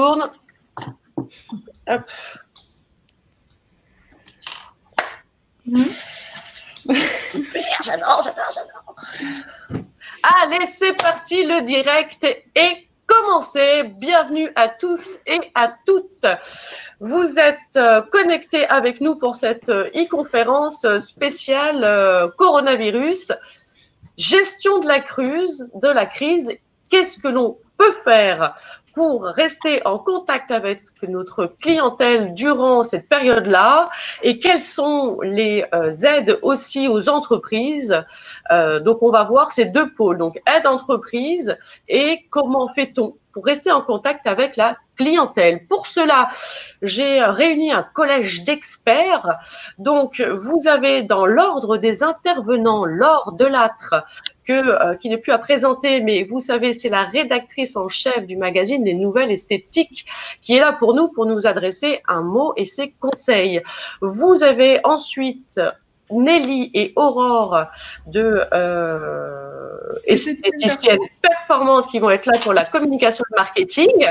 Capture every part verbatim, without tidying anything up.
tourne. Hop. Mmh. Super, j'adore, j'adore, j'adore. Allez, c'est parti, le direct est commencé. Bienvenue à tous et à toutes. Vous êtes connectés avec nous pour cette e-conférence spéciale euh, coronavirus. Gestion de la crise, de la crise. Qu'est-ce que l'on peut faire pour rester en contact avec notre clientèle durant cette période-là et quelles sont les euh, aides aussi aux entreprises. Euh, donc, on va voir ces deux pôles, donc aide entreprise et comment fait-on pour rester en contact avec la clientèle. Pour cela, j'ai réuni un collège d'experts. Donc, vous avez dans l'ordre des intervenants Laure Delattre, que, euh, qui n'est plus à présenter, mais vous savez, c'est la rédactrice en chef du magazine des Nouvelles Esthétiques qui est là pour nous, pour nous adresser un mot et ses conseils. Vous avez ensuite Nelly et Aurore de euh, esthéticiennes performantes qui vont être là pour la communication et le marketing.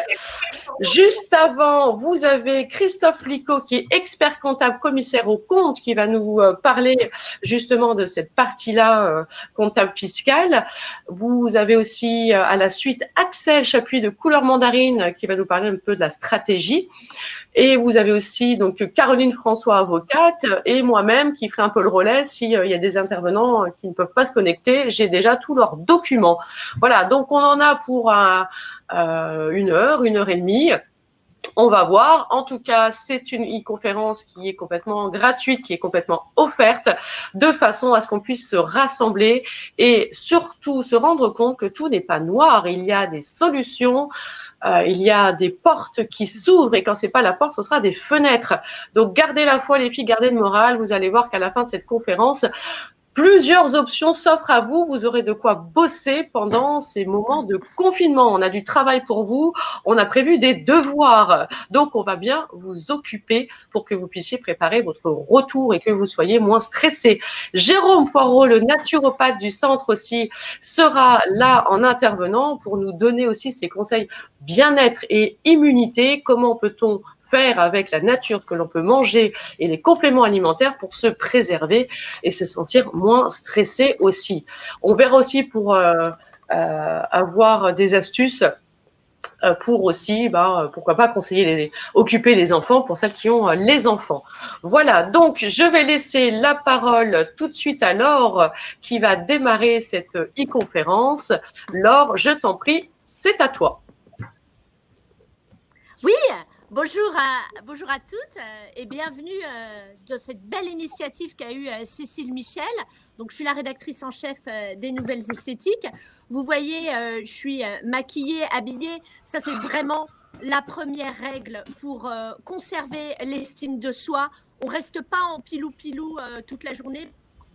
Juste avant, vous avez Christophe Licot qui est expert comptable, commissaire aux comptes, qui va nous parler justement de cette partie-là euh, comptable fiscale. Vous avez aussi à la suite Axel Chapuis de Couleur Mandarine qui va nous parler un peu de la stratégie. Et vous avez aussi donc Caroline François, avocate, et moi-même qui ferai un peu le relais s'il y a des intervenants qui ne peuvent pas se connecter. J'ai déjà tous leurs documents. Voilà, donc on en a pour un, euh, une heure, une heure et demie. On va voir. En tout cas, c'est une e-conférence qui est complètement gratuite, qui est complètement offerte, de façon à ce qu'on puisse se rassembler et surtout se rendre compte que tout n'est pas noir. Il y a des solutions. Euh, il y a des portes qui s'ouvrent et quand c'est pas la porte, ce sera des fenêtres. Donc, gardez la foi, les filles, gardez le moral. Vous allez voir qu'à la fin de cette conférence, plusieurs options s'offrent à vous. Vous aurez de quoi bosser pendant ces moments de confinement. On a du travail pour vous. On a prévu des devoirs. Donc, on va bien vous occuper pour que vous puissiez préparer votre retour et que vous soyez moins stressés. Jérôme Poirot, le naturopathe du centre aussi, sera là en intervenant pour nous donner aussi ses conseils bien-être et immunité. Comment peut-on faire avec la nature, ce que l'on peut manger et les compléments alimentaires pour se préserver et se sentir moins stressé aussi. On verra aussi pour euh, euh, avoir des astuces euh, pour aussi, bah, pourquoi pas conseiller, les, occuper les enfants pour celles qui ont euh, les enfants. Voilà, donc je vais laisser la parole tout de suite à Laure qui va démarrer cette e-conférence. Laure, je t'en prie, c'est à toi. Oui, bonjour à, bonjour à toutes euh, et bienvenue euh, dans cette belle initiative qu'a eue euh, Cécile Michel. Donc, je suis la rédactrice en chef euh, des Nouvelles Esthétiques. Vous voyez, euh, je suis euh, maquillée, habillée. Ça, c'est vraiment la première règle pour euh, conserver l'estime de soi. On ne reste pas en pilou-pilou euh, toute la journée.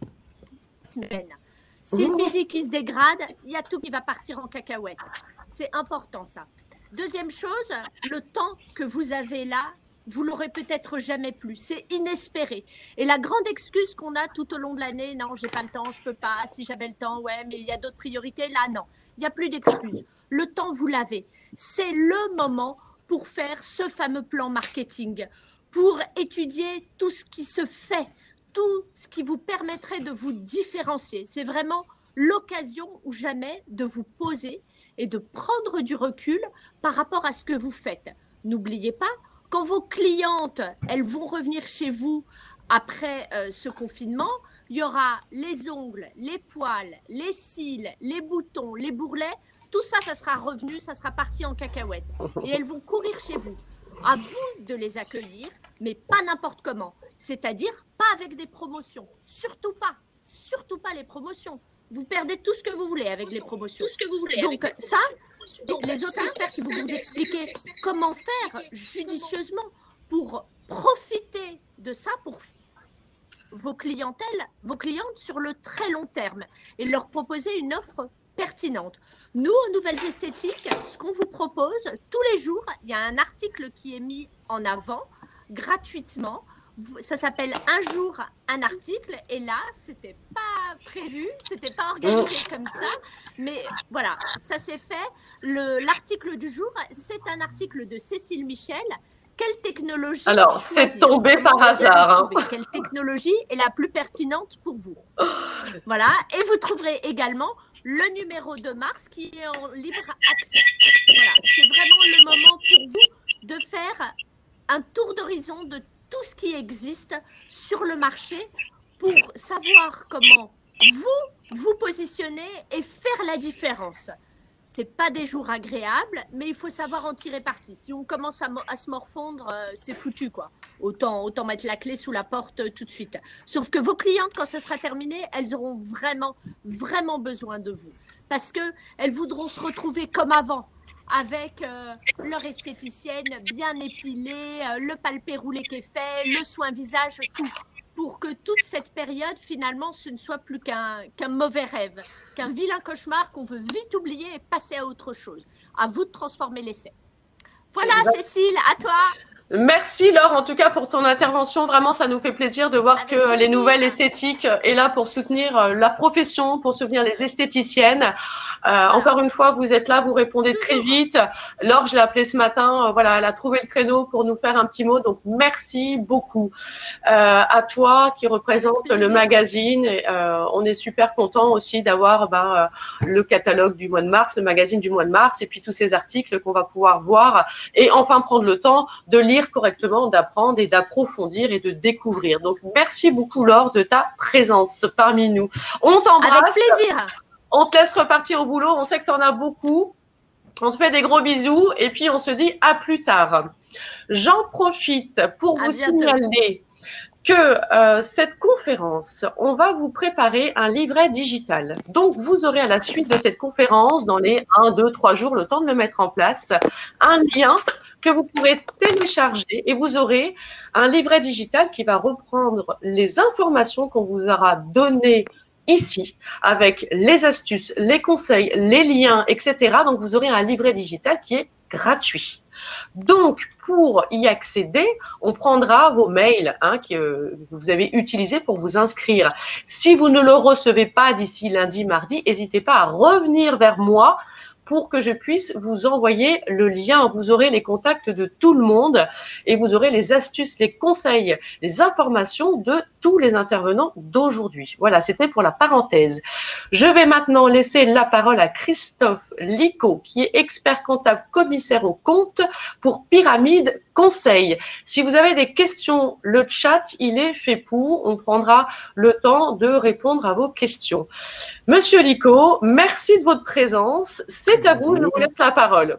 Si le physique qui se dégrade, il y a tout qui va partir en cacahuète. C'est important, ça. Deuxième chose, le temps que vous avez là, vous l'aurez peut-être jamais plus. C'est inespéré. Et la grande excuse qu'on a tout au long de l'année, non, j'ai pas le temps, je peux pas. Si j'avais le temps, ouais, mais il y a d'autres priorités. Là, non, il n'y a plus d'excuses. Le temps, vous l'avez. C'est le moment pour faire ce fameux plan marketing, pour étudier tout ce qui se fait, tout ce qui vous permettrait de vous différencier. C'est vraiment l'occasion ou jamais de vous poser et de prendre du recul par rapport à ce que vous faites. N'oubliez pas, quand vos clientes, elles vont revenir chez vous après euh, ce confinement, il y aura les ongles, les poils, les cils, les boutons, les bourrelets, tout ça, ça sera revenu, ça sera parti en cacahuète. Et elles vont courir chez vous. À vous de les accueillir, mais pas n'importe comment. C'est-à-dire pas avec des promotions. Surtout pas. Surtout pas les promotions. Vous perdez tout ce que vous voulez avec les promotions. Tout ce que vous voulez. Donc avec ça, donc, les autres experts qui vont vous expliquer comment faire judicieusement pour profiter de ça pour vos clientèles, vos clientes sur le très long terme et leur proposer une offre pertinente. Nous, aux Nouvelles Esthétiques, ce qu'on vous propose, tous les jours, il y a un article qui est mis en avant gratuitement Ça s'appelle Un jour, un article. Et là, c'était pas prévu, c'était pas organisé comme ça. Mais voilà, ça s'est fait. L'article du jour, c'est un article de Cécile Michel. Quelle technologie Alors, c'est tombé par hasard. Hein. Quelle technologie est la plus pertinente pour vous? Voilà. Et vous trouverez également le numéro de mars qui est en libre accès. Voilà. C'est vraiment le moment pour vous de faire un tour d'horizon de tout ce qui existe sur le marché pour savoir comment vous vous positionnez et faire la différence. Ce n'est pas des jours agréables, mais il faut savoir en tirer parti. Si on commence à, à se morfondre, euh, c'est foutu, quoi. Autant, autant mettre la clé sous la porte euh, tout de suite. Sauf que vos clientes, quand ce sera terminé, elles auront vraiment, vraiment besoin de vous. Parce qu'elles voudront se retrouver comme avant, avec euh, leur esthéticienne bien épilée, euh, le palpé roulé qui est fait, le soin visage, tout. Pour que toute cette période, finalement, ce ne soit plus qu'un qu'un mauvais rêve, qu'un vilain cauchemar qu'on veut vite oublier et passer à autre chose. À vous de transformer l'essai. Voilà, Cécile, à toi. Merci Laure, en tout cas pour ton intervention. Vraiment, ça nous fait plaisir de voir Avec que plaisir. Les nouvelles esthétiques est là pour soutenir la profession, pour soutenir les esthéticiennes. Euh, voilà. Encore une fois, vous êtes là, vous répondez Toujours. Très vite. Laure, je l'ai appelée ce matin. Euh, voilà, elle a trouvé le créneau pour nous faire un petit mot. Donc, merci beaucoup euh, à toi qui représente le magazine. Et, euh, on est super content aussi d'avoir ben, euh, le catalogue du mois de mars, le magazine du mois de mars, et puis tous ces articles qu'on va pouvoir voir et enfin prendre le temps de lire correctement, d'apprendre et d'approfondir et de découvrir. Donc, merci beaucoup Laure de ta présence parmi nous. On t'embrasse. Avec plaisir. On te laisse repartir au boulot. On sait que tu en as beaucoup. On te fait des gros bisous et puis on se dit à plus tard. J'en profite pour vous signaler que euh, cette conférence, on va vous préparer un livret digital. Donc, vous aurez à la suite de cette conférence, dans les un, deux, trois jours, le temps de le mettre en place, un lien que vous pourrez télécharger et vous aurez un livret digital qui va reprendre les informations qu'on vous aura données ici, avec les astuces, les conseils, les liens, et cetera. Donc, vous aurez un livret digital qui est gratuit. Donc, pour y accéder, on prendra vos mails hein, que vous avez utilisés pour vous inscrire. Si vous ne le recevez pas d'ici lundi, mardi, n'hésitez pas à revenir vers moi pour que je puisse vous envoyer le lien. Vous aurez les contacts de tout le monde et vous aurez les astuces, les conseils, les informations de tous les intervenants d'aujourd'hui. Voilà, c'était pour la parenthèse. Je vais maintenant laisser la parole à Christophe Licot, qui est expert comptable commissaire aux comptes pour Pyramide Conseil. Si vous avez des questions, le chat, il est fait pour. On prendra le temps de répondre à vos questions. Monsieur Licot, merci de votre présence. C'est à vous, je vous laisse la parole.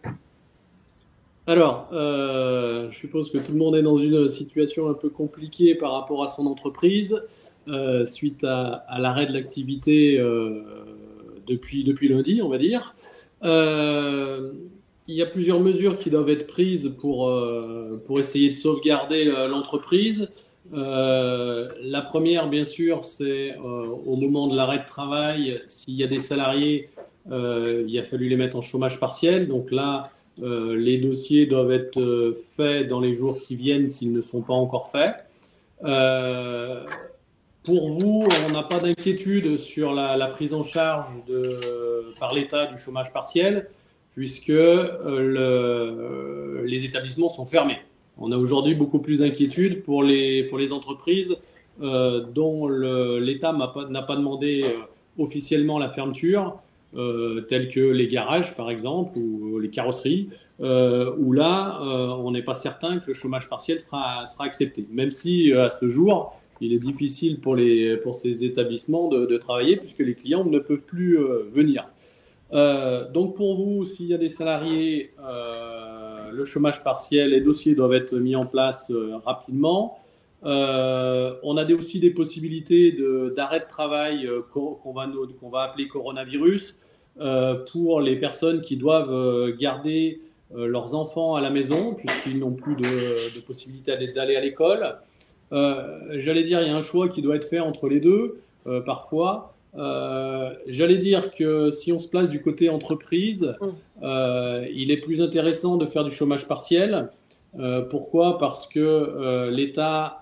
Alors, euh, je suppose que tout le monde est dans une situation un peu compliquée par rapport à son entreprise, euh, suite à, à l'arrêt de l'activité euh, depuis, depuis lundi, on va dire. Euh, il y a plusieurs mesures qui doivent être prises pour, euh, pour essayer de sauvegarder l'entreprise. Euh, la première, bien sûr, c'est euh, au moment de l'arrêt de travail, s'il y a des salariés, euh, il a fallu les mettre en chômage partiel. Donc là, euh, les dossiers doivent être euh, faits dans les jours qui viennent s'ils ne sont pas encore faits. Euh, pour vous, on n'a pas d'inquiétude sur la, la prise en charge de, par l'État du chômage partiel, puisque euh, le, les établissements sont fermés. On a aujourd'hui beaucoup plus d'inquiétude pour les, pour les entreprises euh, dont l'État n'a pas, n'a pas demandé euh, officiellement la fermeture, euh, telles que les garages par exemple, ou les carrosseries, euh, où là, euh, on n'est pas certain que le chômage partiel sera, sera accepté. Même si euh, à ce jour, il est difficile pour, les, pour ces établissements de, de travailler puisque les clients ne peuvent plus euh, venir. Euh, donc pour vous, s'il y a des salariés, euh, le chômage partiel, les dossiers doivent être mis en place euh, rapidement. Euh, on a des, aussi des possibilités d'arrêt de, de travail euh, qu'on va, qu'on va appeler coronavirus euh, pour les personnes qui doivent euh, garder euh, leurs enfants à la maison puisqu'ils n'ont plus de, de possibilité d'aller à l'école. Euh, J'allais dire, il y a un choix qui doit être fait entre les deux euh, parfois. Euh, J'allais dire que si on se place du côté entreprise, euh, il est plus intéressant de faire du chômage partiel Euh, pourquoi? Parce que euh, l'État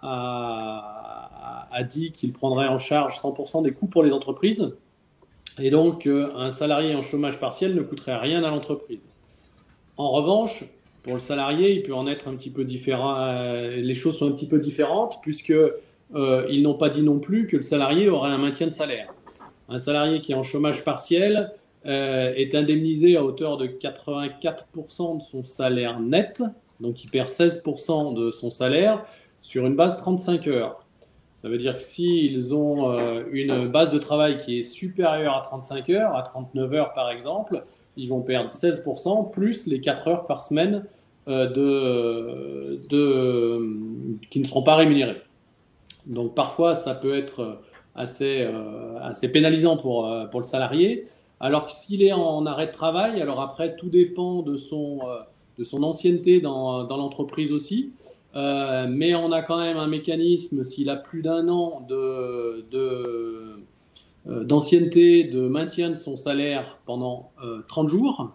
a, a dit qu'il prendrait en charge cent pour cent des coûts pour les entreprises. Et donc, euh, un salarié en chômage partiel ne coûterait rien à l'entreprise. En revanche, pour le salarié, il peut en être un petit peu différent. Euh, les choses sont un petit peu différentes puisque euh, ils n'ont pas dit non plus que le salarié aurait un maintien de salaire. Un salarié qui est en chômage partiel euh, est indemnisé à hauteur de quatre-vingt-quatre pour cent de son salaire net, donc il perd seize pour cent de son salaire sur une base trente-cinq heures. Ça veut dire que s'ils ont euh, une base de travail qui est supérieure à trente-cinq heures, à trente-neuf heures par exemple, ils vont perdre seize pour cent plus les quatre heures par semaine euh, de, de, qui ne seront pas rémunérées. Donc parfois, ça peut être assez, euh, assez pénalisant pour, euh, pour le salarié. Alors que s'il est en arrêt de travail, alors après, tout dépend de son, euh, de son ancienneté dans, dans l'entreprise aussi. Euh, mais on a quand même un mécanisme, s'il a plus d'un an de, de, euh, d'ancienneté, de maintien de son salaire pendant euh, trente jours.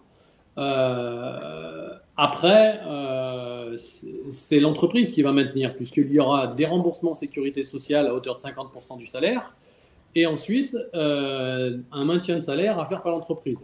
Euh, après, euh, c'est l'entreprise qui va maintenir, puisqu'il y aura des remboursements sécurité sociale à hauteur de cinquante pour cent du salaire, et ensuite euh, un maintien de salaire à faire par l'entreprise.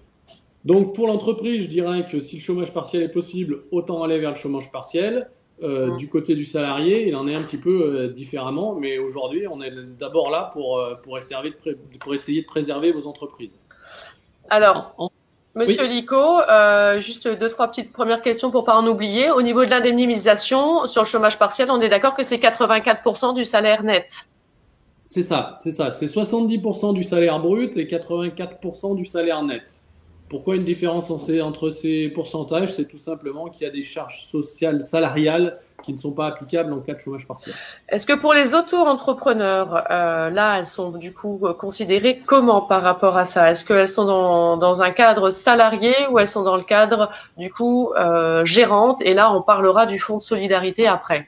Donc pour l'entreprise, je dirais que si le chômage partiel est possible, autant aller vers le chômage partiel. Euh, du côté du salarié, il en est un petit peu euh, différemment, mais aujourd'hui, on est d'abord là pour, euh, pour, essayer de pour essayer de préserver vos entreprises. Alors, en, en... Monsieur oui. Lico, euh, juste deux, trois petites premières questions pour ne pas en oublier. Au niveau de l'indemnisation sur le chômage partiel, on est d'accord que c'est quatre-vingt-quatre pour cent du salaire net? C'est ça, c'est ça. C'est soixante-dix pour cent du salaire brut et quatre-vingt-quatre pour cent du salaire net. Pourquoi une différence entre ces pourcentages? C'est tout simplement qu'il y a des charges sociales salariales qui ne sont pas applicables en cas de chômage partiel. Est-ce que pour les auto-entrepreneurs, euh, là, elles sont du coup considérées comment par rapport à ça? Est-ce qu'elles sont dans, dans un cadre salarié ou elles sont dans le cadre du coup euh, gérante? Et là, on parlera du fonds de solidarité après.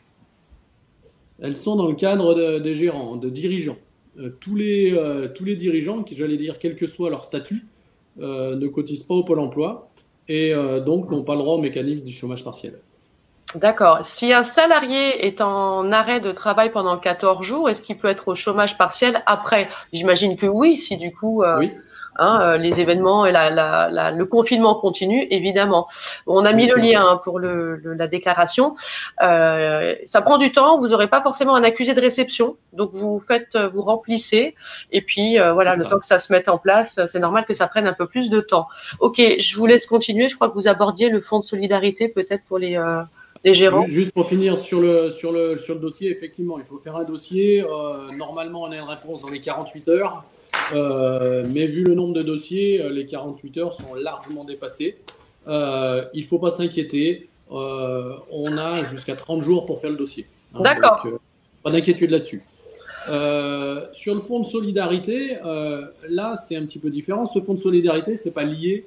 Elles sont dans le cadre de, des gérants, de dirigeants. Euh, tous, les, euh, tous les dirigeants, j'allais dire quel que soit leur statut, Euh, ne cotisent pas au Pôle emploi et euh, donc n'ont pas le droit au mécanisme du chômage partiel. D'accord. Si un salarié est en arrêt de travail pendant quatorze jours, est-ce qu'il peut être au chômage partiel après? J'imagine que oui, si du coup euh, oui. hein, les événements et la, la, la, le confinement continue, évidemment. On a mis Bien le sûr. lien hein, pour le, le, la déclaration. Euh, ça prend du temps, vous n'aurez pas forcément un accusé de réception, donc vous faites, vous remplissez, et puis euh, voilà, le temps que ça se mette en place, c'est normal que ça prenne un peu plus de temps. Ok, je vous laisse continuer. Je crois que vous abordiez le fonds de solidarité peut-être pour les euh, les gérants. Juste pour finir sur le, sur, le, sur le dossier, effectivement, il faut faire un dossier. Euh, normalement, on a une réponse dans les quarante-huit heures. Euh, mais vu le nombre de dossiers, les quarante-huit heures sont largement dépassées. Euh, il ne faut pas s'inquiéter. Euh, on a jusqu'à trente jours pour faire le dossier. Hein, D'accord. Donc, euh, pas d'inquiétude là-dessus. Euh, sur le fonds de solidarité, euh, là, c'est un petit peu différent. Ce fonds de solidarité, ce n'est pas lié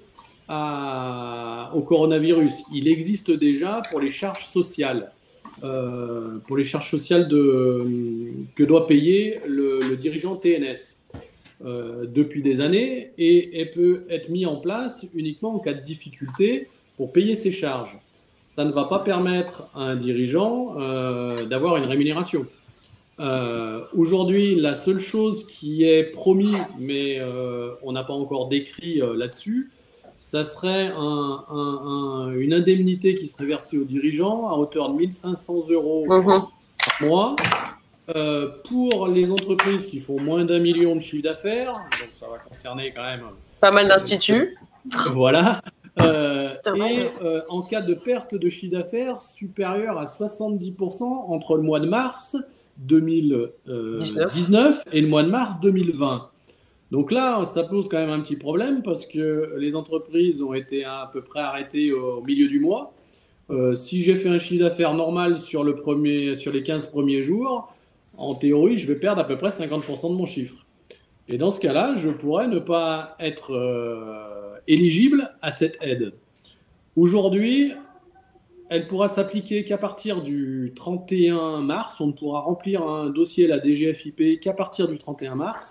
À, au coronavirus. Il existe déjà pour les charges sociales, euh, pour les charges sociales de, que doit payer le, le dirigeant T N S euh, depuis des années et elle peut être mis en place uniquement en cas de difficulté pour payer ses charges. Ça ne va pas permettre à un dirigeant euh, d'avoir une rémunération. Euh, aujourd'hui, la seule chose qui est promis, mais euh, on n'a pas encore d'écrit euh, là-dessus, ça serait un, un, un, une indemnité qui serait versée aux dirigeants à hauteur de mille cinq cents euros mmh. par mois euh, pour les entreprises qui font moins d'un million de chiffre d'affaires. Donc ça va concerner quand même pas mal d'instituts. Euh, voilà. Euh, et euh, en cas de perte de chiffre d'affaires supérieure à soixante-dix pour cent entre le mois de mars deux mille dix-neuf et le mois de mars deux mille vingt. Donc là, ça pose quand même un petit problème parce que les entreprises ont été à peu près arrêtées au milieu du mois. Euh, si j'ai fait un chiffre d'affaires normal sur, le premier, sur les quinze premiers jours, en théorie, je vais perdre à peu près cinquante pour cent de mon chiffre. Et dans ce cas-là, je pourrais ne pas être euh, éligible à cette aide. Aujourd'hui, elle pourra s'appliquer qu'à partir du trente et un mars. On ne pourra remplir un dossier à la D G F I P qu'à partir du trente et un mars.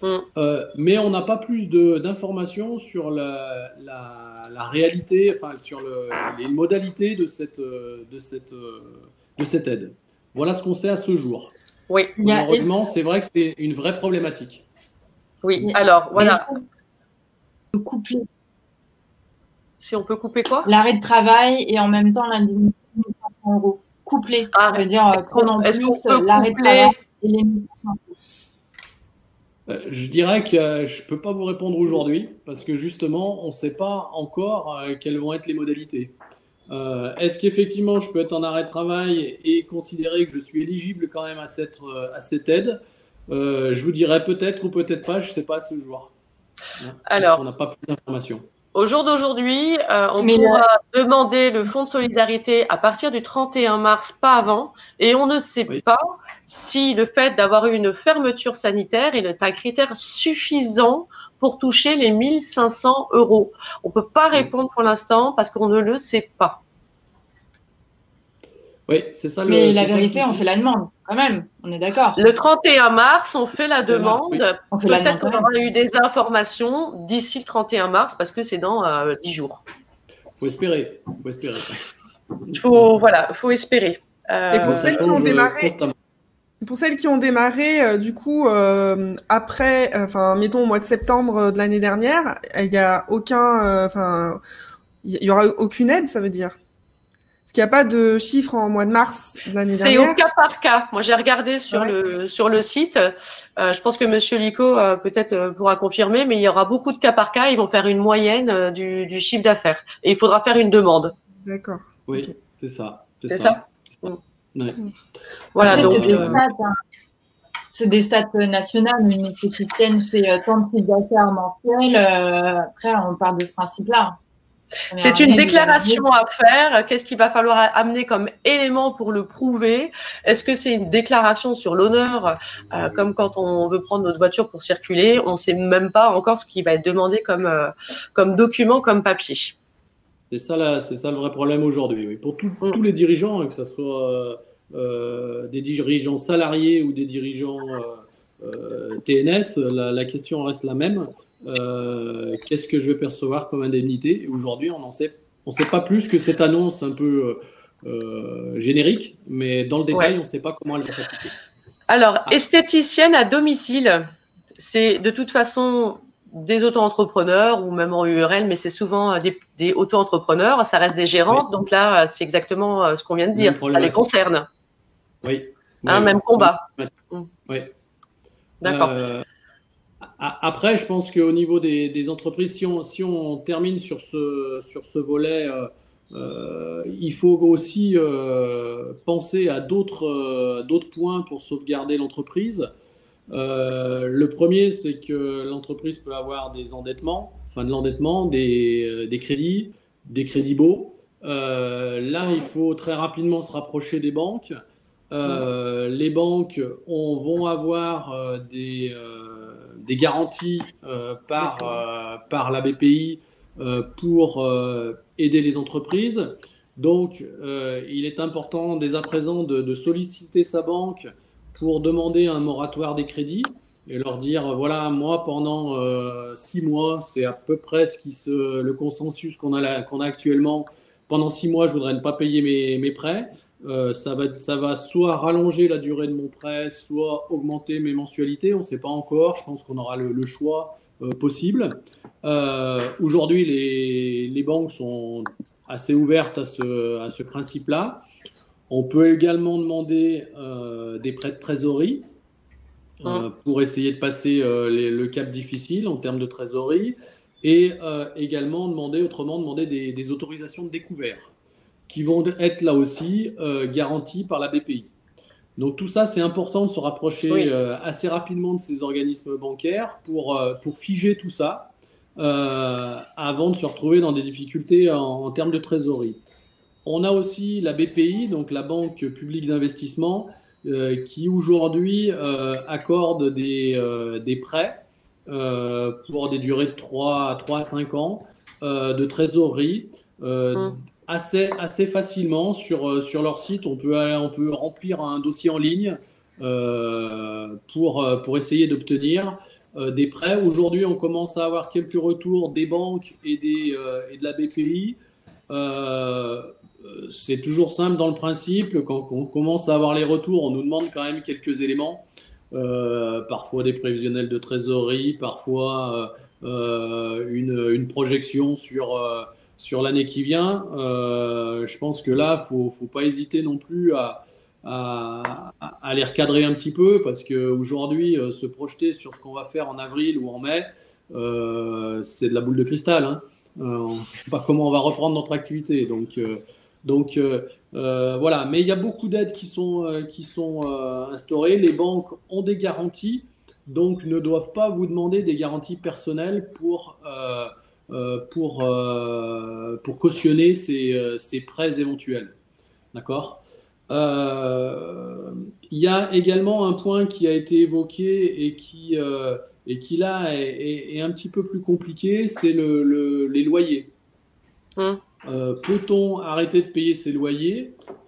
Mm. Euh, mais on n'a pas plus de- d'informations sur la, la- la réalité, enfin sur le- les modalités de cette, euh, de cette, euh, de cette aide. Voilà ce qu'on sait à ce jour. Oui, Il y a- Malheureusement, c'est vrai que c'est une vraie problématique. oui. Mais- Alors, mais voilà. est-ce qu'on peut coupler Si on peut couper quoi? l'arrêt de travail et en même temps l'indemnité de mille cinq cents euros. Coupler. Ah, Ça veut dire euh, est-ce qu'on- prendre en est-ce plus qu'on peut l'arrêt de coupler- travail et les mille cinq cents. Euh, Je dirais que euh, je ne peux pas vous répondre aujourd'hui parce que justement, on ne sait pas encore euh, quelles vont être les modalités. Euh, est-ce qu'effectivement, je peux être en arrêt de travail et considérer que je suis éligible quand même à cette, euh, à cette aide? Euh, Je vous dirais peut-être ou peut-être pas, je ne sais pas à ce jour. Hein, parce Alors. qu'on n'a pas plus d'informations. Au jour d'aujourd'hui, euh, on Mais pourra demander le fonds de solidarité à partir du trente et un mars, pas avant, et on ne sait Oui. pas si le fait d'avoir eu une fermeture sanitaire est un critère suffisant pour toucher les mille cinq cents euros. On ne peut pas Oui. répondre pour l'instant parce qu'on ne le sait pas. Oui, c'est ça le Mais c'est la ça le vérité, on souci. fait la demande, quand même. On est d'accord. Le trente et un mars, on fait la trente et un mars, demande. oui. On fait la Peut-être demande qu'on quand même. aura eu des informations d'ici le trente et un mars parce que c'est dans euh, dix jours. Faut espérer. Faut espérer. Il faut, voilà, faut espérer. Euh, Et pour Mais ça celles qui ont change démarré, constamment. pour celles qui ont démarré, euh, du coup, euh, après, euh, enfin, mettons au mois de septembre euh, de l'année dernière, il y a aucun, euh, enfin, il y aura aucune aide, ça veut dire. Parce qu'il n'y a pas de chiffre en mois de mars de l'année C'est dernière. au cas par cas. Moi, j'ai regardé sur Ouais. le sur le site. Euh, je pense que Monsieur Lico euh, peut-être euh, pourra confirmer, mais il y aura beaucoup de cas par cas. Ils vont faire une moyenne euh, du, du chiffre d'affaires et il faudra faire une demande. D'accord. Oui, Ok. c'est ça. C'est ça. Ouais. Voilà. Après, donc c'est des euh, stats. hein. C'est des stats euh, nationales. Une esthéticienne fait euh, tant de chiffre d'affaires mensuel. euh, après, on part de ce principe-là. c'est une déclaration à faire. Qu'est-ce qu'il va falloir amener comme élément pour le prouver? Est-ce que c'est une déclaration sur l'honneur, euh, comme quand on veut prendre notre voiture pour circuler? On ne sait même pas encore ce qui va être demandé comme euh, comme document, comme papier. C'est ça, la- c'est ça le vrai problème aujourd'hui. Oui. Pour tout- Mm. tous les dirigeants, hein, que ce soit euh, euh, des dirigeants salariés ou des dirigeants euh, euh, T N S, la, la question reste la même. Euh, qu'est-ce que je vais percevoir comme indemnité? Et aujourd'hui, on n'en sait, on sait pas plus que cette annonce un peu euh, euh, générique, mais dans le détail, Ouais. on ne sait pas comment elle va s'appliquer. Alors, Ah. esthéticienne à domicile, c'est de toute façon des auto-entrepreneurs ou même en U R L, mais c'est souvent des, des auto-entrepreneurs, ça reste des gérantes, donc là, c'est exactement euh, ce qu'on vient de Même dire, ça les problématique. concerne, Oui. hein, Oui, même oui. combat. Oui. D'accord. Euh, a- après, je pense qu'au niveau des, des entreprises, si on, si on termine sur ce, sur ce volet, euh, euh, il faut aussi euh, penser à d'autres euh, d'autres points pour sauvegarder l'entreprise. Euh, le premier, c'est que l'entreprise peut avoir des endettements, enfin de l'endettement, des, euh, des crédits, des crédits baux. Euh, là, il faut très rapidement se rapprocher des banques. Euh, les banques on, vont avoir euh, des, euh, des garanties euh, par, euh, par la B P I euh, pour euh, aider les entreprises. Donc, euh, il est important dès à présent de, de solliciter sa banque pour demander un moratoire des crédits et leur dire, voilà, moi, pendant euh, six mois, c'est à peu près ce qui se, le consensus qu'on a, là- qu'on a actuellement. Pendant six mois, je voudrais ne pas payer mes, mes prêts. Euh, ça va, ça va soit rallonger la durée de mon prêt, soit augmenter mes mensualités. On ne sait pas encore. Je pense qu'on aura le, le choix euh, possible. Euh, aujourd'hui, les, les banques sont assez ouvertes à ce, à ce principe-là. On peut également demander euh, des prêts de trésorerie euh, pour essayer de passer euh, les- le cap difficile en termes de trésorerie et euh, également demander, autrement demander des, des autorisations de découvert qui vont être là aussi euh, garanties par la B P I. Donc tout ça, c'est important de se rapprocher Oui. euh, assez rapidement de ces organismes bancaires pour, euh, pour figer tout ça euh, avant de se retrouver dans des difficultés en, en termes de trésorerie. On a aussi la B P I, donc la Banque publique d'investissement, euh, qui aujourd'hui euh, accorde des, euh, des prêts euh, pour des durées de trois à cinq ans euh, de trésorerie euh, Mm. assez, assez facilement. Sur, sur leur site, on peut, on peut remplir un dossier en ligne euh, pour, pour essayer d'obtenir. euh, des prêts. Aujourd'hui, on commence à avoir quelques retours des banques et, des, euh, et de la B P I. Euh, c'est toujours simple dans le principe. Quand on commence à avoir les retours, on nous demande quand même quelques éléments. Euh, parfois des prévisionnels de trésorerie, parfois euh, euh, une, une projection sur, euh, sur l'année qui vient. Euh, je pense que là, il ne faut, faut pas hésiter non plus à, à, à les recadrer un petit peu, parce qu'aujourd'hui, euh, se projeter sur ce qu'on va faire en avril ou en mai, euh, c'est de la boule de cristal, hein. Euh, on ne sait pas comment on va reprendre notre activité. Donc, euh, donc euh, euh, voilà. Mais il y a beaucoup d'aides qui sont, euh, qui sont euh, instaurées. Les banques ont des garanties, donc ne doivent pas vous demander des garanties personnelles pour, euh, euh, pour, euh, pour cautionner ces, euh, ces prêts éventuels. D'accord ? Euh, il y a également un point qui a été évoqué et qui, euh, et qui là est, est, est un petit peu plus compliqué, c'est le, le, les loyers. Hum. Euh, peut-on arrêter de payer ses loyers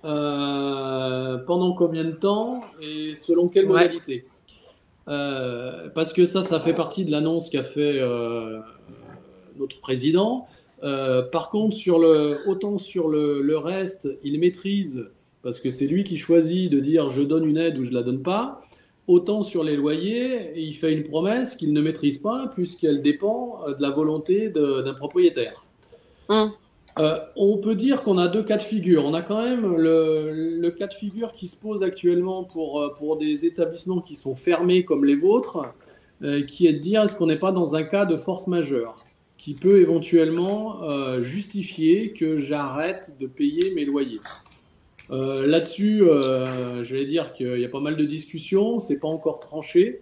euh, pendant combien de temps et selon quelle modalité? Ouais. euh, Parce que ça, ça fait partie de l'annonce qu'a fait euh, notre président. Euh, par contre, sur le, autant sur le, le reste, il maîtrise, parce que c'est lui qui choisit de dire je donne une aide ou je la donne pas. Autant sur les loyers, il fait une promesse qu'il ne maîtrise pas, puisqu'elle dépend de la volonté de, d'un propriétaire. Hum. Euh, on peut dire qu'on a deux cas de figure. On a quand même le, le cas de figure qui se pose actuellement pour, pour des établissements qui sont fermés comme les vôtres, euh, qui est de dire est-ce qu'on n'est pas dans un cas de force majeure qui peut éventuellement euh, justifier que j'arrête de payer mes loyers. Euh, là-dessus, euh, je vais dire qu'il y a pas mal de discussions, c'est pas encore tranché.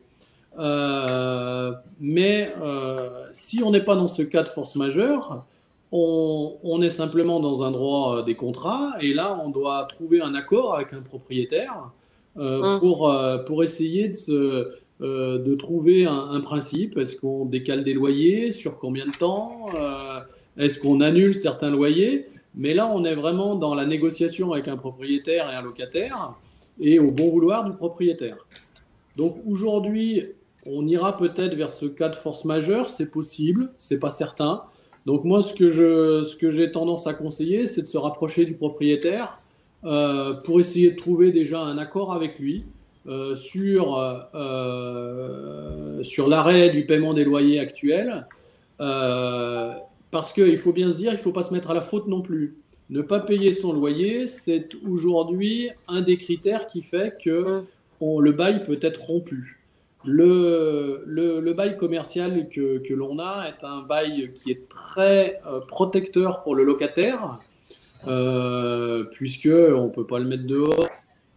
Euh, mais euh, si on n'est pas dans ce cas de force majeure, on, on est simplement dans un droit des contrats, et là, on doit trouver un accord avec un propriétaire euh, mmh. pour, euh, pour essayer de, se, euh, de trouver un, un principe. Est-ce qu'on décale des loyers? Sur combien de temps? euh, Est-ce qu'on annule certains loyers? Mais là, on est vraiment dans la négociation avec un propriétaire et un locataire, et au bon vouloir du propriétaire. Donc aujourd'hui, on ira peut-être vers ce cas de force majeure, c'est possible, c'est pas certain. Donc moi, ce que je, ce que j'ai tendance à conseiller, c'est de se rapprocher du propriétaire euh, pour essayer de trouver déjà un accord avec lui euh, sur, euh, sur l'arrêt du paiement des loyers actuels. Euh, parce qu'il faut bien se dire, il ne faut pas se mettre à la faute non plus. Ne pas payer son loyer, c'est aujourd'hui un des critères qui fait que on, le bail peut être rompu. Le, le, le bail commercial que, que l'on a est un bail qui est très euh, protecteur pour le locataire, euh, puisqu'on ne peut pas le mettre dehors.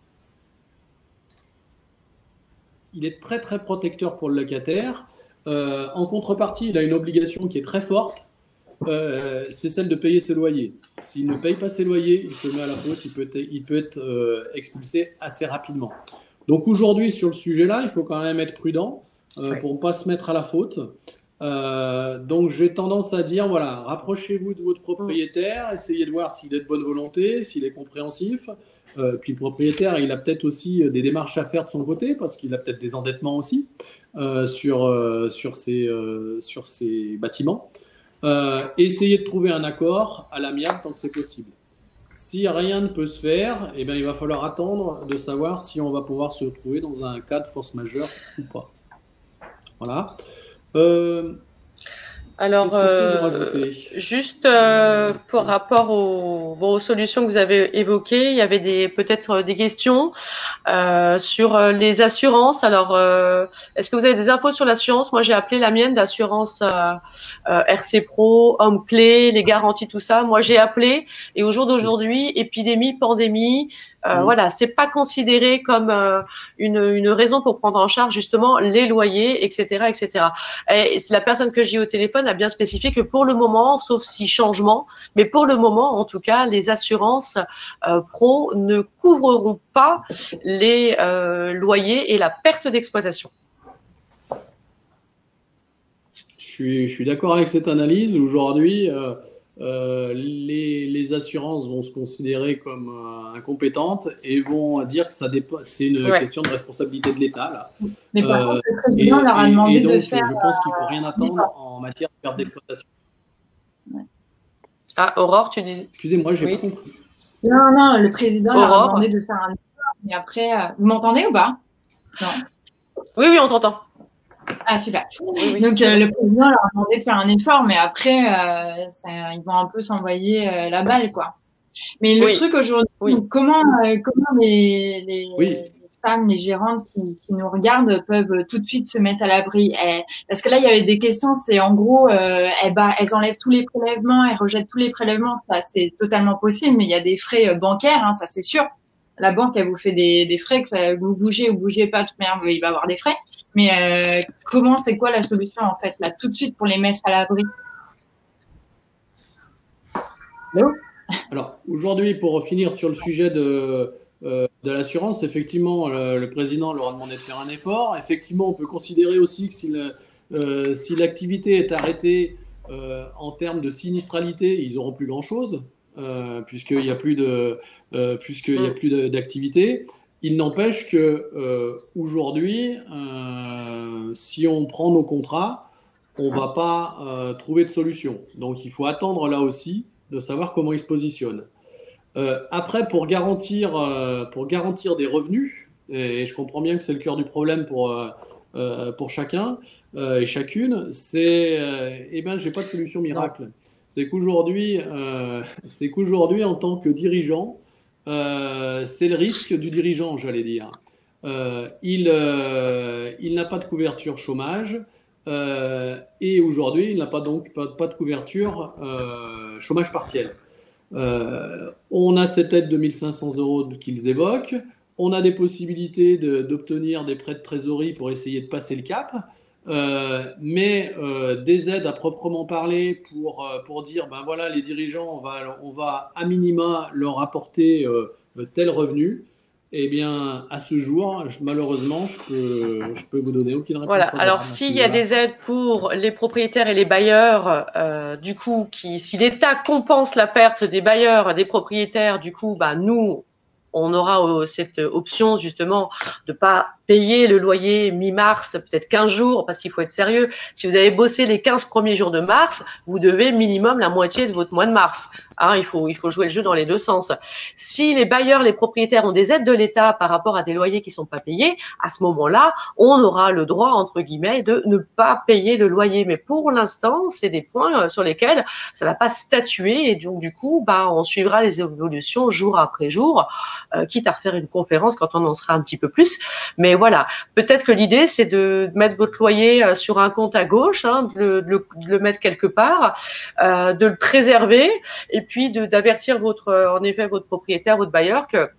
Il est très très protecteur pour le locataire. Euh, en contrepartie, il a une obligation qui est très forte, euh, c'est celle de payer ses loyers. S'il ne paye pas ses loyers, il se met à la faute, il peut être, il peut être euh, expulsé assez rapidement. Donc aujourd'hui, sur le sujet-là, il faut quand même être prudent euh, ouais. pour ne pas se mettre à la faute. Euh, donc j'ai tendance à dire, voilà, rapprochez-vous de votre propriétaire, essayez de voir s'il est de bonne volonté, s'il est compréhensif. Euh, puis le propriétaire, il a peut-être aussi des démarches à faire de son côté, parce qu'il a peut-être des endettements aussi euh, sur, euh, sur, ses, euh, sur ses bâtiments. Euh, essayez de trouver un accord à l'amiable tant que c'est possible. Si rien ne peut se faire, eh bien, il va falloir attendre de savoir si on va pouvoir se retrouver dans un cas de force majeure ou pas. Voilà. Euh, Alors, euh, juste euh, par rapport aux, bon, aux solutions que vous avez évoquées, il y avait des, peut-être des questions euh, sur les assurances. Alors, euh, est-ce que vous avez des infos sur l'assurance? Moi, j'ai appelé la mienne d'assurance euh, euh, R C Pro, Homme Clé, les garanties, tout ça. Moi, j'ai appelé et au jour d'aujourd'hui, épidémie, pandémie, Euh, mmh. Voilà, c'est pas considéré comme euh, une, une raison pour prendre en charge justement les loyers, et cetera, et cetera. Et la personne que j'ai au téléphone a bien spécifié que pour le moment, sauf si changement, mais pour le moment, en tout cas, les assurances euh, pro ne couvreront pas les euh, loyers et la perte d'exploitation. Je suis, je suis d'accord avec cette analyse. Aujourd'hui, euh, Euh, les, les assurances vont se considérer comme euh, incompétentes et vont dire que ça dépend, c'est une ouais. question de responsabilité de l'État. Là. Mais par euh, contre, président et, leur a et- demandé et donc, de faire. je pense qu'il ne faut rien attendre en matière de perte d'exploitation. Ah, Aurore, tu dis. Excusez-moi, j'ai Oui. pas compris. Non, non, le président leur a Aurore. demandé de faire un effort, mais après, euh, vous m'entendez ou pas? Non. Oui, oui, on t'entend. Ah, super. Oui, oui. Donc, euh, le président leur a demandé de faire un effort, mais après, euh, ça- ils vont un peu s'envoyer euh, la balle, quoi. Mais le Oui. truc aujourd'hui, Oui. comment, euh, comment les, les, Oui. les femmes, les gérantes qui, qui nous regardent peuvent tout de suite se mettre à l'abri? Eh, parce que là, il y avait des questions, c'est en gros, euh, eh ben, elles enlèvent tous les prélèvements, elles rejettent tous les prélèvements. Ça, c'est totalement possible, mais il y a des frais euh, bancaires, hein, ça c'est sûr. La banque, elle vous fait des, des frais, que ça, vous bougez ou bougez pas, de toute manière, il va y avoir des frais. Mais euh, comment, c'est quoi la solution en fait, là, tout de suite pour les mettre à l'abri? Allô? Alors, aujourd'hui, pour finir sur le sujet de, euh, de l'assurance, effectivement, le, le président leur a demandé de faire un effort. Effectivement, on peut considérer aussi que si le- euh, si l'activité est arrêtée euh, en termes de sinistralité, ils n'auront plus grand-chose, euh, puisqu'il n'y a plus de, euh, puisqu'il y a Mm. plus de- d'activité. Il n'empêche que euh, aujourd'hui, euh, si on prend nos contrats, on ne va pas euh, trouver de solution. Donc, il faut attendre là aussi de savoir comment ils se positionnent. Euh, après, pour garantir, euh, pour garantir des revenus, et je comprends bien que c'est le cœur du problème pour, euh, euh, pour chacun euh, et chacune, c'est, euh, eh ben, j'ai pas de solution miracle. C'est qu'aujourd'hui, euh, c'est qu'aujourd'hui, en tant que dirigeant, euh, c'est le risque du dirigeant, j'allais dire. Euh, il euh, il n'a pas de couverture chômage. Euh, et aujourd'hui, il n'a pas donc pas, pas de couverture euh, chômage partiel. Euh, on a cette aide de mille cinq cents euros qu'ils évoquent. On a des possibilités de- d'obtenir des prêts de trésorerie pour essayer de passer le cap. Euh, mais euh, des aides à proprement parler pour, euh, pour dire, ben voilà, les dirigeants, on va, on va à minima leur apporter euh, tel revenu. Eh bien, à ce jour, je- malheureusement, je peux, je peux vous donner aucune réponse Voilà. favorable Alors, à ce s'il y a niveau-là. des aides pour les propriétaires et les bailleurs, euh, du coup, qui, si l'État compense la perte des bailleurs, des propriétaires, du coup, bah, nous, on aura euh, cette option justement de pas payer le loyer mi-mars, peut-être quinze jours, parce qu'il faut être sérieux. Si vous avez bossé les quinze premiers jours de mars, vous devez minimum la moitié de votre mois de mars. Hein, il faut, il faut jouer le jeu dans les deux sens. Si les bailleurs, les propriétaires ont des aides de l'État par rapport à des loyers qui sont pas payés, à ce moment-là, on aura le droit, entre guillemets, de ne pas payer le loyer. Mais pour l'instant, c'est des points sur lesquels ça n'a pas statué, et donc du coup, bah, on suivra les évolutions jour après jour, euh, quitte à refaire une conférence quand on en sera un petit peu plus. Mais voilà, peut-être que l'idée, c'est de mettre votre loyer euh, sur un compte à gauche, hein, de, le, de, le, de le mettre quelque part, euh, de le préserver, et puis de, d'avertir votre, en effet, votre propriétaire, votre bailleur que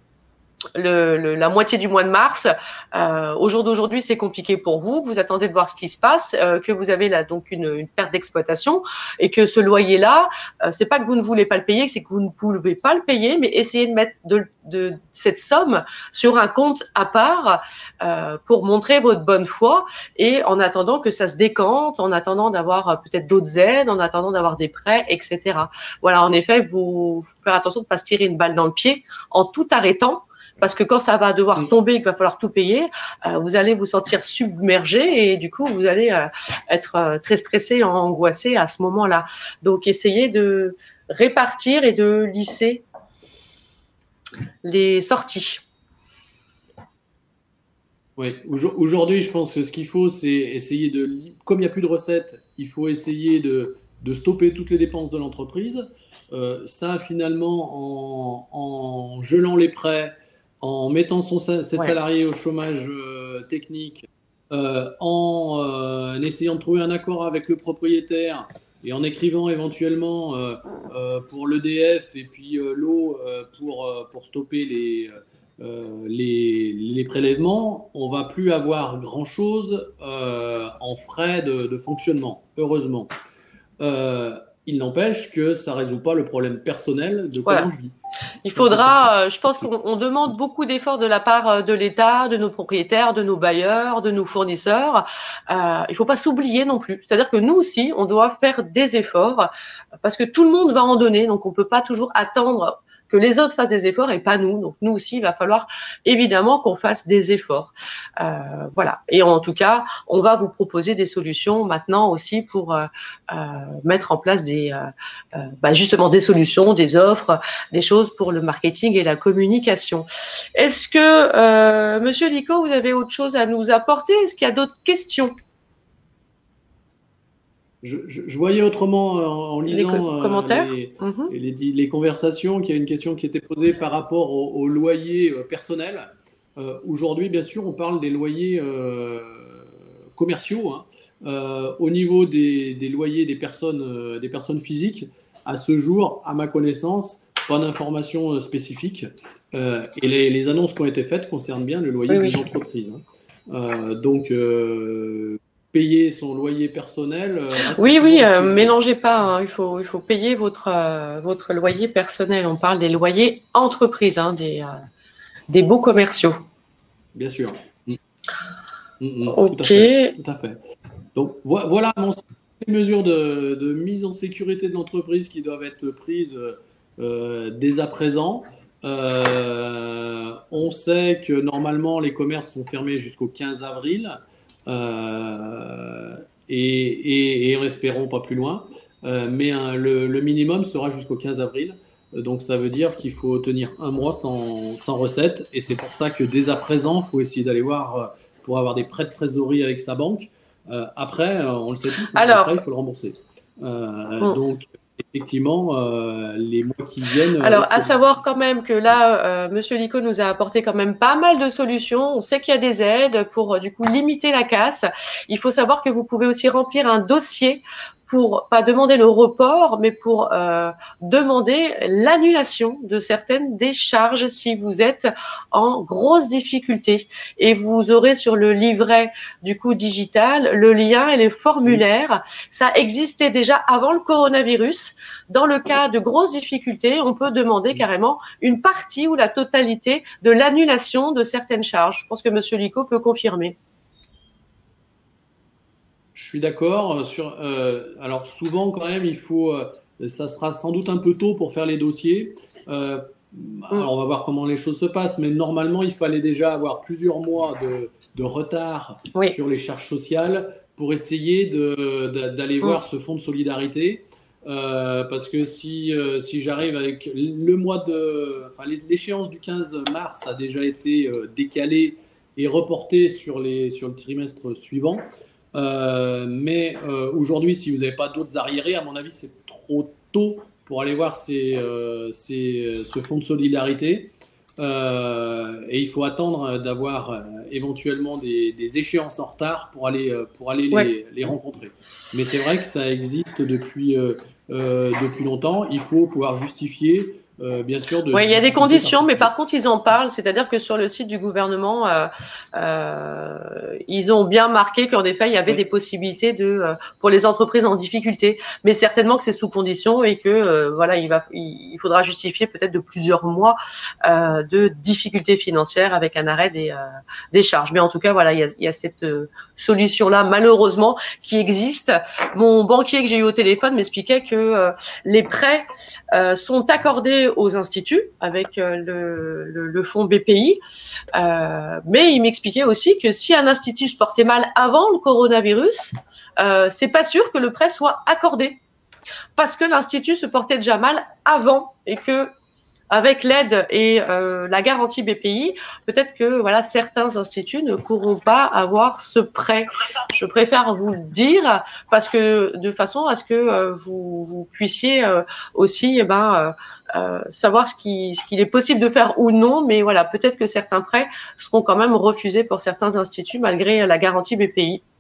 Le, le, la moitié du mois de mars, euh, au jour d'aujourd'hui, c'est compliqué pour vous. Vous attendez de voir ce qui se passe, euh, que vous avez là donc une, une perte d'exploitation, et que ce loyer-là, euh, c'est pas que vous ne voulez pas le payer, c'est que vous ne pouvez pas le payer, mais essayez de mettre de, de cette somme sur un compte à part euh, pour montrer votre bonne foi, et en attendant que ça se décante, en attendant d'avoir euh, peut-être d'autres aides, en attendant d'avoir des prêts, et cetera. Voilà, en effet, vous faire attention de ne pas se tirer une balle dans le pied en tout arrêtant. Parce que quand ça va devoir tomber, qu'il va falloir tout payer, euh, vous allez vous sentir submergé, et du coup, vous allez euh, être euh, très stressé, angoissé à ce moment-là. Donc, essayez de répartir et de lisser les sorties. Oui, aujourd'hui, je pense que ce qu'il faut, c'est essayer de, comme il n'y a plus de recettes, il faut essayer de, de stopper toutes les dépenses de l'entreprise. Euh, ça, finalement, en, en gelant les prêts, en mettant son, ses Ouais. salariés au chômage euh, technique, euh, en euh, essayant de trouver un accord avec le propriétaire et en écrivant éventuellement euh, euh, pour l'E D F et puis euh, l'eau euh, pour, euh, pour stopper les, euh, les, les prélèvements, on va plus avoir grand-chose euh, en frais de, de fonctionnement, heureusement. Euh, il n'empêche que ça ne résout pas le problème personnel de comment Voilà. je vis. Il Ça, faudra, euh, je pense qu'on on demande beaucoup d'efforts de la part de l'État, de nos propriétaires, de nos bailleurs, de nos fournisseurs. Euh, il ne faut pas s'oublier non plus. C'est-à-dire que nous aussi, on doit faire des efforts parce que tout le monde va en donner. Donc, on ne peut pas toujours attendre que les autres fassent des efforts et pas nous. Donc nous aussi, il va falloir évidemment qu'on fasse des efforts. Euh, voilà. Et en tout cas, on va vous proposer des solutions maintenant aussi pour euh, euh, mettre en place des, euh, euh, bah justement des solutions, des offres, des choses pour le marketing et la communication. Est-ce que, euh, Monsieur Lico, vous avez autre chose à nous apporter? Est-ce qu'il y a d'autres questions? Je, je, je voyais autrement en, en lisant les co commentaires. Euh, les, mmh. les, les conversations qu'il y a une question qui était posée par rapport au, au loyer euh, personnel. Euh, Aujourd'hui, bien sûr, on parle des loyers euh, commerciaux. Hein. Euh, au niveau des, des loyers des personnes, euh, des personnes physiques, à ce jour, à ma connaissance, pas d'informations euh, spécifiques. Euh, et les, les annonces qui ont été faites concernent bien le loyer oui, des oui. entreprises. Hein. Euh, donc, euh, payer son loyer personnel. Euh, oui, oui, euh, mélangez pas. Hein, il faut, il faut payer votre, euh, votre loyer personnel. On parle des loyers entreprises, hein, des, euh, des baux commerciaux. Bien sûr. Mmh. Mmh, ok. Tout à fait. Tout à fait. Donc vo voilà les mesures de, de mise en sécurité de l'entreprise qui doivent être prises euh, dès à présent. Euh, on sait que normalement les commerces sont fermés jusqu'au quinze avril. Euh, et, et, et espérons pas plus loin. Euh, mais hein, le, le minimum sera jusqu'au quinze avril. Donc ça veut dire qu'il faut tenir un mois sans, sans recette. Et c'est pour ça que dès à présent, il faut essayer d'aller voir pour avoir des prêts de trésorerie avec sa banque. Euh, après, on le sait tous, hein, Alors, après il faut le rembourser. Euh, bon. Donc effectivement, euh, les mois qui viennent. Alors, à savoir quand même que là, euh, Monsieur Lico nous a apporté quand même pas mal de solutions. On sait qu'il y a des aides pour, euh, du coup, limiter la casse. Il faut savoir que vous pouvez aussi remplir un dossier pour pas demander le report, mais pour euh, demander l'annulation de certaines des charges si vous êtes en grosse difficulté. Et vous aurez sur le livret du coup digital le lien et les formulaires. Ça existait déjà avant le coronavirus. Dans le cas de grosses difficultés, on peut demander carrément une partie ou la totalité de l'annulation de certaines charges. Je pense que Monsieur Lico peut confirmer. Je suis d'accord. Sur, euh, alors souvent quand même, il faut, euh, ça sera sans doute un peu tôt pour faire les dossiers. Euh, alors on va voir comment les choses se passent, mais normalement il fallait déjà avoir plusieurs mois de, de retard oui. sur les charges sociales pour essayer de, de, d'aller mmh. voir ce fonds de solidarité. Euh, parce que si, euh, si j'arrive avec le mois de, enfin l'échéance du quinze mars a déjà été euh, décalée et reportée sur les sur le trimestre suivant. Euh, mais euh, aujourd'hui, si vous n'avez pas d'autres arriérés, à mon avis, c'est trop tôt pour aller voir ces, euh, ces, ce fonds de solidarité. Euh, et il faut attendre d'avoir euh, éventuellement des, des échéances en retard pour aller, euh, pour aller ouais. les, les rencontrer. Mais c'est vrai que ça existe depuis, euh, euh, depuis longtemps. Il faut pouvoir justifier. Euh, bien sûr. Oui, il y a des conditions, mais par contre, ils en parlent. C'est-à-dire que sur le site du gouvernement, euh, euh, ils ont bien marqué qu'en effet, il y avait oui. des possibilités de, euh, pour les entreprises en difficulté. Mais certainement que c'est sous condition et que euh, voilà, il va, il faudra justifier peut-être de plusieurs mois euh, de difficultés financières avec un arrêt des, euh, des charges. Mais en tout cas, voilà, il y a, il y a cette euh, solution-là, malheureusement, qui existe. Mon banquier que j'ai eu au téléphone m'expliquait que euh, les prêts euh, sont accordés aux instituts avec euh, le, le, le fonds B P I, euh, mais il m'expliquait aussi que si un institut se portait mal avant le coronavirus, euh, c'est pas sûr que le prêt soit accordé parce que l'institut se portait déjà mal avant et que avec l'aide et euh, la garantie B P I, peut-être que voilà certains instituts ne pourront pas avoir ce prêt. Je préfère vous le dire parce que de façon à ce que euh, vous, vous puissiez euh, aussi eh ben euh, euh, savoir ce qui ce qu'il est possible de faire ou non. Mais voilà, peut-être que certains prêts seront quand même refusés pour certains instituts malgré la garantie B P I.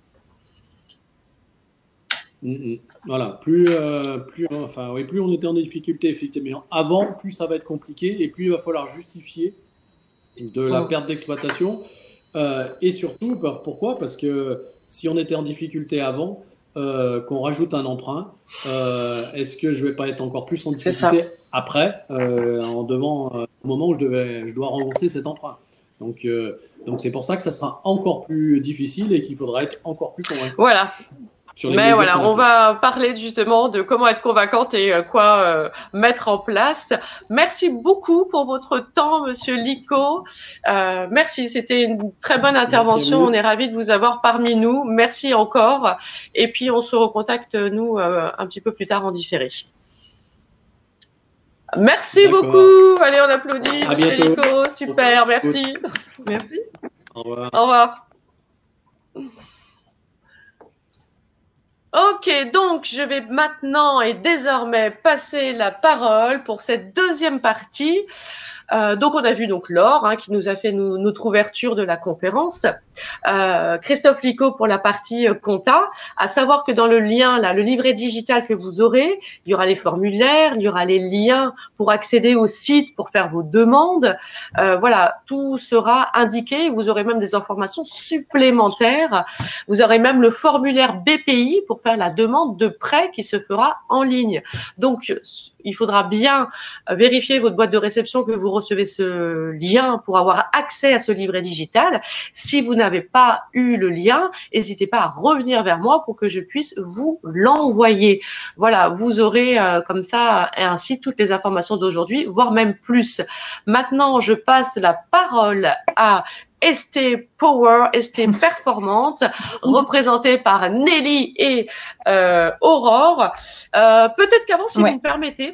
Mmh, voilà, plus, euh, plus, enfin, oui, plus on était en difficulté effectivement avant, plus ça va être compliqué et plus il va falloir justifier de la perte d'exploitation. Euh, et surtout, pourquoi? Parce que si on était en difficulté avant, euh, qu'on rajoute un emprunt, euh, est-ce que je ne vais pas être encore plus en difficulté après, euh, en devant, euh, au moment où je, devais, je dois rembourser cet emprunt? Donc, euh, donc c'est pour ça que ça sera encore plus difficile et qu'il faudra être encore plus convaincant. Voilà. sur les Mais mesures voilà, qu'on a on prises. va parler justement de comment être convaincante et euh, quoi euh, mettre en place. Merci beaucoup pour votre temps, Monsieur Lico. Euh, merci, c'était une très bonne intervention. On est ravis de vous avoir parmi nous. Merci encore. Et puis, on se recontacte, nous, euh, un petit peu plus tard en différé. Merci beaucoup. Allez, on applaudit, À Monsieur bientôt. Lico. Super, merci. Merci. Au revoir. Au revoir. Ok, donc je vais maintenant et désormais passer la parole pour cette deuxième partie. Euh, donc on a vu donc Laure hein, qui nous a fait nous, notre ouverture de la conférence, euh, Christophe Lico pour la partie euh, compta, à savoir que dans le lien là, le livret digital que vous aurez, il y aura les formulaires, il y aura les liens pour accéder au site, pour faire vos demandes, euh, voilà, tout sera indiqué, vous aurez même des informations supplémentaires, vous aurez même le formulaire B P I pour faire la demande de prêt qui se fera en ligne. Donc il faudra bien vérifier votre boîte de réception que vous recevez ce lien pour avoir accès à ce livret digital. Si vous n'avez pas eu le lien, n'hésitez pas à revenir vers moi pour que je puisse vous l'envoyer. Voilà, vous aurez euh, comme ça et ainsi toutes les informations d'aujourd'hui, voire même plus. Maintenant, je passe la parole à S T Power, S T Performante, représentée par Nelly et euh, Aurore. Euh, peut-être qu'avant, si Ouais. vous me permettez,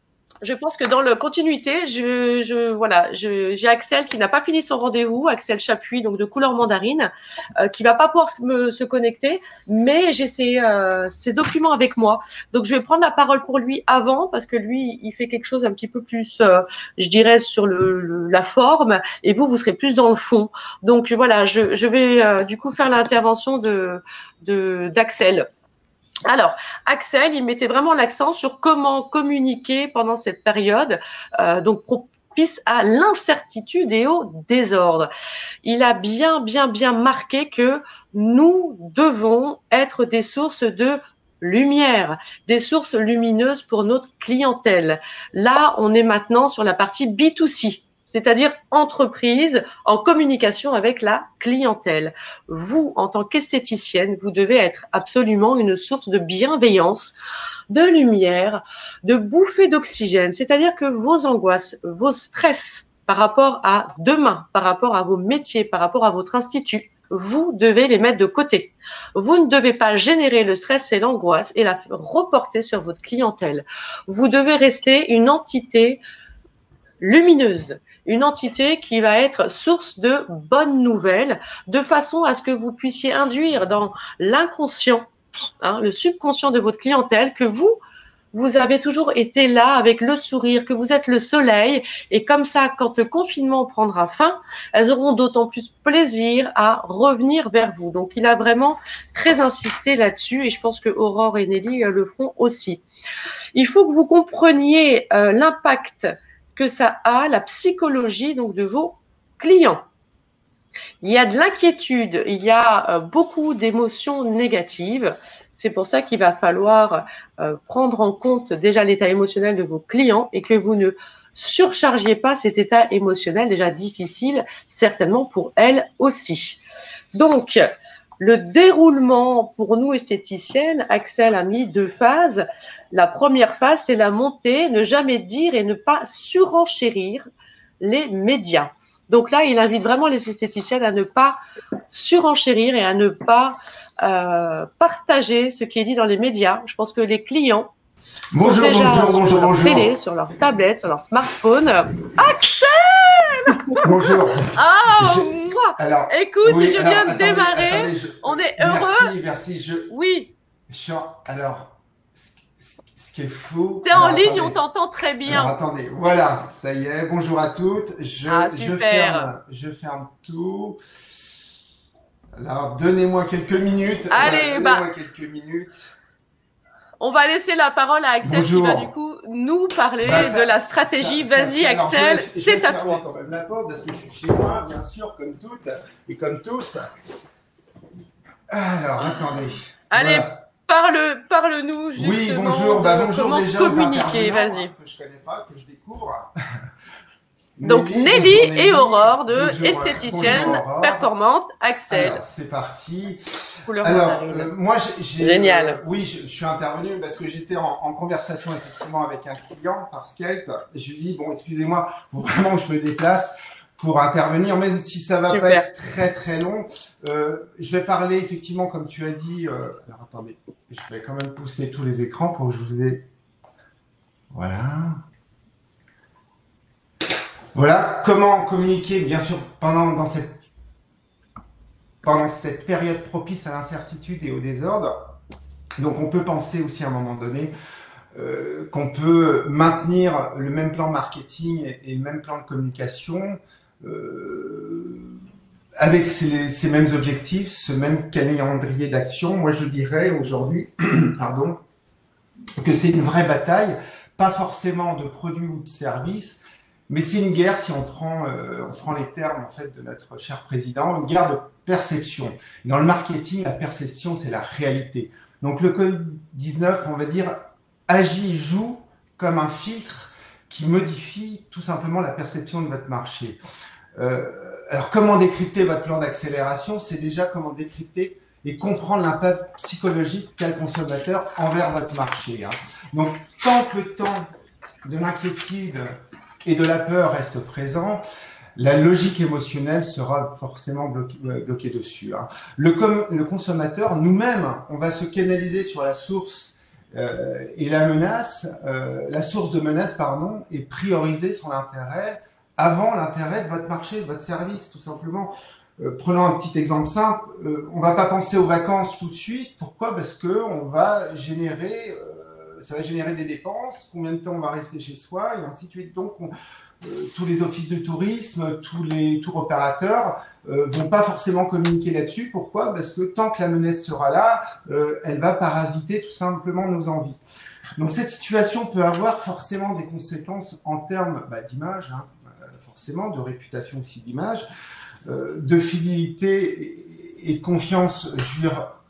je pense que dans la continuité, je, je voilà, je, j'ai Axel qui n'a pas fini son rendez-vous, Axel Chapuis, donc de couleur mandarine, euh, qui va pas pouvoir se, me, se connecter, mais j'ai ses, euh, ses documents avec moi. Donc je vais prendre la parole pour lui avant, parce que lui, il fait quelque chose un petit peu plus, euh, je dirais, sur le, le, la forme, et vous, vous serez plus dans le fond. Donc voilà, je, je vais euh, du coup faire l'intervention de, de d'Axel. Alors, Axel, il mettait vraiment l'accent sur comment communiquer pendant cette période, euh, donc propice à l'incertitude et au désordre. Il a bien, bien, bien marqué que nous devons être des sources de lumière, des sources lumineuses pour notre clientèle. Là, on est maintenant sur la partie B deux C. C'est-à-dire entreprise en communication avec la clientèle. Vous, en tant qu'esthéticienne, vous devez être absolument une source de bienveillance, de lumière, de bouffée d'oxygène. C'est-à-dire que vos angoisses, vos stress par rapport à demain, par rapport à vos métiers, par rapport à votre institut, vous devez les mettre de côté. Vous ne devez pas générer le stress et l'angoisse et la reporter sur votre clientèle. Vous devez rester une entité lumineuse, une entité qui va être source de bonnes nouvelles, de façon à ce que vous puissiez induire dans l'inconscient, hein, le subconscient de votre clientèle, que vous, vous avez toujours été là avec le sourire, que vous êtes le soleil, et comme ça, quand le confinement prendra fin, elles auront d'autant plus plaisir à revenir vers vous. Donc, il a vraiment très insisté là-dessus, et je pense que Aurore et Nelly le feront aussi. Il faut que vous compreniez euh, l'impact que ça a, la psychologie donc de vos clients. Il y a de l'inquiétude, il y a euh, beaucoup d'émotions négatives. C'est pour ça qu'il va falloir euh, prendre en compte déjà l'état émotionnel de vos clients et que vous ne surchargiez pas cet état émotionnel déjà difficile, certainement pour elles aussi. Donc, le déroulement pour nous esthéticiennes, Axel a mis deux phases. La première phase, c'est la montée, ne jamais dire et ne pas surenchérir les médias. Donc là, il invite vraiment les esthéticiennes à ne pas surenchérir et à ne pas euh, partager ce qui est dit dans les médias. Je pense que les clients bonjour, sont déjà bonjour, sur bonjour, leur bonjour. télé, sur leur tablette, sur leur smartphone. Axel! Bonjour. Ah, Je- moi. Alors, Écoute, oui, je alors, viens de attendez, démarrer. attendez, je- On est heureux. Merci, merci. Je, Oui, je suis en- alors, ce, ce- ce qui est fou. t'es en alors, ligne, attendez. on t'entend très bien. Alors, attendez, voilà, ça y est. Bonjour à toutes. Je, Ah, je super. ferme, je ferme tout. Alors, donnez-moi quelques minutes. Allez, Voilà, bah. donnez-moi quelques minutes. On va laisser la parole à Axel Bonjour. qui va du coup nous parler Bah, ça- de la stratégie. ça- ça Vas-y fait- alors, je Axel, vais- je vais c'est à fermer toi. quand même la porte parce que je suis chez moi, bien sûr, comme toutes et comme tous. Alors, attendez. Allez, Voilà. parle, parle-nous justement Oui, bonjour. Bah, de bonjour comment déjà aux communiquer. intervenants, Vas-y. hein, que je connais pas, que je découvre. Donc Nelly, Nelly bonjour Nelly. et Aurore de Bonjour, esthéticienne bonjour Aurore. performante Axel. Alors, c'est parti. Couleur Alors, mandarine. euh, moi, j'ai, j'ai, Génial. euh, oui, je, je suis intervenu parce que j'étais en, en conversation effectivement avec un client par Skype. Et je lui dis, bon, excusez-moi, faut vraiment que je me déplace pour intervenir, même si ça va Super. pas être très très long. Euh, je vais parler effectivement, comme tu as dit. Euh, alors attendez, je vais quand même pousser tous les écrans pour que je vous ai. Voilà. Voilà comment communiquer, bien sûr, pendant dans cette pendant cette période propice à l'incertitude et au désordre. Donc, on peut penser aussi à un moment donné euh, qu'on peut maintenir le même plan marketing et, et le même plan de communication euh, avec ces, ces mêmes objectifs, ce même calendrier d'action. Moi, je dirais aujourd'hui, pardon, que c'est une vraie bataille, pas forcément de produits ou de services, mais c'est une guerre, si on prend, euh, on prend les termes en fait de notre cher président, une guerre de perception. Dans le marketing, la perception, c'est la réalité. Donc le Covid dix-neuf, on va dire, agit et joue comme un filtre qui modifie tout simplement la perception de votre marché. Euh, alors comment décrypter votre plan d'accélération? C'est déjà comment décrypter et comprendre l'impact psychologique qu'a le consommateur envers votre marché. Hein. Donc tant que le temps de l'inquiétude et de la peur reste présent, la logique émotionnelle sera forcément bloquée, bloquée dessus. Hein. Le, com le consommateur, nous-mêmes, on va se canaliser sur la source euh, et la menace, euh, la source de menace, pardon, et prioriser son intérêt avant l'intérêt de votre marché, de votre service, tout simplement. Euh, prenons un petit exemple simple, euh, on va pas penser aux vacances tout de suite. Pourquoi? Parce que on va générer... Euh, ça va générer des dépenses, combien de temps on va rester chez soi, et ainsi de suite. Donc, on, euh, tous les offices de tourisme, tous les tours opérateurs euh, vont pas forcément communiquer là-dessus. Pourquoi? Parce que tant que la menace sera là, euh, elle va parasiter tout simplement nos envies. Donc, cette situation peut avoir forcément des conséquences en termes bah, d'image, hein, forcément, de réputation aussi d'image, euh, de fidélité et de confiance, je veux dire,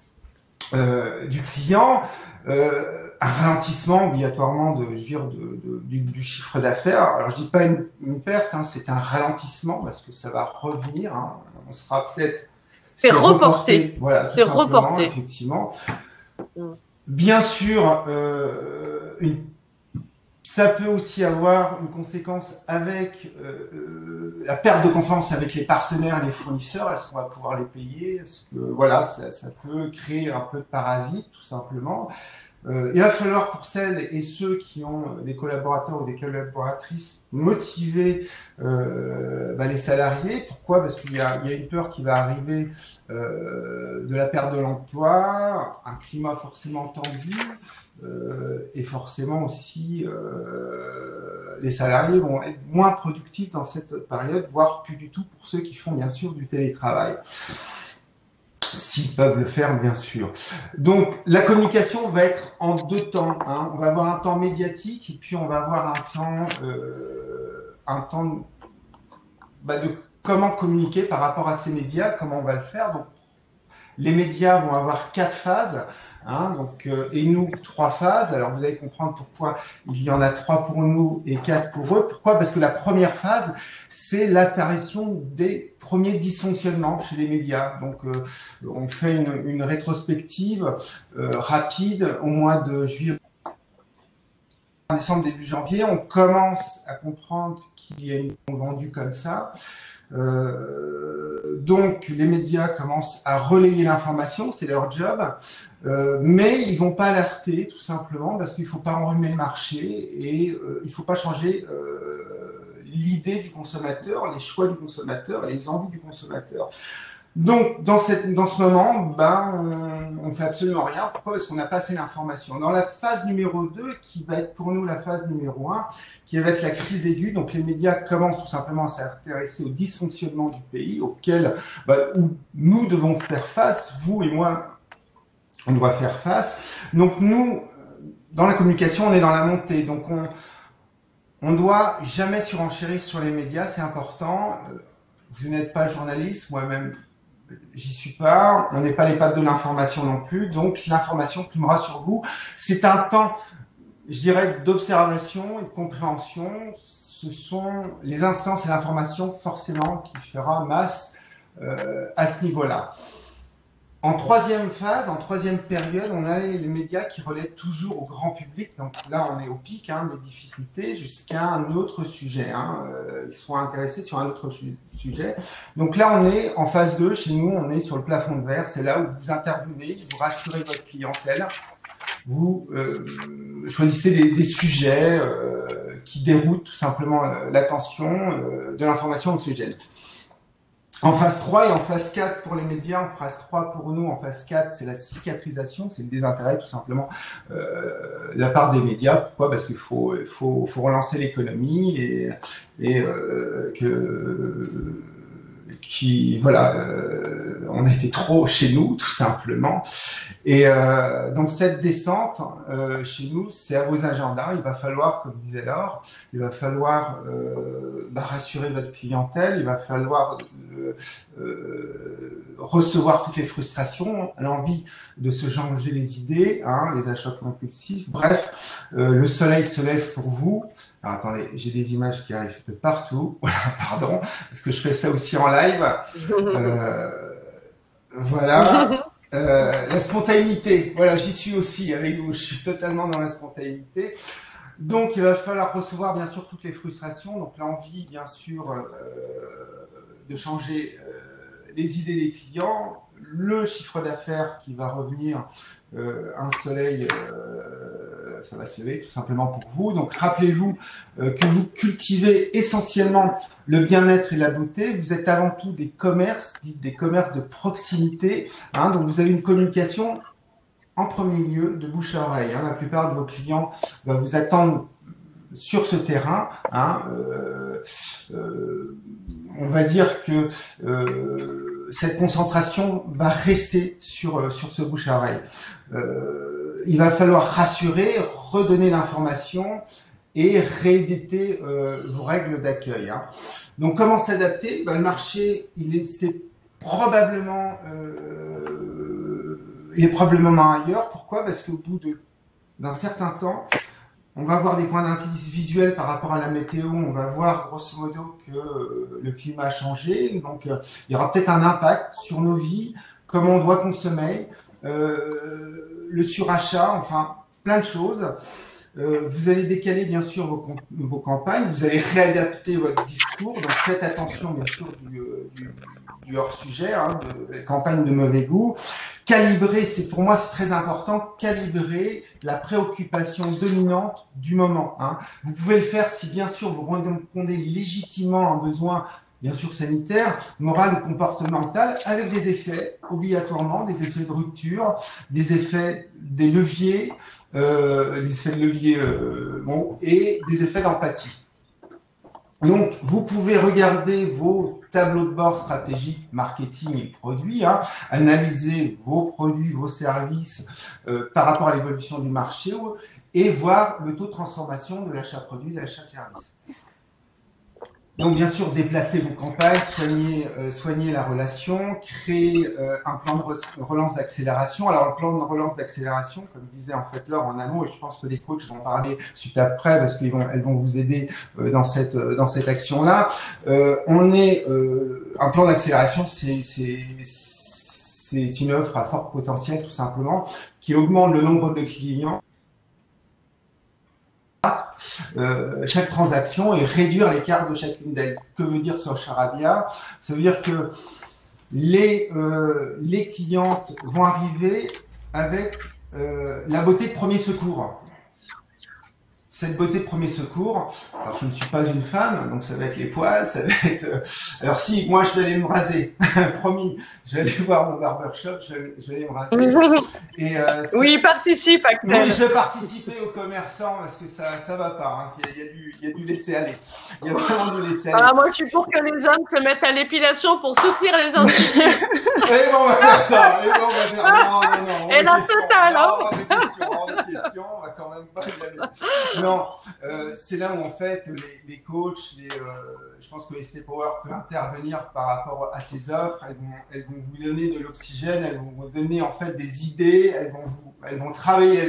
euh, du client, euh, un ralentissement obligatoirement de, je veux dire, de, de, du, du chiffre d'affaires. Alors, je dis pas une, une perte, hein, c'est un ralentissement parce que ça va revenir. Hein, on sera peut-être... C'est reporté. reporté. Voilà, c'est reporté. Effectivement. Mm. Bien sûr, euh, une, ça peut aussi avoir une conséquence avec euh, euh, la perte de confiance avec les partenaires et les fournisseurs. Est-ce qu'on va pouvoir les payer? Est-ce que, voilà, ça, ça peut créer un peu de parasite, tout simplement. Euh, il va falloir pour celles et ceux qui ont des collaborateurs ou des collaboratrices motiver euh, bah, les salariés. Pourquoi? Parce qu'il y a, il y a une peur qui va arriver euh, de la perte de l'emploi, un climat forcément tendu euh, et forcément aussi euh, les salariés vont être moins productifs dans cette période, voire plus du tout pour ceux qui font bien sûr du télétravail. S'ils peuvent le faire, bien sûr. Donc, la communication va être en deux temps. Hein. On va avoir un temps médiatique et puis on va avoir un temps, euh, un temps bah, de comment communiquer par rapport à ces médias, comment on va le faire. Donc, les médias vont avoir quatre phases. Hein, donc, euh, et nous, trois phases. Alors, vous allez comprendre pourquoi il y en a trois pour nous et quatre pour eux. Pourquoi? Parce que la première phase, c'est l'apparition des premiers dysfonctionnements chez les médias. Donc, euh, on fait une, une rétrospective euh, rapide au mois de juillet, décembre, début janvier. On commence à comprendre qu'il y a une vendue comme ça. Euh, donc, les médias commencent à relayer l'information, c'est leur job. Euh, mais ils vont pas alerter tout simplement parce qu'il faut pas enrhumer le marché et euh, il faut pas changer euh, l'idée du consommateur, les choix du consommateur et les envies du consommateur. Donc dans cette dans ce moment, ben on, on fait absolument rien. Pourquoi? Parce qu'on n'a pas assez d'informations. Dans la phase numéro deux, qui va être pour nous la phase numéro un, qui va être la crise aiguë, donc les médias commencent tout simplement à s'intéresser au dysfonctionnement du pays, auquel ben, où nous devons faire face, vous et moi. On doit faire face. Donc nous, dans la communication, on est dans la montée. Donc on on doit jamais surenchérir sur les médias, c'est important. Vous n'êtes pas journaliste, moi-même, j'y suis pas. On n'est pas les pattes de l'information non plus. Donc l'information primera sur vous. C'est un temps, je dirais, d'observation et de compréhension. Ce ce sont les instances et l'information forcément qui fera masse euh, à ce niveau-là. En troisième phase, en troisième période, on a les, les médias qui relaient toujours au grand public. Donc là, on est au pic hein, des difficultés jusqu'à un autre sujet. Hein. Euh, ils sont intéressés sur un autre sujet. Donc là, on est en phase deux. Chez nous, on est sur le plafond de verre. C'est là où vous intervenez, vous rassurez votre clientèle. Vous euh, choisissez des, des sujets euh, qui déroutent tout simplement l'attention euh, de l'information anxiogène. En phase trois et en phase quatre pour les médias, en phase trois pour nous, en phase quatre, c'est la cicatrisation, c'est le désintérêt tout simplement euh, de la part des médias. Pourquoi? Parce qu'il faut, faut, faut relancer l'économie et, et euh, que... qui voilà, euh, on était trop chez nous tout simplement. Et euh, donc cette descente euh, chez nous, c'est à vos agendas. Il va falloir, comme disait Laure, il va falloir euh, bah, rassurer votre clientèle. Il va falloir euh, euh, recevoir toutes les frustrations, l'envie de se changer les idées, hein, les achats compulsifs. Bref, euh, le soleil se lève pour vous. Alors attendez, j'ai des images qui arrivent de partout. Voilà, pardon, parce que je fais ça aussi en live. Euh, voilà. Euh, la spontanéité, voilà, j'y suis aussi avec vous. Je suis totalement dans la spontanéité. Donc, il va falloir recevoir bien sûr toutes les frustrations. Donc, l'envie, bien sûr, euh, de changer euh, les idées des clients, le chiffre d'affaires qui va revenir, euh, un soleil, euh, ça va se lever tout simplement pour vous. Donc rappelez-vous euh, que vous cultivez essentiellement le bien-être et la beauté. Vous êtes avant tout des commerces, dites des commerces de proximité. Hein, donc vous avez une communication en premier lieu de bouche à oreille. Hein. La plupart de vos clients va vous attendre sur ce terrain. Hein, euh, euh, on va dire que euh, cette concentration va rester sur, sur ce bouche à oreille. Euh, il va falloir rassurer, redonner l'information et rééditer euh, vos règles d'accueil. Hein. Donc, comment s'adapter? Ben, le marché, il est, c'est probablement, euh, il est probablement ailleurs. Pourquoi? Parce qu'au bout de, d'un certain temps, on va avoir des points d'indice visuels par rapport à la météo. On va voir grosso modo que euh, le climat a changé. Donc, euh, il y aura peut-être un impact sur nos vies, comment on doit consommer, euh, le surachat, enfin, plein de choses. Euh, vous allez décaler, bien sûr, vos, vos campagnes. Vous allez réadapter votre discours. Donc, faites attention, bien sûr, du, du, du hors-sujet, hein, de, de campagne de mauvais goût. Calibrer, c'est pour moi c'est très important, calibrer la préoccupation dominante du moment. Hein. Vous pouvez le faire si bien sûr vous répondez légitimement à un besoin, bien sûr sanitaire, moral ou comportemental, avec des effets obligatoirement, des effets de rupture, des effets des leviers, euh, des effets de levier, euh, bon, et des effets d'empathie. Donc, vous pouvez regarder vos tableaux de bord stratégiques, marketing et produits, hein, analyser vos produits, vos services euh, par rapport à l'évolution du marché et voir le taux de transformation de l'achat produit, de l'achat service. Donc, bien sûr, déplacer vos campagnes, soigner, euh, soigner la relation, créer euh, un plan de re relance d'accélération. Alors, le plan de relance d'accélération, comme disait en fait Laure en amont, et je pense que les coachs vont parler suite après parce qu'elles vont, elles vont vous aider euh, dans cette, euh, dans cette action-là. Euh, on est, euh, un plan d'accélération, c'est, c'est, c'est une offre à fort potentiel, tout simplement, qui augmente le nombre de clients. Euh, chaque transaction et réduire l'écart de chacune d'elles. Que veut dire sur Charabia? Ça veut dire que les, euh, les clientes vont arriver avec euh, la beauté de premier secours. Cette beauté de premier secours, alors je ne suis pas une femme, donc ça va être les poils, ça va être... Euh, alors si, moi je vais aller me raser, promis, je vais aller voir mon barbershop, je vais, je vais aller me raser. Et, euh, oui, participe, Axel. Oui, je vais participer aux commerçants parce que ça ça va pas, hein. il, y a, il, y a du, il y a du laisser aller, il y a vraiment du laisser aller. Ah, moi je suis pour que les hommes se mettent à l'épilation pour soutenir les individus. Et bon, on va faire ça, et bon, on va faire... Non, non, non. Et la totale, hein. Hors de question, hors de question, on va quand même pas y aller. Non, euh, c'est là où en fait les, les coachs, les, euh, je pense que les Stay Power peut intervenir par rapport à ces offres. Elles vont, elles vont vous donner de l'oxygène, elles vont vous donner en fait des idées, elles vont vous, elles vont travailler avec vous.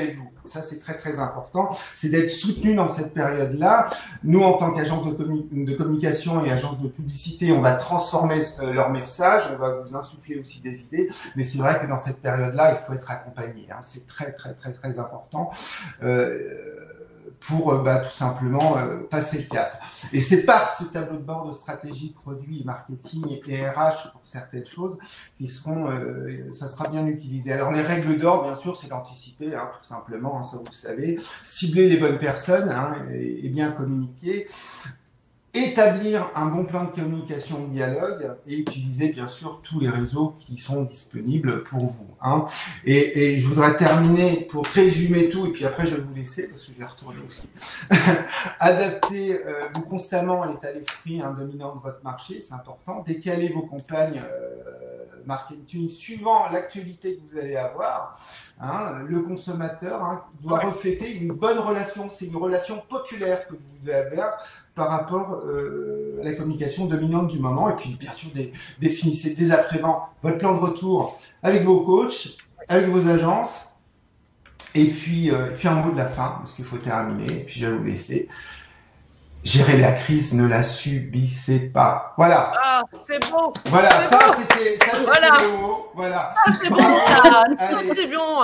ça c'est très très important, c'est d'être soutenu dans cette période-là. Nous, en tant qu'agence de, commun de communication et agence de publicité, on va transformer euh, leur message, on va vous insuffler aussi des idées, mais c'est vrai que dans cette période-là, il faut être accompagné, hein. C'est très très très très important. Euh, pour euh, bah, tout simplement euh, passer le cap. Et c'est par ce tableau de bord de stratégie, produit, marketing et R H pour certaines choses qui seront, euh, ça sera bien utilisé. Alors les règles d'or, bien sûr, c'est d'anticiper, hein, tout simplement, hein, ça vous le savez, cibler les bonnes personnes hein, et, et bien communiquer. Établir un bon plan de communication de dialogue et utiliser bien sûr tous les réseaux qui sont disponibles pour vous. Hein. Et, et je voudrais terminer pour résumer tout, et puis après je vais vous laisser parce que je vais retourner aussi. Adapter euh, vous constamment à l'état d'esprit hein, dominant de votre marché, c'est important. Décaler vos campagnes euh, marketing suivant l'actualité que vous allez avoir. Hein. Le consommateur hein, doit refléter une bonne relation, c'est une relation populaire que vous devez avoir par rapport euh, à la communication dominante du moment. Et puis, bien sûr, des, définissez dès à présent votre plan de retour avec vos coachs, avec vos agences. Et puis, euh, et puis un mot de la fin, parce qu'il faut terminer. Et puis, je vais vous laisser. Gérer la crise, ne la subissez pas. Voilà. Ah, c'est beau. Voilà, ça c'était ça, voilà. le mot. Voilà. Ah, c'est bon, ça. C'est bon.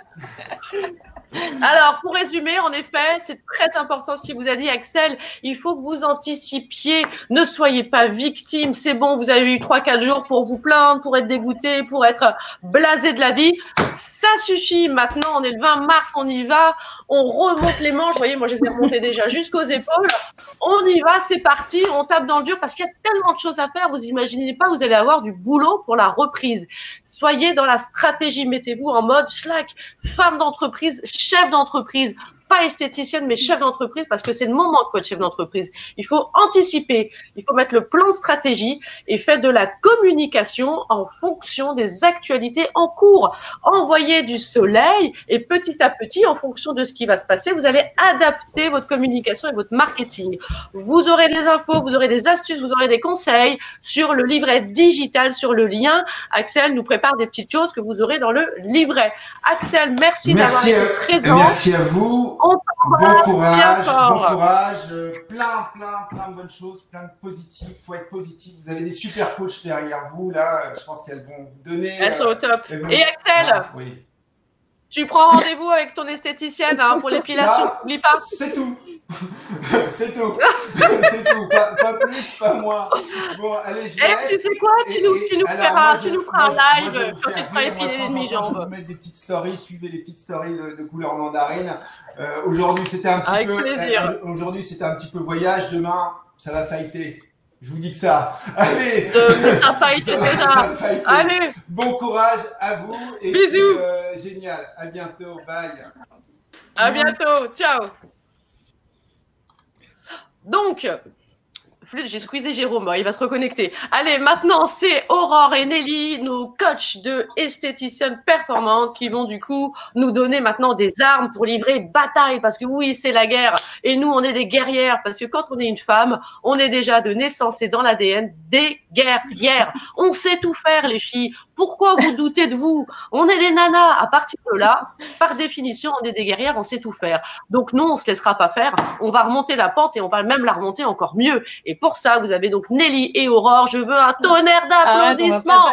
Alors, pour résumer, en effet, c'est très important ce qu'il vous a dit, Axel. Il faut que vous anticipiez. Ne soyez pas victime. C'est bon, vous avez eu trois, quatre jours pour vous plaindre, pour être dégoûté, pour être blasé de la vie. Ça suffit. Maintenant, on est le vingt mars, on y va. On remonte les manches. Vous voyez, moi, je les ai remontées déjà jusqu'aux épaules. On y va, c'est parti. On tape dans le dur parce qu'il y a tellement de choses à faire. Vous imaginez pas, vous allez avoir du boulot pour la reprise. Soyez dans la stratégie. Mettez-vous en mode schlack, femme d'entreprise, chef d'entreprise, pas esthéticienne, mais chef d'entreprise, parce que c'est le moment qu'il faut être chef d'entreprise. Il faut anticiper, il faut mettre le plan de stratégie et faire de la communication en fonction des actualités en cours. Envoyez du soleil et petit à petit, en fonction de ce qui va se passer, vous allez adapter votre communication et votre marketing. Vous aurez des infos, vous aurez des astuces, vous aurez des conseils sur le livret digital, sur le lien. Axel nous prépare des petites choses que vous aurez dans le livret. Axel, merci, merci d'avoir été présent. Merci à vous. On bon courage, bon courage, euh, plein, plein, plein de bonnes choses, plein de positifs. Il faut être positif. Vous avez des super coachs derrière vous là. Je pense qu'elles vont vous donner. Elles sont au top. Vont... Et Axel, ah, oui. Tu prends rendez-vous avec ton esthéticienne hein, pour l'épilation. N'oublie pas. C'est tout. C'est tout. C'est tout. Pas, pas plus, pas moins. Bon, allez, je vais. Et tu sais quoi, tu nous, tu nous feras, tu nous feras un live quand tu te feras épiler les demi-jambes. Je vais vous mettre des petites stories, suivez les petites stories de, de couleur mandarine. Euh, aujourd'hui, c'était un petit avec peu. Plaisir. Euh, aujourd'hui, c'était un petit peu voyage. Demain, ça va fighter. Je vous dis que ça. Allez. De, mais ça fight déjà. Allez. Bon courage à vous. Et bisous. Puis, euh, génial. À bientôt. Bye. À bientôt. Ciao. Donc, j'ai squeezé Jérôme, il va se reconnecter. Allez, maintenant, c'est Aurore et Nelly, nos coachs de esthéticiennes performantes qui vont du coup nous donner maintenant des armes pour livrer bataille. Parce que oui, c'est la guerre. Et nous, on est des guerrières. Parce que quand on est une femme, on est déjà de naissance et dans l'A D N des guerrières. On sait tout faire, les filles. Pourquoi vous doutez de vous? On est des nanas. À partir de là, par définition, on est des guerrières, on sait tout faire. Donc, nous, on se laissera pas faire. On va remonter la pente et on va même la remonter encore mieux. Et pour ça, vous avez donc Nelly et Aurore. Je veux un tonnerre d'applaudissements.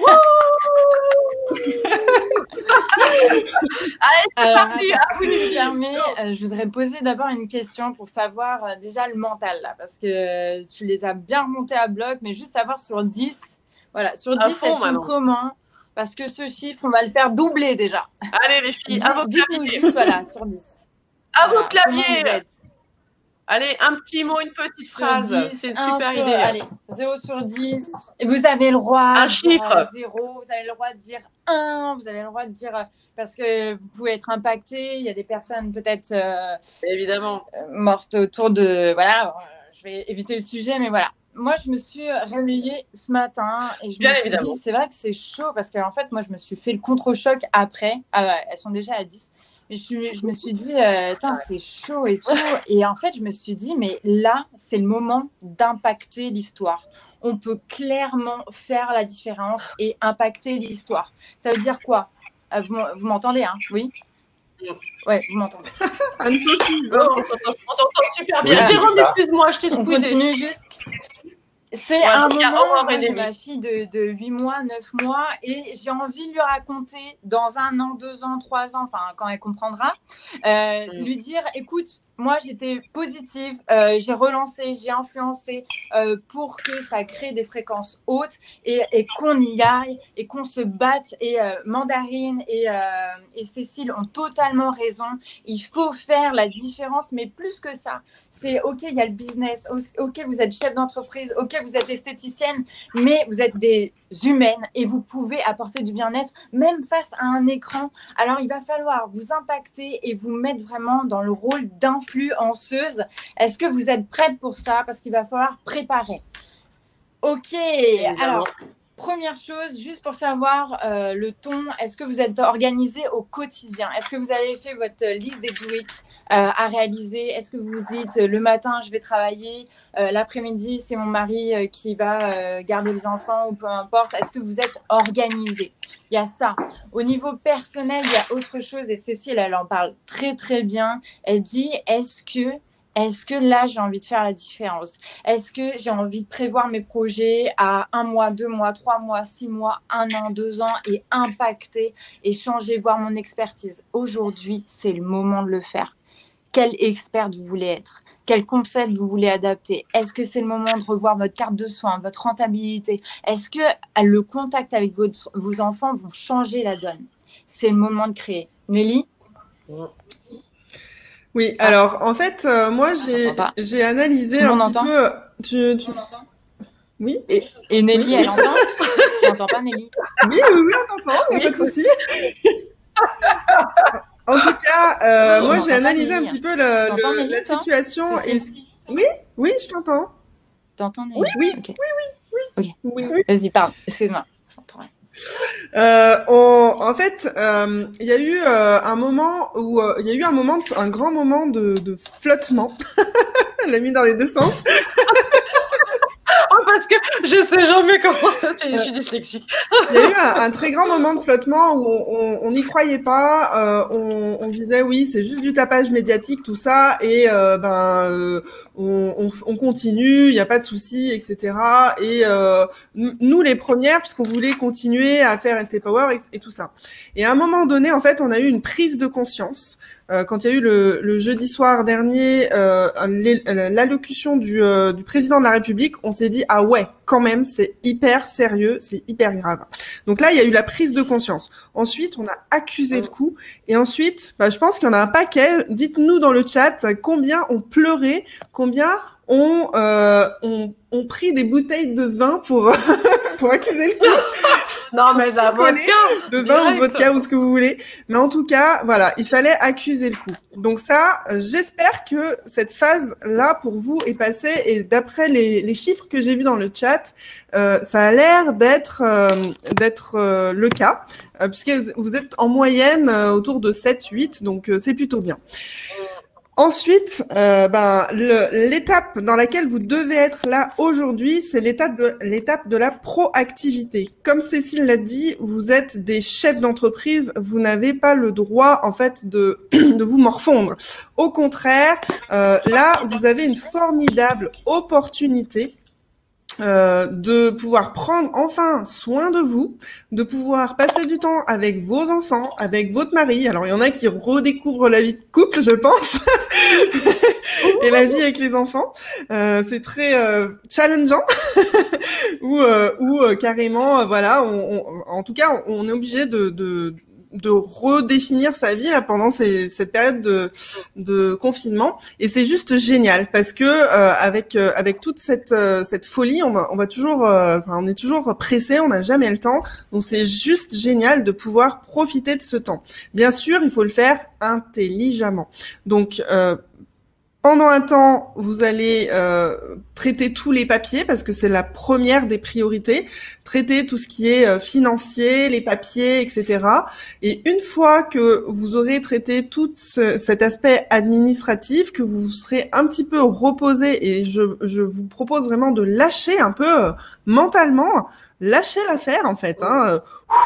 Allez, c'est Alors, parti. attends, À vous si vous permets, euh, je voudrais poser d'abord une question pour savoir euh, déjà le mental, là, parce que tu les as bien remontés à bloc, mais juste savoir sur dix, voilà, sur dix, fond, elles sont maintenant. Comment? Parce que ce chiffre, on va le faire doubler déjà. Allez, les filles, à vos Dites-nous claviers. juste, voilà, sur dix. À Voilà, vos claviers. comment vous êtes? Allez, un petit mot, une petite Sur phrase. dix, C'est une un super sur, idée. allez, zéro sur dix. Et vous avez le droit Un de chiffre. dire zéro, vous avez le droit de dire un, vous avez le droit de dire. euh, Parce que vous pouvez être impacté. Il y a des personnes peut-être euh, Évidemment. euh, mortes autour de. Voilà, euh, je vais éviter le sujet, mais voilà. Moi, je me suis réveillée ce matin et je Bien me suis évidemment. dit, c'est vrai que c'est chaud parce qu'en fait, moi, je me suis fait le contre-choc après. Ah ouais, elles sont déjà à dix. Mais je, suis- je me suis dit, euh, Tain, c'est chaud et tout. Et en fait, je me suis dit, mais là, c'est le moment d'impacter l'histoire. On peut clairement faire la différence et impacter l'histoire. Ça veut dire quoi? Euh, Vous, vous m'entendez, hein? Oui? Ouais, vous m'entendez. Anne-Sophie, Oh, on t'entend on t'entend super bien. Oui, Jérôme, c'est ça. excuse-moi, je t'ai On squeezé. continue juste. C'est Ouais, un donc il y a moment, Aurore moi et j'ai Nelly. ma fille de, de huit mois, neuf mois, et j'ai envie de lui raconter dans un an, deux ans, trois ans, enfin quand elle comprendra, euh, Mm. lui dire, écoute, moi j'étais positive, euh, j'ai relancé, j'ai influencé euh, pour que ça crée des fréquences hautes et, et qu'on y aille et qu'on se batte. Et euh, Mandarine et, euh, et Cécile ont totalement raison. Il faut faire la différence, mais plus que ça, c'est ok, il y a le business, ok, vous êtes chef d'entreprise, ok, vous êtes esthéticienne, mais vous êtes des humaines et vous pouvez apporter du bien-être même face à un écran. Alors il va falloir vous impacter et vous mettre vraiment dans le rôle d'influenceuse. Est-ce que vous êtes prête pour ça? Parce qu'il va falloir préparer. Ok, Évidemment. alors première chose, juste pour savoir euh, le ton, est-ce que vous êtes organisé au quotidien? Est-ce que vous avez fait votre liste des do it euh, à réaliser? Est-ce que vous vous dites euh, le matin je vais travailler, euh, l'après-midi c'est mon mari euh, qui va euh, garder les enfants ou peu importe? Est-ce que vous êtes organisé? Il y a ça. Au niveau personnel, il y a autre chose et Cécile, elle en parle très très bien. Elle dit, est-ce que Est-ce que là, j'ai envie de faire la différence? Est-ce que j'ai envie de prévoir mes projets à un mois, deux mois, trois mois, six mois, un an, deux ans et impacter et changer, voir mon expertise? Aujourd'hui, c'est le moment de le faire. Quelle experte vous voulez être? Quel concept vous voulez adapter? Est-ce que c'est le moment de revoir votre carte de soins, votre rentabilité? Est-ce que le contact avec votre, vos enfants vont changer la donne? C'est le moment de créer. Nelly? Oui, alors en fait, euh, moi j'ai j'ai analysé un petit peu. Tu, tu... Oui. Et, et Nelly, oui. elle entend? Tu n'entends pas, Nelly? Oui, oui, oui, on t'entend, il n'y a pas de souci. En tout cas, euh, moi j'ai analysé un petit peu le, le, Nelly, la situation. Et... Oui, oui, je t'entends. T'entends, Nelly? Oui, oui, okay. oui, oui. Ok. oui, oui. Vas-y, parle. Excuse-moi. Euh, on, en fait, il euh, y a eu euh, un moment où il euh, y a eu un moment, de, un grand moment de, de flottement. Elle l'a mis dans les deux sens. Oh, parce que je sais jamais comment ça, je suis dyslexique. Il y a eu un, un très grand moment de flottement où on n'y croyait pas. Euh, on, on disait oui, c'est juste du tapage médiatique, tout ça, et euh, ben euh, on, on, on continue, il n'y a pas de souci, et cetera. Et euh, nous les premières, puisqu'on voulait continuer à faire S T Power et, et tout ça. Et à un moment donné, en fait, on a eu une prise de conscience. Euh, quand il y a eu le, le jeudi soir dernier euh, l'allocution du, euh, du président de la République, on s'est dit ah ouais, quand même, c'est hyper sérieux, c'est hyper grave. Donc là, il y a eu la prise de conscience. Ensuite, on a accusé le coup. Et ensuite, bah, je pense qu'il y en a un paquet. Dites-nous dans le chat combien ont pleuré, combien ont, euh, ont, ont pris des bouteilles de vin pour, pour accuser le coup. Non, mais la vodka, de vin ou de vodka ou ce que vous voulez. Mais en tout cas, voilà, il fallait accuser le coup. Donc ça, euh, j'espère que cette phase-là pour vous est passée. Et d'après les, les chiffres que j'ai vus dans le chat, euh, ça a l'air d'être euh, d'être euh, le cas, euh, puisque vous êtes en moyenne euh, autour de sept huit, donc euh, c'est plutôt bien. Ensuite, euh, ben, l'étape dans laquelle vous devez être là aujourd'hui, c'est l'étape de, l'étape de la proactivité. Comme Cécile l'a dit, vous êtes des chefs d'entreprise, vous n'avez pas le droit en fait de, de vous morfondre. Au contraire, euh, là, vous avez une formidable opportunité Euh, de pouvoir prendre enfin soin de vous, de pouvoir passer du temps avec vos enfants, avec votre mari. Alors, il y en a qui redécouvrent la vie de couple, je pense, et la vie avec les enfants. Euh, c'est très euh, challengeant, ou euh, ou euh, carrément, euh, voilà. On, on, en tout cas, on, on est obligé de, de de redéfinir sa vie là pendant ces, cette période de, de confinement, et c'est juste génial parce que euh, avec euh, avec toute cette euh, cette folie, on va on va toujours euh, enfin on est toujours pressé, on n'a jamais le temps, donc c'est juste génial de pouvoir profiter de ce temps. Bien sûr, il faut le faire intelligemment. Donc euh, Pendant un temps, vous allez euh, traiter tous les papiers parce que c'est la première des priorités. Traiter tout ce qui est euh, financier, les papiers, et cetera. Et une fois que vous aurez traité tout ce, cet aspect administratif, que vous serez un petit peu reposé, et je, je vous propose vraiment de lâcher un peu euh, mentalement, lâcher l'affaire en fait, hein,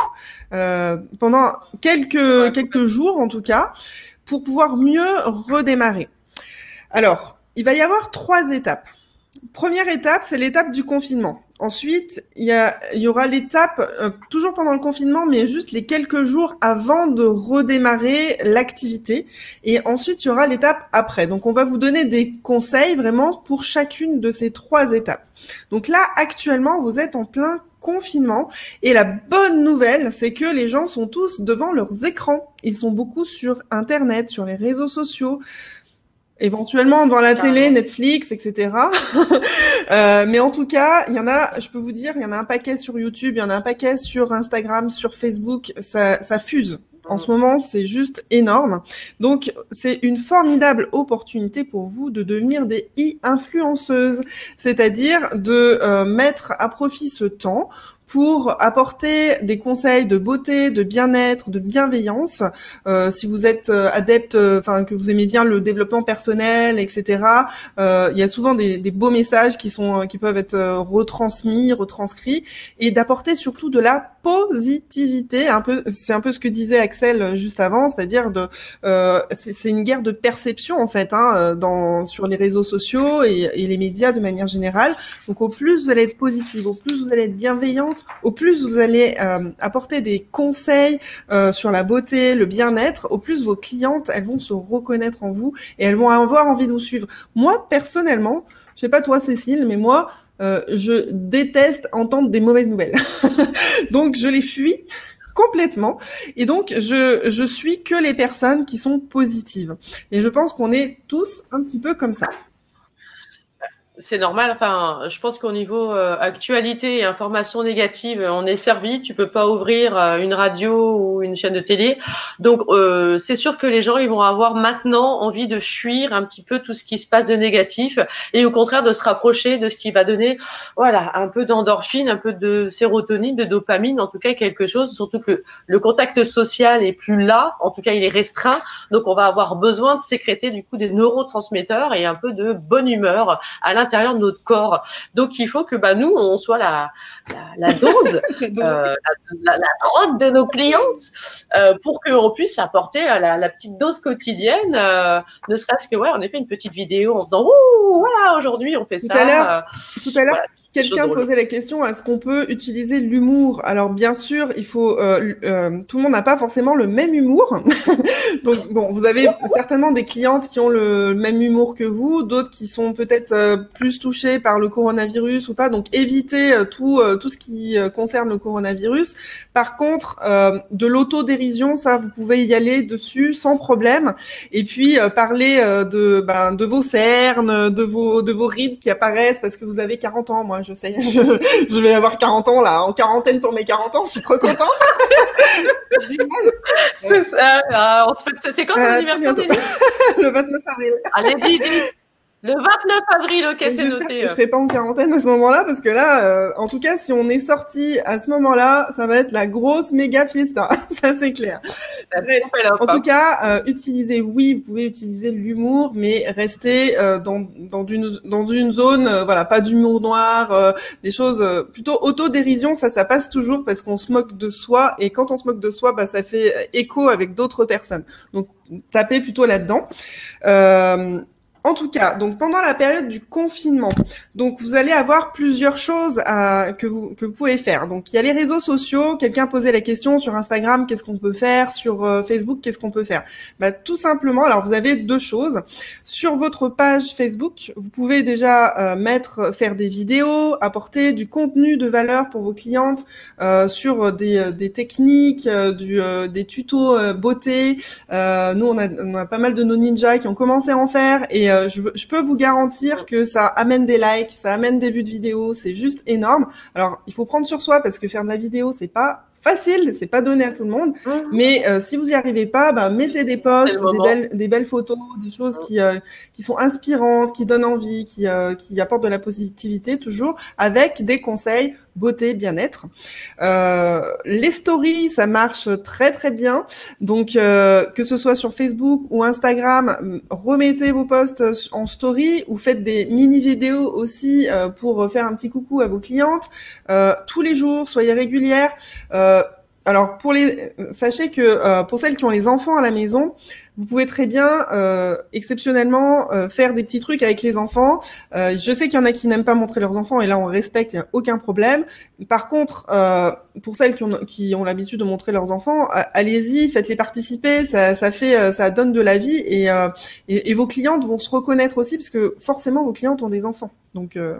euh, pendant quelques quelques jours en tout cas, pour pouvoir mieux redémarrer. Alors, il va y avoir trois étapes. Première étape, c'est l'étape du confinement. Ensuite, il y, a, il y aura l'étape, euh, toujours pendant le confinement, mais juste les quelques jours avant de redémarrer l'activité. Et ensuite, il y aura l'étape après. Donc, on va vous donner des conseils vraiment pour chacune de ces trois étapes. Donc là, actuellement, vous êtes en plein confinement. Et la bonne nouvelle, c'est que les gens sont tous devant leurs écrans. Ils sont beaucoup sur Internet, sur les réseaux sociaux, éventuellement devant la télé, Netflix, et cetera. euh, mais en tout cas, il y en a, je peux vous dire, il y en a un paquet sur YouTube, il y en a un paquet sur Instagram, sur Facebook, ça, ça fuse. En ce moment, c'est juste énorme. Donc, c'est une formidable opportunité pour vous de devenir des e-influenceuses, c'est-à-dire de euh, mettre à profit ce temps pour apporter des conseils de beauté, de bien-être, de bienveillance. Euh, si vous êtes euh, adepte, enfin euh, que vous aimez bien le développement personnel, et cetera. Euh, il y a souvent des, des beaux messages qui sont, qui peuvent être euh, retransmis, retranscrits, et d'apporter surtout de la positivité. Un peu, c'est un peu ce que disait Axel juste avant, c'est-à-dire de, euh, c'est, c'est une guerre de perception en fait, hein, dans sur les réseaux sociaux et, et les médias de manière générale. Donc au plus vous allez être positive, au plus vous allez être bienveillante, au plus vous allez euh, apporter des conseils euh, sur la beauté, le bien-être, au plus vos clientes, elles vont se reconnaître en vous et elles vont avoir envie de vous suivre. Moi, personnellement, je sais pas toi Cécile, mais moi, euh, je déteste entendre des mauvaises nouvelles. Donc, je les fuis complètement. Et donc, je, je suis que les personnes qui sont positives. Et je pense qu'on est tous un petit peu comme ça. C'est normal. Enfin, je pense qu'au niveau euh, actualité et information négative, on est servi. Tu peux pas ouvrir euh, une radio ou une chaîne de télé. Donc, euh, c'est sûr que les gens, ils vont avoir maintenant envie de fuir un petit peu tout ce qui se passe de négatif et au contraire de se rapprocher de ce qui va donner, voilà, un peu d'endorphine, un peu de sérotonine, de dopamine, en tout cas quelque chose. Surtout que le contact social est plus là. En tout cas, il est restreint. Donc, on va avoir besoin de sécréter du coup des neurotransmetteurs et un peu de bonne humeur à l'intérieur de notre corps. Donc, il faut que bah, nous, on soit la, la, la dose, euh, la, la, la drogue de nos clientes euh, pour qu'on puisse apporter la, la petite dose quotidienne, euh, ne serait-ce que, ouais, on a fait une petite vidéo en faisant « Ouh, voilà, aujourd'hui, on fait tout ça. À l'heure, euh, » Tout à l'heure, voilà. Quelqu'un posait la question, est-ce qu'on peut utiliser l'humour? Alors bien sûr, il faut. Euh, euh, tout le monde n'a pas forcément le même humour. Donc bon, vous avez certainement des clientes qui ont le même humour que vous, d'autres qui sont peut-être euh, plus touchées par le coronavirus ou pas. Donc évitez euh, tout euh, tout ce qui euh, concerne le coronavirus. Par contre, euh, de l'autodérision, ça, vous pouvez y aller dessus sans problème. Et puis euh, parler euh, de ben, de vos cernes, de vos de vos rides qui apparaissent parce que vous avez quarante ans. Moi, je sais, je, je vais avoir quarante ans là, en quarantaine pour mes quarante ans, je suis trop contente. C'est ça. Euh, en fait, c'est quand ton euh, anniversaire? Le vingt-neuf avril. Allez, dis, dis. Le vingt-neuf avril, ok, c'est J'espère noté. que je serai pas en quarantaine à ce moment-là, parce que là, euh, en tout cas, si on est sorti à ce moment-là, ça va être la grosse méga fiesta, ça c'est clair. Bref, en tout cas, euh, utilisez, oui, vous pouvez utiliser l'humour, mais restez euh, dans dans une dans une zone, euh, voilà, pas d'humour noir, euh, des choses euh, plutôt autodérision, ça, ça passe toujours parce qu'on se moque de soi, et quand on se moque de soi, bah ça fait écho avec d'autres personnes. Donc tapez plutôt là-dedans. Euh, En tout cas, donc pendant la période du confinement, donc vous allez avoir plusieurs choses à, que vous que vous pouvez faire. Donc il y a les réseaux sociaux. Quelqu'un posait la question sur Instagram, qu'est-ce qu'on peut faire? Sur euh, Facebook, qu'est-ce qu'on peut faire? Bah tout simplement. Alors vous avez deux choses. Sur votre page Facebook, vous pouvez déjà euh, mettre, faire des vidéos, apporter du contenu de valeur pour vos clientes euh, sur des des techniques, euh, du euh, des tutos euh, beauté. Euh, nous on a on a pas mal de nos ninjas qui ont commencé à en faire et euh, je, je peux vous garantir que ça amène des likes, ça amène des vues de vidéos, c'est juste énorme. Alors, il faut prendre sur soi parce que faire de la vidéo, c'est pas facile, c'est pas donné à tout le monde, mmh. mais euh, si vous n'y arrivez pas, bah, mettez des posts, des belles, des belles photos, des choses mmh. qui, euh, qui sont inspirantes, qui donnent envie, qui, euh, qui apportent de la positivité toujours, avec des conseils beauté, bien-être. Euh, les stories, ça marche très très bien. Donc euh, que ce soit sur Facebook ou Instagram, remettez vos posts en story ou faites des mini vidéos aussi euh, pour faire un petit coucou à vos clientes. Euh, tous les jours, soyez régulières. Euh, alors pour les, sachez que euh, pour celles qui ont les enfants à la maison, vous pouvez très bien, euh, exceptionnellement, euh, faire des petits trucs avec les enfants. Euh, je sais qu'il y en a qui n'aiment pas montrer leurs enfants, et là, on respecte, il n'y a aucun problème. Par contre, euh, pour celles qui ont, qui ont l'habitude de montrer leurs enfants, allez-y, faites-les participer, ça, ça fait, ça donne de la vie, et, euh, et, et vos clientes vont se reconnaître aussi, parce que forcément, vos clientes ont des enfants. Donc, euh,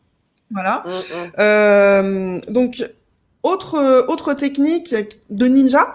voilà. Mmh, mmh. Euh, donc, Autre, autre technique de ninja,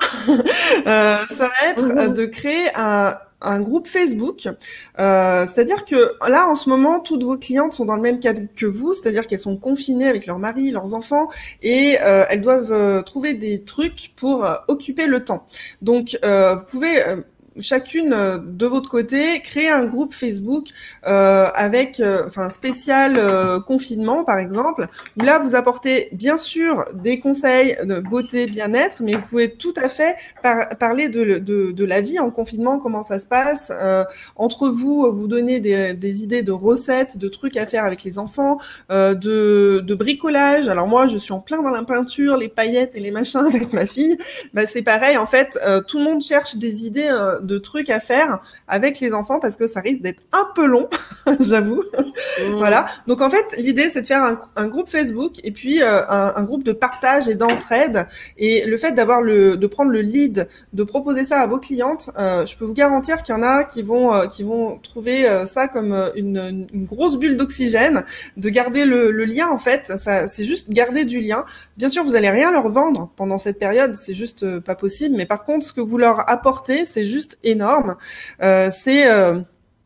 euh, ça va être de créer un, un groupe Facebook. Euh, c'est-à-dire que là, en ce moment, toutes vos clientes sont dans le même cadre que vous, c'est-à-dire qu'elles sont confinées avec leur mari, leurs enfants, et euh, elles doivent euh, trouver des trucs pour euh, occuper le temps. Donc, euh, vous pouvez... Euh, chacune de votre côté créer un groupe Facebook euh, avec euh, enfin spécial euh, confinement par exemple, où là vous apportez bien sûr des conseils de beauté, bien-être, mais vous pouvez tout à fait par parler de, de, de la vie en confinement, comment ça se passe euh, entre vous, vous donner des, des idées de recettes, de trucs à faire avec les enfants, euh, de, de bricolage. Alors moi je suis en plein dans la peinture, les paillettes et les machins avec ma fille, bah, c'est pareil en fait, euh, tout le monde cherche des idées euh, de trucs à faire avec les enfants parce que ça risque d'être un peu long, j'avoue. Mmh. Voilà. Donc en fait, l'idée c'est de faire un, un groupe Facebook et puis euh, un, un groupe de partage et d'entraide. Et le fait d'avoir le, de prendre le lead, de proposer ça à vos clientes, euh, je peux vous garantir qu'il y en a qui vont, euh, qui vont trouver euh, ça comme une, une grosse bulle d'oxygène, de garder le, le lien en fait. Ça, c'est juste garder du lien. Bien sûr, vous allez rien leur vendre pendant cette période, c'est juste euh, pas possible. Mais par contre, ce que vous leur apportez, c'est juste énorme. Euh, c'est euh,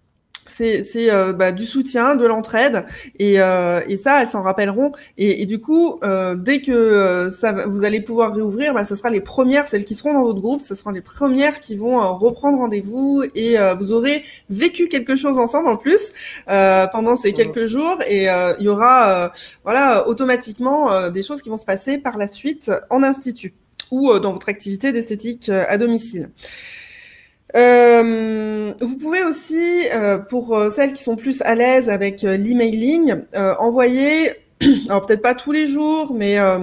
c'est, c'est euh, bah, du soutien, de l'entraide, et, euh, et ça, elles s'en rappelleront. Et, et du coup, euh, dès que euh, ça, vous allez pouvoir réouvrir, bah, ce sera les premières, celles qui seront dans votre groupe, ce seront les premières qui vont euh, reprendre rendez-vous, et euh, vous aurez vécu quelque chose ensemble en plus euh, pendant ces quelques jours, et euh, il y aura, euh, voilà, automatiquement euh, des choses qui vont se passer par la suite en institut ou euh, dans votre activité d'esthétique euh, à domicile. Euh, vous pouvez aussi, euh, pour celles qui sont plus à l'aise avec euh, l'emailing, euh, envoyer, alors peut-être pas tous les jours, mais euh,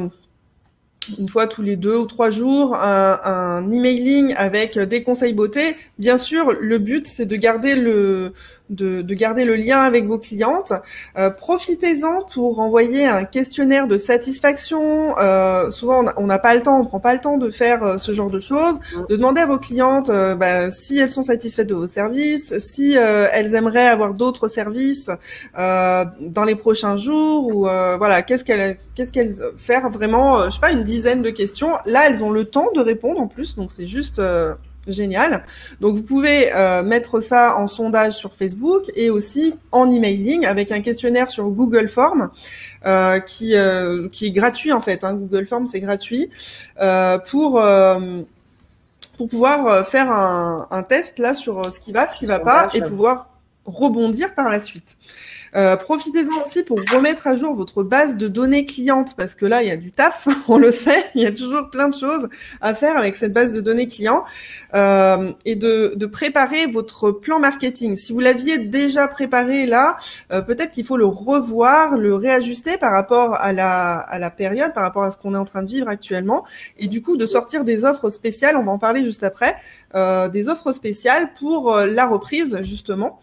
une fois tous les deux ou trois jours, un, un emailing avec des conseils beauté. Bien sûr, le but, c'est de garder le, de, de garder le lien avec vos clientes. Euh, profitez-en pour envoyer un questionnaire de satisfaction. Euh, souvent, on n'a pas le temps, on prend pas le temps de faire euh, ce genre de choses. De demander à vos clientes euh, bah, si elles sont satisfaites de vos services, si euh, elles aimeraient avoir d'autres services euh, dans les prochains jours, ou euh, voilà, qu'est-ce qu'elles, qu'est-ce qu'elles faire vraiment, euh, je sais pas, une dizaine de questions. Là, elles ont le temps de répondre en plus, donc c'est juste euh, génial. Donc, vous pouvez euh, mettre ça en sondage sur Facebook et aussi en emailing avec un questionnaire sur Google Forms euh, qui, euh, qui est gratuit en fait. Hein. Google Forms, c'est gratuit euh, pour... Euh, pour pouvoir faire un, un test là sur ce qui va, ce qui va pas, et pouvoir rebondir par la suite. Euh, profitez-en aussi pour remettre à jour votre base de données clientes, parce que là, il y a du taf, on le sait, il y a toujours plein de choses à faire avec cette base de données clients, euh, et de, de préparer votre plan marketing. Si vous l'aviez déjà préparé là, euh, peut-être qu'il faut le revoir, le réajuster par rapport à la, à la période, par rapport à ce qu'on est en train de vivre actuellement, et du coup de sortir des offres spéciales, on va en parler juste après, euh, des offres spéciales pour euh, la reprise justement.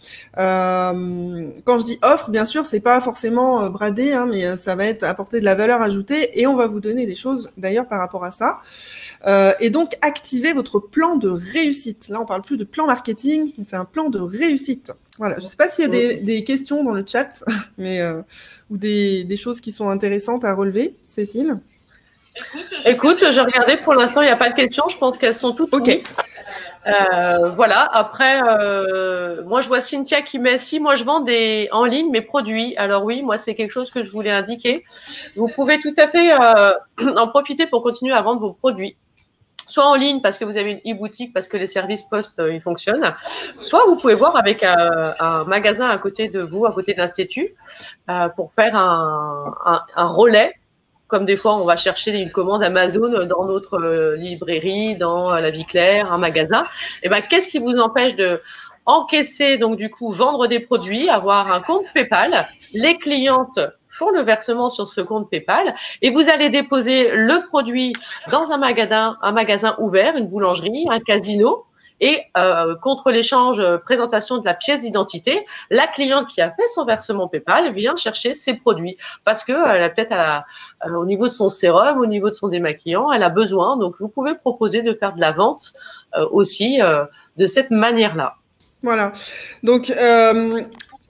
Euh, quand je dis offre, bien sûr, c'est pas forcément euh, bradé, hein, mais euh, ça va être apporter de la valeur ajoutée, et on va vous donner des choses d'ailleurs par rapport à ça. Euh, et donc, activez votre plan de réussite. Là, on parle plus de plan marketing, mais c'est un plan de réussite. Voilà. Je sais pas s'il y a des, des questions dans le chat, mais euh, ou des, des choses qui sont intéressantes à relever, Cécile. Écoute, j'ai regardé, pour l'instant, il n'y a pas de questions. Je pense qu'elles sont toutes. Ok. Mises. Euh, voilà. Après, euh, moi, je vois Cynthia qui met si moi je vends des en ligne mes produits. Alors oui, moi c'est quelque chose que je voulais indiquer. Vous pouvez tout à fait euh, en profiter pour continuer à vendre vos produits. Soit en ligne parce que vous avez une e-boutique, parce que les services post euh, ils fonctionnent, soit vous pouvez voir avec un, un magasin à côté de vous, à côté de l'institut, euh, pour faire un, un, un relais. Comme des fois, on va chercher une commande Amazon dans notre euh, librairie, dans euh, la Vie Claire, un magasin. Et ben, qu'est-ce qui vous empêche de encaisser, donc du coup, vendre des produits, avoir un compte PayPal? Les clientes font le versement sur ce compte PayPal et vous allez déposer le produit dans un magasin, un magasin ouvert, une boulangerie, un casino. Et euh, contre l'échange euh, présentation de la pièce d'identité, la cliente qui a fait son versement PayPal vient chercher ses produits parce que elle a peut-être euh, au niveau de son sérum, au niveau de son démaquillant, elle a besoin. Donc vous pouvez proposer de faire de la vente euh, aussi euh, de cette manière-là. Voilà. Donc euh,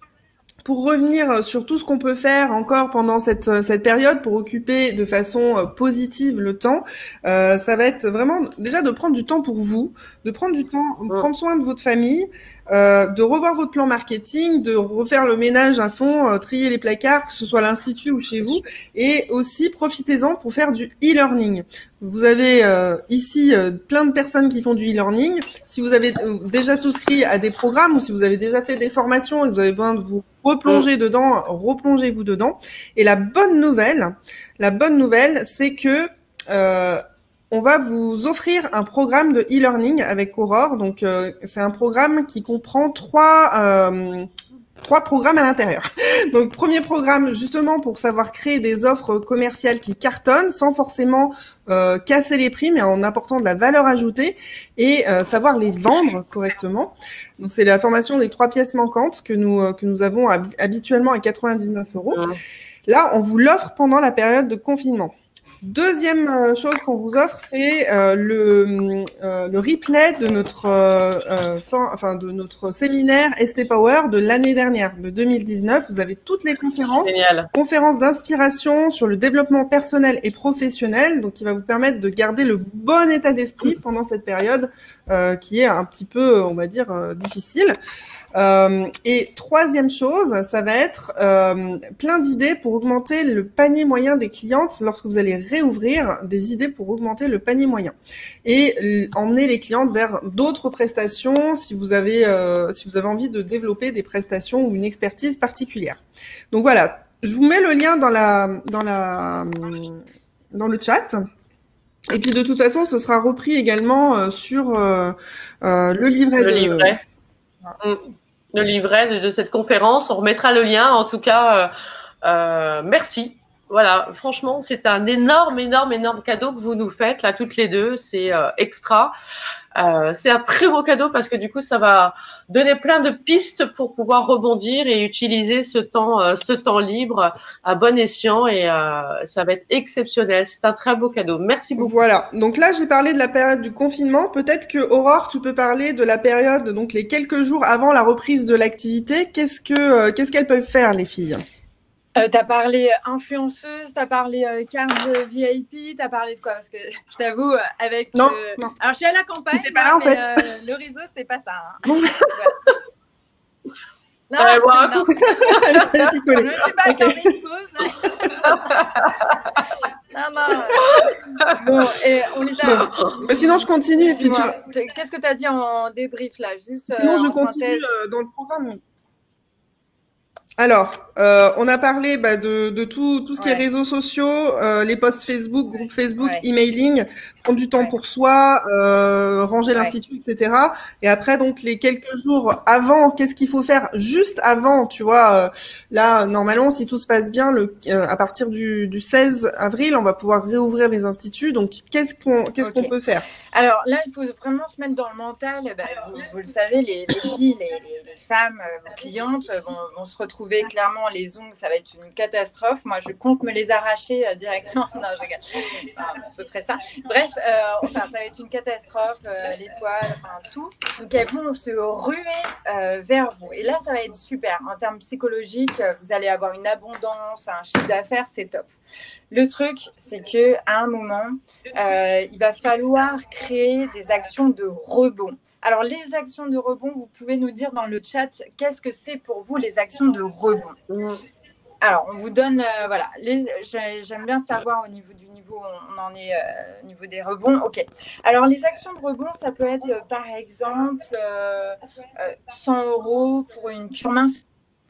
pour revenir sur tout ce qu'on peut faire encore pendant cette, cette période pour occuper de façon positive le temps, euh, ça va être vraiment déjà de prendre du temps pour vous, de prendre du temps, de prendre soin de votre famille, euh, de revoir votre plan marketing, de refaire le ménage à fond, euh, trier les placards, que ce soit à l'institut ou chez vous, et aussi profitez-en pour faire du e-learning. Vous avez euh, ici euh, plein de personnes qui font du e-learning. Si vous avez euh, déjà souscrit à des programmes ou si vous avez déjà fait des formations et que vous avez besoin de vous replonger dedans, replongez-vous dedans. Et la bonne nouvelle, la bonne nouvelle, c'est que euh, on va vous offrir un programme de e-learning avec Aurore. Donc, euh, c'est un programme qui comprend trois euh, trois programmes à l'intérieur. Donc, premier programme, justement, pour savoir créer des offres commerciales qui cartonnent sans forcément euh, casser les prix, mais en apportant de la valeur ajoutée et euh, savoir les vendre correctement. Donc, c'est la formation des trois pièces manquantes que nous euh, que nous avons hab- habituellement à quatre-vingt-dix-neuf euros. Là, on vous l'offre pendant la période de confinement. Deuxième chose qu'on vous offre, c'est euh, le, euh, le replay de notre, euh, euh, fin, enfin de notre séminaire S T Power de l'année dernière, de deux mille dix-neuf. Vous avez toutes les conférences, Génial. conférences d'inspiration sur le développement personnel et professionnel, donc qui va vous permettre de garder le bon état d'esprit pendant cette période euh, qui est un petit peu, on va dire, euh, difficile. Euh, et troisième chose, ça va être euh, plein d'idées pour augmenter le panier moyen des clientes lorsque vous allez réouvrir, des idées pour augmenter le panier moyen et emmener les clientes vers d'autres prestations si vous avez euh, si vous avez envie de développer des prestations ou une expertise particulière. Donc voilà, je vous mets le lien dans la dans la dans le chat. Et puis de toute façon, ce sera repris également euh, sur euh, euh, le livret. Le de... livret. Mmh. Le livret de, de cette conférence. On remettra le lien. En tout cas, euh, euh, merci. Voilà, franchement, c'est un énorme, énorme, énorme cadeau que vous nous faites là toutes les deux. C'est euh, extra. Euh, c'est un très beau cadeau parce que du coup, ça va donner plein de pistes pour pouvoir rebondir et utiliser ce temps, euh, ce temps libre à bon escient et euh, ça va être exceptionnel. C'est un très beau cadeau. Merci beaucoup. Voilà. Donc là, j'ai parlé de la période du confinement. Peut-être que Aurore, tu peux parler de la période, donc les quelques jours avant la reprise de l'activité. Qu'est-ce que, euh, qu'est-ce qu'elles peuvent faire, les filles? Euh, t'as parlé influenceuse, t'as parlé euh, carte V I P, t'as parlé de quoi? Parce que je t'avoue, avec. Non, euh... non. Alors, je suis à la campagne. T'étais pas là, en mais, fait. euh, le réseau, c'est pas ça. Hein. Voilà. Non, Ouais, voilà. non. Je ne suis pas okay. accordé une pause. Non, non. Bon, et on les a. Bon. Bah, sinon, je continue. Et puis tu... Qu'est-ce que tu as dit en débrief là? Juste, sinon, euh, je en continue synthèse. euh, dans le programme. Alors, euh, on a parlé bah, de, de tout, tout ce qui Ouais. est réseaux sociaux, euh, les posts Facebook, groupe Facebook, Ouais. emailing, prendre du temps Ouais. pour soi, euh, ranger Ouais. l'institut, et cetera. Et après, donc, les quelques jours avant, qu'est-ce qu'il faut faire juste avant, tu vois euh, là, normalement, si tout se passe bien, le, euh, à partir du, du seize avril, on va pouvoir réouvrir les instituts. Donc, qu'est-ce qu'on qu'est-ce Ok. qu'on peut faire? Alors là, il faut vraiment se mettre dans le mental. Ben, vous, vous le savez, les, les filles, les, les, les femmes, euh, vos clientes vont, vont se retrouver clairement les ongles, ça va être une catastrophe. Moi, je compte me les arracher euh, directement. Non, je regarde. Enfin, à peu près ça. Bref, euh, enfin, ça va être une catastrophe, euh, les poils, enfin tout. Donc, elles vont se ruer euh, vers vous. Et là, ça va être super. En termes psychologiques, vous allez avoir une abondance, un chiffre d'affaires, c'est top. Le truc, c'est qu'à un moment, euh, il va falloir créer des actions de rebond. Alors, les actions de rebond, vous pouvez nous dire dans le chat, qu'est-ce que c'est pour vous les actions de rebond? Mmh. Alors, on vous donne, euh, voilà, les, j'aime bien savoir au niveau du niveau, on en est euh, au niveau des rebonds. Ok. Alors, les actions de rebond, ça peut être, euh, par exemple, euh, euh, cent euros pour une cure mince.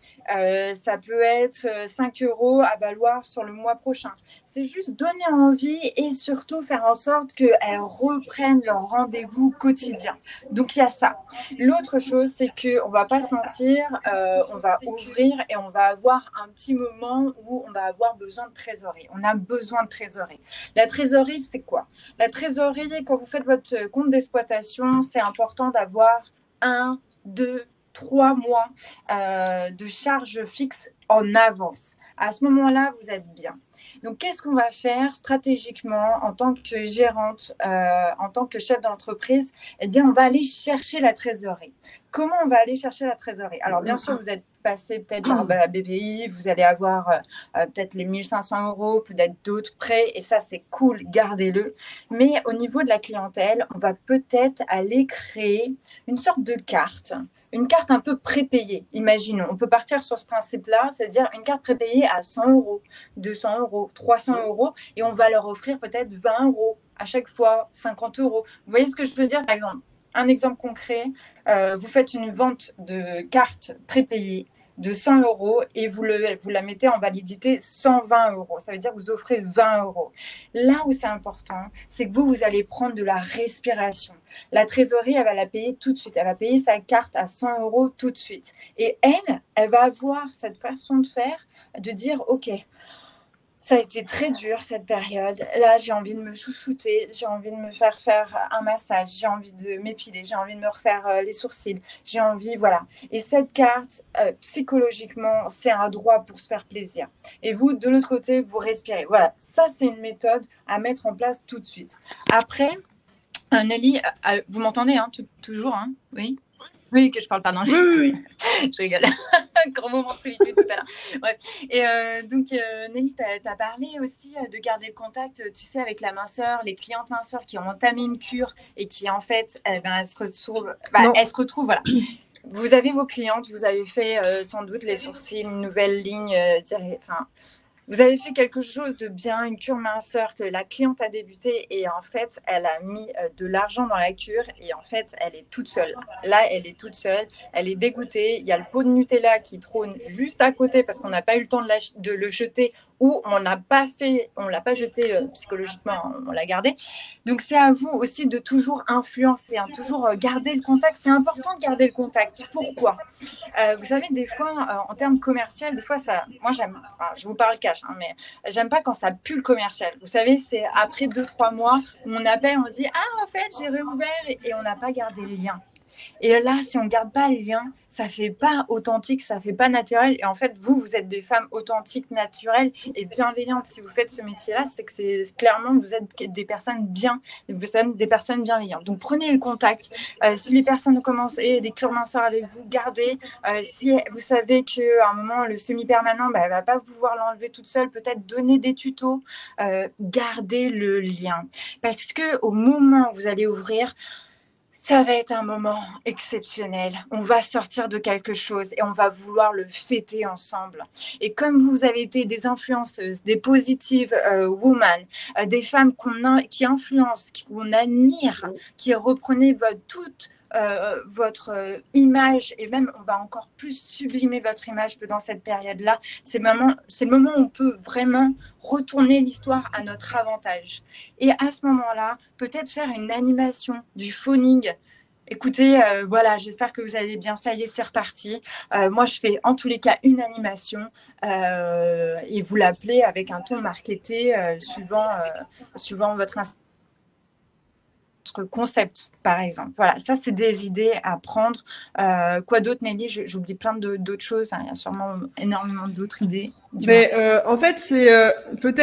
Euh, ça peut être cinq euros à valoir sur le mois prochain. C'est juste donner envie et surtout faire en sorte qu'elles reprennent leur rendez-vous quotidien. Donc, il y a ça. L'autre chose, c'est qu'on ne va pas se mentir, euh, on va ouvrir et on va avoir un petit moment où on va avoir besoin de trésorerie. On a besoin de trésorerie. La trésorerie, c'est quoi? La trésorerie, quand vous faites votre compte d'exploitation, c'est important d'avoir un, deux, trois mois euh, de charges fixes en avance. À ce moment-là, vous êtes bien. Donc, qu'est-ce qu'on va faire stratégiquement en tant que gérante, euh, en tant que chef d'entreprise? Eh bien, on va aller chercher la trésorerie. Comment on va aller chercher la trésorerie? Alors, bien sûr, vous êtes passé peut-être par la B P I, vous allez avoir euh, peut-être les mille cinq cents euros, peut-être d'autres prêts, et ça, c'est cool, gardez-le. Mais au niveau de la clientèle, on va peut-être aller créer une sorte de carte, une carte un peu prépayée. Imaginons, on peut partir sur ce principe-là, c'est-à-dire une carte prépayée à cent euros, deux cents euros, trois cents euros, et on va leur offrir peut-être vingt euros à chaque fois, cinquante euros. Vous voyez ce que je veux dire? Par exemple, un exemple concret, euh, vous faites une vente de carte prépayée de cent euros et vous, le, vous la mettez en validité cent vingt euros. Ça veut dire que vous offrez vingt euros. Là où c'est important, c'est que vous, vous allez prendre de la respiration. La trésorerie, elle va la payer tout de suite. Elle va payer sa carte à cent euros tout de suite. Et elle, elle va avoir cette façon de faire, de dire, OK, ça a été très dur cette période. Là, j'ai envie de me chouchouter, j'ai envie de me faire faire un massage, j'ai envie de m'épiler, j'ai envie de me refaire euh, les sourcils, j'ai envie, voilà. Et cette carte, euh, psychologiquement, c'est un droit pour se faire plaisir. Et vous, de l'autre côté, vous respirez. Voilà, ça, c'est une méthode à mettre en place tout de suite. Après, euh, Nelly, euh, vous m'entendez, hein, tout, toujours, hein, oui? Oui, que je parle pas, non. Oui, oui, oui. Je rigole. Grand moment de solitude tout à l'heure. Ouais. Et euh, donc, euh, Nelly, tu as parlé aussi de garder le contact, tu sais, avec la minceur, les clientes minceurs qui ont entamé une cure et qui, en fait, eh ben, elles se retrouvent, bah, elles se retrouvent, voilà. Vous avez vos clientes, vous avez fait euh, sans doute les sourcils, une nouvelle ligne, euh, enfin, vous avez fait quelque chose de bien, une cure minceur que la cliente a débuté et en fait, elle a mis euh, de l'argent dans la cure et en fait, elle est toute seule. Là, elle est toute seule, elle est dégoûtée. Il y a le pot de Nutella qui trône juste à côté parce qu'on n'a pas eu le temps de, la, de le jeter ou on n'a pas fait, on l'a pas jeté euh, psychologiquement, on l'a gardé. Donc, c'est à vous aussi de toujours influencer, hein, toujours euh, garder le contact. C'est important de garder le contact. Pourquoi? euh, Vous savez, des fois, euh, en termes commerciaux, des fois, ça, moi, j'aime, enfin, je vous parle cash, hein, mais j'aime pas quand ça pue le commercial. Vous savez, c'est après deux, trois mois où on appelle, on dit « Ah, en fait, j'ai réouvert » et on n'a pas gardé le lien. Et là, si on ne garde pas le lien, ça ne fait pas authentique, ça ne fait pas naturel. Et en fait, vous, vous êtes des femmes authentiques, naturelles et bienveillantes. Si vous faites ce métier-là, c'est que c'est clairement, vous êtes des personnes bien, des personnes, des personnes bienveillantes. Donc, prenez le contact. Euh, si les personnes commencent et des cures minceurs avec vous, gardez. Euh, si vous savez qu'à un moment, le semi-permanent, bah, elle ne va pas pouvoir l'enlever toute seule, peut-être donner des tutos. Euh, gardez le lien. Parce qu'au moment où vous allez ouvrir, ça va être un moment exceptionnel. On va sortir de quelque chose et on va vouloir le fêter ensemble. Et comme vous avez été des influenceuses, des positives euh, women, euh, des femmes qu'on a, qui influencent, qu'on admire, qui reprenaient votre, toute euh, votre euh, image et même on va encore plus sublimer votre image que dans cette période-là. C'est le moment, c'est le moment où on peut vraiment retourner l'histoire à notre avantage. Et à ce moment-là, peut-être faire une animation, du phoning. Écoutez, euh, voilà, j'espère que vous allez bien. Ça y est, c'est reparti. Euh, moi, je fais en tous les cas une animation euh, et vous l'appelez avec un ton marketé euh, suivant, euh, suivant votre concept, par exemple. Voilà, ça, c'est des idées à prendre. Euh, quoi d'autre, Nelly? J'oublie plein d'autres choses. Hein. Il y a sûrement énormément d'autres idées. Mais euh, en fait, c'est euh, peut-être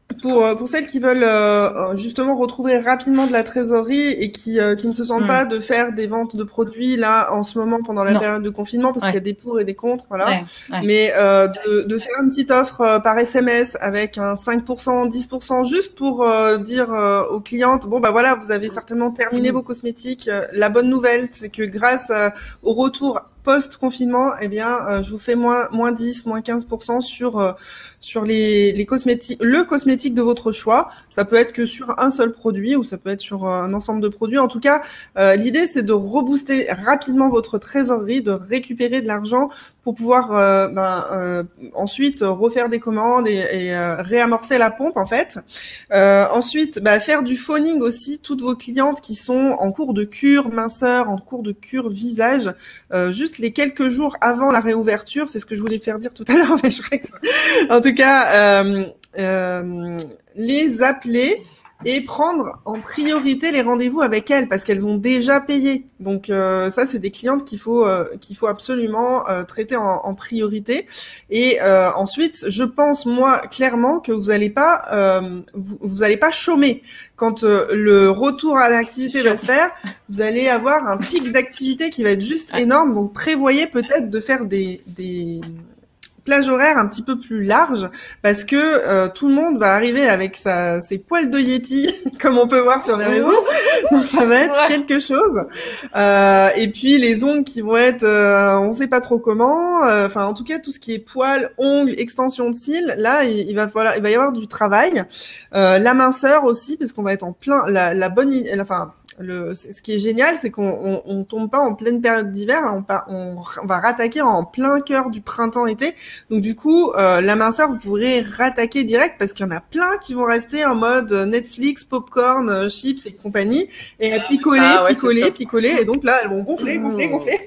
Pour, pour celles qui veulent euh, justement retrouver rapidement de la trésorerie et qui, euh, qui ne se sentent mmh. pas de faire des ventes de produits là en ce moment pendant la non. période de confinement parce ouais. qu'il y a des pour et des contre, voilà. Ouais. Ouais. Mais euh, de, de faire une petite offre euh, par S M S avec un cinq pour cent, dix pour cent juste pour euh, dire euh, aux clientes, bon bah voilà, vous avez certainement terminé mmh. vos cosmétiques. La bonne nouvelle, c'est que grâce euh, au retour post-confinement, eh bien, euh, je vous fais moins, moins dix, moins quinze pour cent sur, euh, sur les, les cosmétiques, le cosmétique de votre choix. Ça peut être que sur un seul produit ou ça peut être sur un ensemble de produits. En tout cas, euh, l'idée, c'est de rebooster rapidement votre trésorerie, de récupérer de l'argent pour pouvoir euh, ben, euh, ensuite refaire des commandes et, et euh, réamorcer la pompe, en fait. Euh, ensuite, bah, faire du phoning aussi, toutes vos clientes qui sont en cours de cure minceur, en cours de cure visage, euh, juste les quelques jours avant la réouverture, c'est ce que je voulais te faire dire tout à l'heure, mais je crois que... En tout cas, euh, euh, les appeler et prendre en priorité les rendez-vous avec elles parce qu'elles ont déjà payé. Donc euh, ça, c'est des clientes qu'il faut euh, qu'il faut absolument euh, traiter en, en priorité. Et euh, ensuite, je pense moi clairement que vous n'allez pas euh, vous, vous allez pas chômer quand euh, le retour à l'activité va se faire. Vous allez avoir un pic d'activité qui va être juste énorme. Donc prévoyez peut-être de faire des des plage horaire un petit peu plus large parce que euh, tout le monde va arriver avec sa, ses poils de Yeti comme on peut voir sur les réseaux, donc ça va être ouais. quelque chose. Euh, et puis les ongles qui vont être, euh, on sait pas trop comment. Enfin, euh, en tout cas, tout ce qui est poils, ongles, extension de cils, là, il, il va falloir, il va y avoir du travail. Euh, la minceur aussi, parce qu'on va être en plein, la, la bonne, enfin. Le, ce qui est génial, c'est qu'on on, on tombe pas en pleine période d'hiver, on, on, on va rattaquer en plein cœur du printemps-été. Donc du coup, euh, la minceur, vous pourrez rattaquer direct parce qu'il y en a plein qui vont rester en mode Netflix, popcorn, chips et compagnie, et à picoler, ah ouais, picoler, picoler, et donc là, elles vont gonfler, gonfler, gonfler.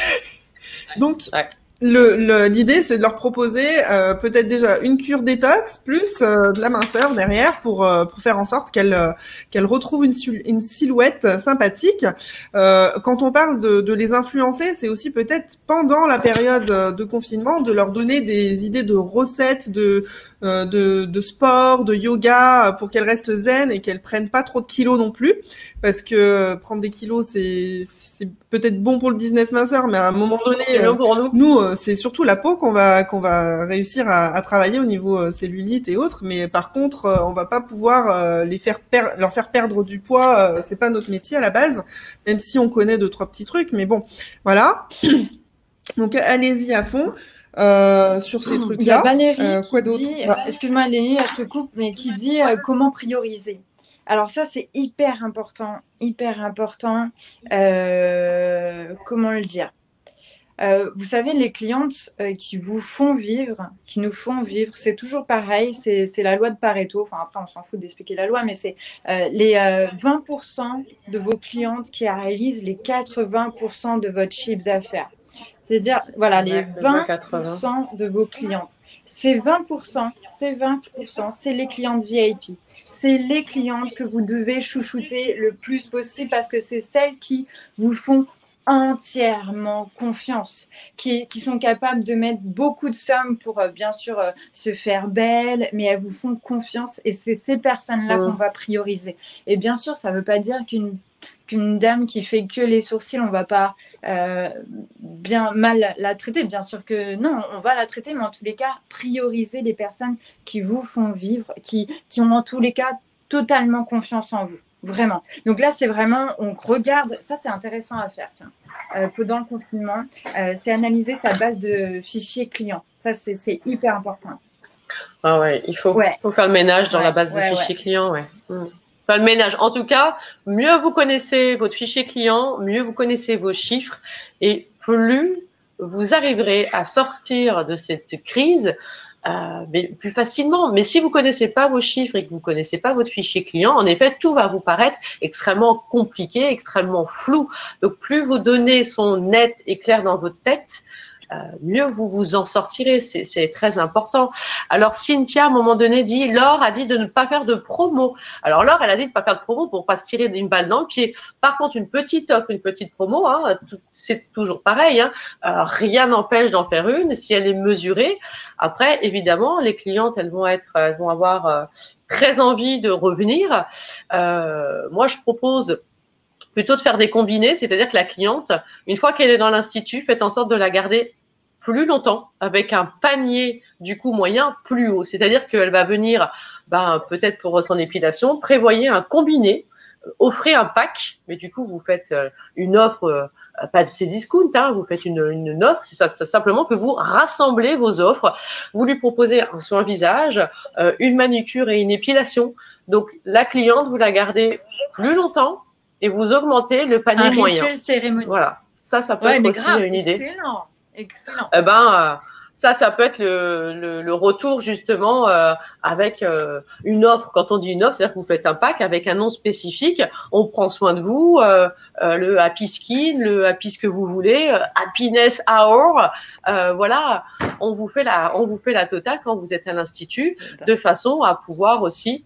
Donc ouais. Le, le, l'idée, c'est de leur proposer euh, peut-être déjà une cure détox plus euh, de la minceur derrière pour euh, pour faire en sorte qu'elles euh, qu'elles retrouvent une, une silhouette sympathique. Euh, quand on parle de, de les influencer, c'est aussi peut-être pendant la période de confinement de leur donner des idées de recettes, de euh, de, de sport, de yoga pour qu'elles restent zen et qu'elles prennent pas trop de kilos non plus, parce que prendre des kilos c'est c'est peut-être bon pour le business minceur, mais à un moment donné, euh, nous c'est surtout la peau qu'on va qu'on va réussir à, à travailler au niveau euh, cellulite et autres, mais par contre euh, on va pas pouvoir euh, les faire per- leur faire perdre du poids, euh, c'est pas notre métier à la base, même si on connaît deux trois petits trucs, mais bon, voilà. Donc allez-y à fond euh, sur ces trucs-là. Il y a Valérie euh, quoi qui d'autre dit, bah. excuse-moi Lénie, je te coupe, mais qui dit euh, comment prioriser. Alors ça, c'est hyper important, hyper important. Euh, comment le dire euh, Vous savez, les clientes euh, qui vous font vivre, qui nous font vivre, c'est toujours pareil, c'est, c'est la loi de Pareto. Enfin, après, on s'en fout d'expliquer la loi, mais c'est euh, les euh, vingt pour cent de vos clientes qui réalisent les quatre-vingts pour cent de votre chiffre d'affaires. C'est-à-dire, voilà, les vingt pour cent de vos clientes. Ces vingt pour cent, ces vingt pour cent, c'est les clientes V I P. C'est les clientes que vous devez chouchouter le plus possible parce que c'est celles qui vous font entièrement confiance, qui, qui sont capables de mettre beaucoup de sommes pour, euh, bien sûr, euh, se faire belle, mais elles vous font confiance et c'est ces personnes-là mmh. qu'on va prioriser. Et bien sûr, ça ne veut pas dire qu'une qu'une dame qui fait que les sourcils, on va pas euh, bien mal la traiter. Bien sûr que non, on va la traiter, mais en tous les cas, prioriser les personnes qui vous font vivre, qui, qui ont en tous les cas totalement confiance en vous. Vraiment. Donc là, c'est vraiment, on regarde, ça c'est intéressant à faire, tiens. Euh, pendant le confinement, euh, c'est analyser sa base de fichiers clients. Ça, c'est, c'est hyper important. Ah ouais, il faut, ouais. faut faire le ménage dans ouais, la base de ouais, fichiers ouais. clients, ouais. Mmh. Enfin, le ménage. En tout cas, mieux vous connaissez votre fichier client, mieux vous connaissez vos chiffres et plus vous arriverez à sortir de cette crise euh, mais plus facilement. Mais si vous connaissez pas vos chiffres et que vous connaissez pas votre fichier client, en effet, tout va vous paraître extrêmement compliqué, extrêmement flou. Donc, plus vos données sont nettes et claires dans votre tête, euh, mieux vous vous en sortirez. C'est, c'est très important. Alors, Cynthia, à un moment donné, dit, Laure a dit de ne pas faire de promo. Alors, Laure, elle a dit de ne pas faire de promo pour ne pas se tirer une balle dans le pied. Par contre, une petite offre, une petite promo, hein, tout, c'est toujours pareil. Hein, euh, rien n'empêche d'en faire une si elle est mesurée. Après, évidemment, les clientes, elles vont être, elles vont avoir euh, très envie de revenir. Euh, moi, je propose plutôt de faire des combinés, c'est-à-dire que la cliente, une fois qu'elle est dans l'institut, faites en sorte de la garder plus longtemps avec un panier du coup moyen plus haut. C'est-à-dire qu'elle va venir ben, peut-être pour son épilation, prévoyez un combiné, offrez un pack, mais du coup vous faites une offre, euh, pas de ces discounts, hein, vous faites une, une offre, c'est ça, c'est simplement que vous rassemblez vos offres, vous lui proposez un soin visage, euh, une manucure et une épilation. Donc la cliente, vous la gardez plus longtemps, et vous augmentez le panier un moyen. Rituel cérémonie. Voilà, ça, ça peut ouais, être mais aussi grave, une idée. Excellent, excellent. Eh ben, euh, ça, ça peut être le, le, le retour justement euh, avec euh, une offre. Quand on dit une offre, c'est-à-dire que vous faites un pack avec un nom spécifique. On prend soin de vous, euh, euh, le Happy Skin, le Happy ce que vous voulez, euh, Happiness Hour. Euh, voilà, on vous fait la, on vous fait la totale quand vous êtes à l'institut, de façon à pouvoir aussi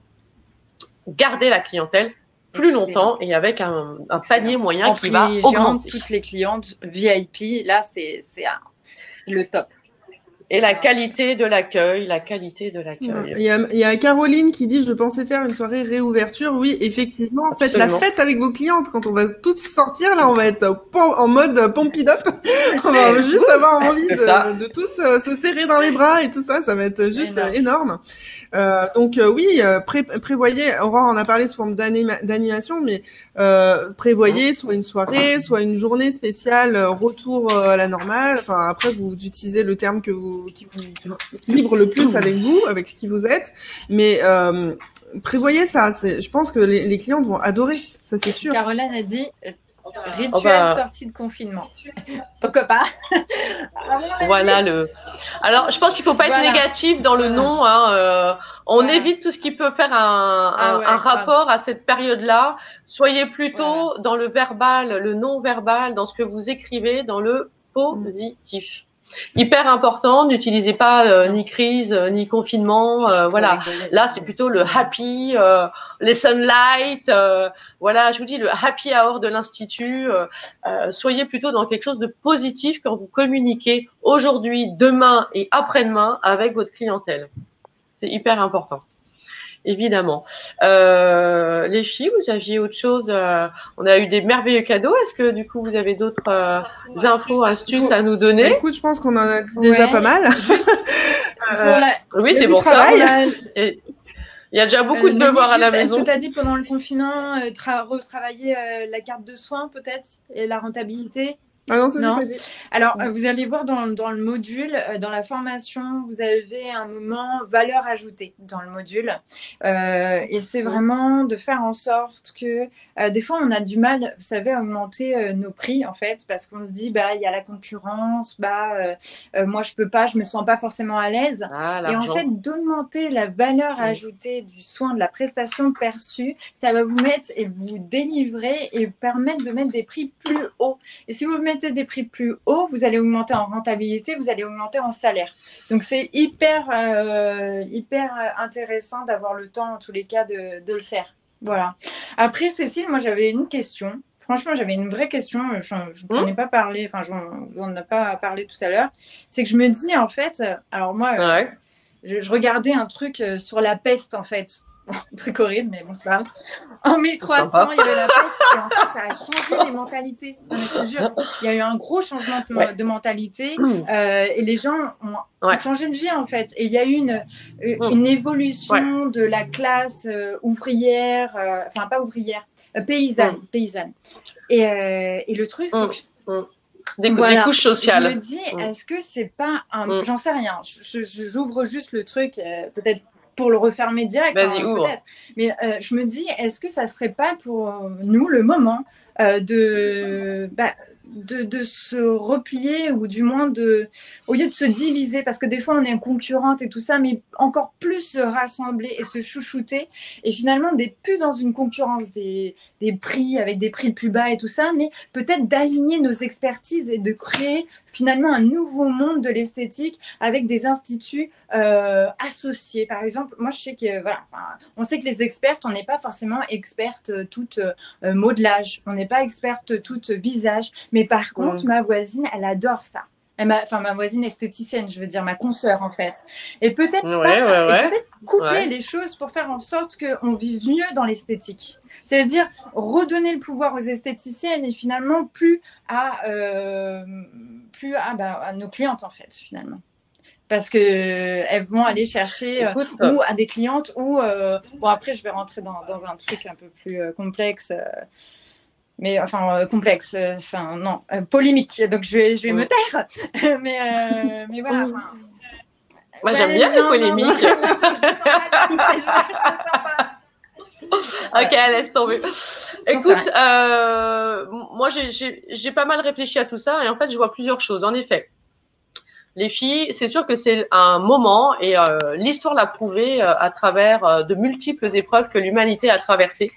garder la clientèle plus Excellent. longtemps et avec un, un panier moyen en qui va privilégiant augmenter. toutes les clientes V I P, là, c'est, c'est, un- c'est le top. Et la qualité de l'accueil, la qualité de Il l'accueil. y, a, il y a Caroline qui dit, je pensais faire une soirée réouverture. Oui, effectivement, faites la Absolument. fête avec vos clientes. Quand on va toutes sortir, là, on va être pom- en mode pump it up. On va juste avoir envie C'est ça. de, de tous euh, se serrer dans les bras et tout ça. Ça va être juste Énorme. euh, énorme. Euh, donc euh, oui, euh, pré- prévoyez, Aurore en a parlé sous forme d'anima- d'animation, mais euh, prévoyez soit une soirée, soit une journée spéciale, euh, retour euh, à la normale. Enfin, après, vous utilisez le terme que vous, qui vous équilibre le plus avec vous, avec ce qui vous êtes. Mais euh, prévoyez ça. C'est, je pense que les, les clientes vont adorer. Ça, c'est sûr. Caroline a dit euh, rituel Oh bah. sortie de confinement. Pourquoi pas? À mon avis, Voilà le. Alors, je pense qu'il faut pas être Voilà. négatif dans le Voilà. nom. Hein, euh, on Voilà. évite tout ce qui peut faire un, Ah un, ouais, un grave. rapport à cette période-là. Soyez plutôt Voilà. dans le verbal, le non-verbal, dans ce que vous écrivez, dans le positif. Hyper important. N'utilisez pas euh, ni crise, euh, ni confinement. Euh, Faut voilà. rigoler. Là, c'est plutôt le happy, euh, les sunlight. Euh, voilà, je vous dis le happy hour de l'institut. Euh, euh, soyez plutôt dans quelque chose de positif quand vous communiquez aujourd'hui, demain et après-demain avec votre clientèle. C'est hyper important. Évidemment. Euh, les filles, vous aviez autre chose euh, on a eu des merveilleux cadeaux. Est-ce que du coup vous avez d'autres euh, infos, astuces à nous Bah, donner? écoute, je pense qu'on en a dit déjà Ouais. pas mal. Pour la- Oui, il y a c'est du pour ça. travail. Et il y a déjà beaucoup Euh, de Noémie, devoirs à la juste, maison. Est-ce que tu as dit pendant le confinement, euh, tra- retravailler euh, la carte de soins peut-être et la rentabilité? Ah non, ça, j'ai Non. pas dit. Alors, Ouais. euh, vous allez voir dans, dans le module, euh, dans la formation, vous avez un moment valeur ajoutée dans le module. Euh, et c'est vraiment de faire en sorte que, euh, des fois, on a du mal, vous savez, à augmenter euh, nos prix, en fait, parce qu'on se dit, bah, il y a la concurrence, bah, euh, euh, moi, je peux pas, je me sens pas forcément à l'aise. Ah, Et en l'argent. fait, d'augmenter la valeur Mm. ajoutée du soin, de la prestation perçue, ça va vous mettre et vous délivrer et permettre de mettre des prix plus hauts. Et si vous mettez des prix plus hauts, vous allez augmenter en rentabilité, vous allez augmenter en salaire. Donc, c'est hyper, euh, hyper intéressant d'avoir le temps, en tous les cas, de, de le faire. Voilà. Après, Cécile, moi, j'avais une question. Franchement, j'avais une vraie question. Je ne ai pas parlé, enfin, on n'a pas parlé tout à l'heure. C'est que je me dis, en fait, alors moi, Ouais. euh, je, je regardais un truc euh, sur la peste, en fait. Un truc horrible, mais bon, c'est pas grave. En mille trois cents, il y avait la peste et en fait, ça a changé les mentalités. Non, mais je te jure, il y a eu un gros changement de, Ouais. de mentalité euh, et les gens ont, Ouais. ont changé de vie en fait. Et il y a eu une, une évolution de la classe euh, ouvrière, euh, enfin pas ouvrière, euh, paysanne, Mm. paysanne. Et, euh, et le truc, c'est Mm. que Mm. Des, cou- voilà. des couches sociales. Je me dis, Mm. est-ce que c'est pas un. Mm. J'en sais rien. Je- je- J'ouvre juste le truc, euh, peut-être pour le refermer direct, Vas-y, hein, ouvre. peut-être. Mais euh, je me dis, est-ce que ça serait pas pour euh, nous le moment euh, de, bah, de, de se replier ou du moins de, au lieu de se diviser, parce que des fois on est concurrente et tout ça, mais encore plus se rassembler et se chouchouter et finalement d'être plus dans une concurrence des, des prix avec des prix plus bas et tout ça, mais peut-être d'aligner nos expertises et de créer finalement un nouveau monde de l'esthétique avec des instituts euh, associés. Par exemple, moi je sais que voilà, enfin, on sait que les expertes, on n'est pas forcément expertes toutes euh, modelage, on n'est pas expertes toutes visage, mais par contre, mmh. ma voisine, elle adore ça. Enfin, ma voisine esthéticienne, je veux dire, ma consoeur en fait. Et peut-être ouais, ouais, ouais. peut coupler ouais. les choses pour faire en sorte qu'on vive mieux dans l'esthétique. C'est-à-dire redonner le pouvoir aux esthéticiennes et finalement plus à, euh, plus à, bah, à nos clientes en fait, finalement. Parce qu'elles vont aller chercher euh, ou à des clientes ou... Euh, bon, après, je vais rentrer dans, dans un truc un peu plus euh, complexe. Euh, mais enfin euh, complexe, enfin euh, non, euh, polémique. Donc je vais, je vais me taire. mais, euh, mais voilà. Moi ouais, j'aime bien les polémiques. Ok, laisse tomber. Écoute, euh, moi j'ai pas mal réfléchi à tout ça et en fait je vois plusieurs choses. En effet, les filles, c'est sûr que c'est un moment et euh, l'histoire l'a prouvé euh, à travers euh, de multiples épreuves que l'humanité a traversées.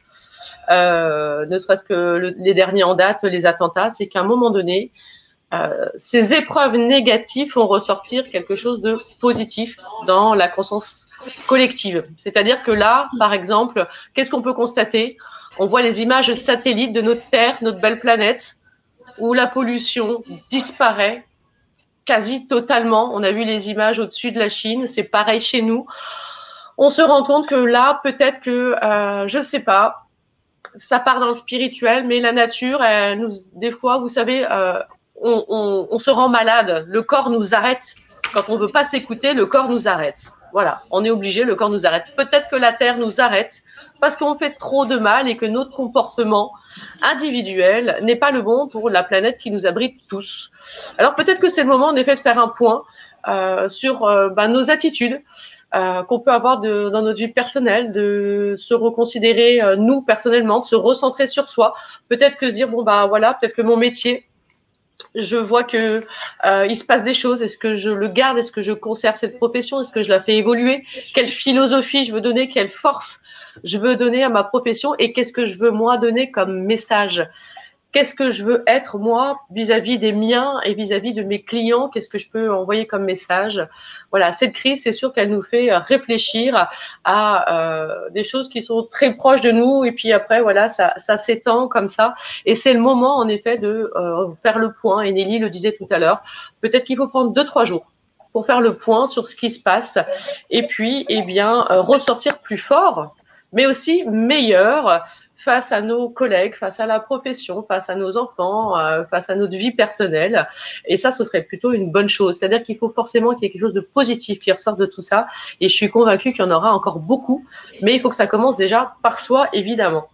Euh, ne serait-ce que le, les derniers en date, les attentats, c'est qu'à un moment donné, euh, ces épreuves négatives font ressortir quelque chose de positif dans la conscience collective. C'est-à-dire que là, par exemple, qu'est-ce qu'on peut constater? On voit les images satellites de notre Terre, notre belle planète, où la pollution disparaît quasi totalement. On a vu les images au-dessus de la Chine, c'est pareil chez nous. On se rend compte que là, peut-être que, euh, je ne sais pas, ça part dans le spirituel, mais la nature, elle nous, des fois, vous savez, euh, on, on, on se rend malade. Le corps nous arrête. Quand on veut pas s'écouter, le corps nous arrête. Voilà, on est obligé, le corps nous arrête. Peut-être que la terre nous arrête parce qu'on fait trop de mal et que notre comportement individuel n'est pas le bon pour la planète qui nous abrite tous. Alors peut-être que c'est le moment, en effet, de faire un point euh, sur euh, ben, nos attitudes. Euh, qu'on peut avoir de, dans notre vie personnelle, de se reconsidérer euh, nous personnellement, de se recentrer sur soi. Peut-être que se dire bon bah voilà, peut-être que mon métier, je vois que euh, il se passe des choses. Est-ce que je le garde? Est-ce que je conserve cette profession? Est-ce que je la fais évoluer? Quelle philosophie je veux donner? Quelle force je veux donner à ma profession? Et qu'est-ce que je veux moi donner comme message? Qu'est-ce que je veux être, moi, vis-à-vis des miens et vis-à-vis de mes clients? Qu'est-ce que je peux envoyer comme message? Voilà, cette crise, c'est sûr qu'elle nous fait réfléchir à euh, des choses qui sont très proches de nous. Et puis après, voilà, ça, ça s'étend comme ça. Et c'est le moment, en effet, de euh, faire le point. Et Nelly le disait tout à l'heure. Peut-être qu'il faut prendre deux, trois jours pour faire le point sur ce qui se passe. Et puis, eh bien, euh, ressortir plus fort, mais aussi meilleur, face à nos collègues, face à la profession, face à nos enfants, euh, face à notre vie personnelle. Et ça, ce serait plutôt une bonne chose. C'est-à-dire qu'il faut forcément qu'il y ait quelque chose de positif qui ressorte de tout ça. Et je suis convaincue qu'il y en aura encore beaucoup. Mais il faut que ça commence déjà par soi, évidemment.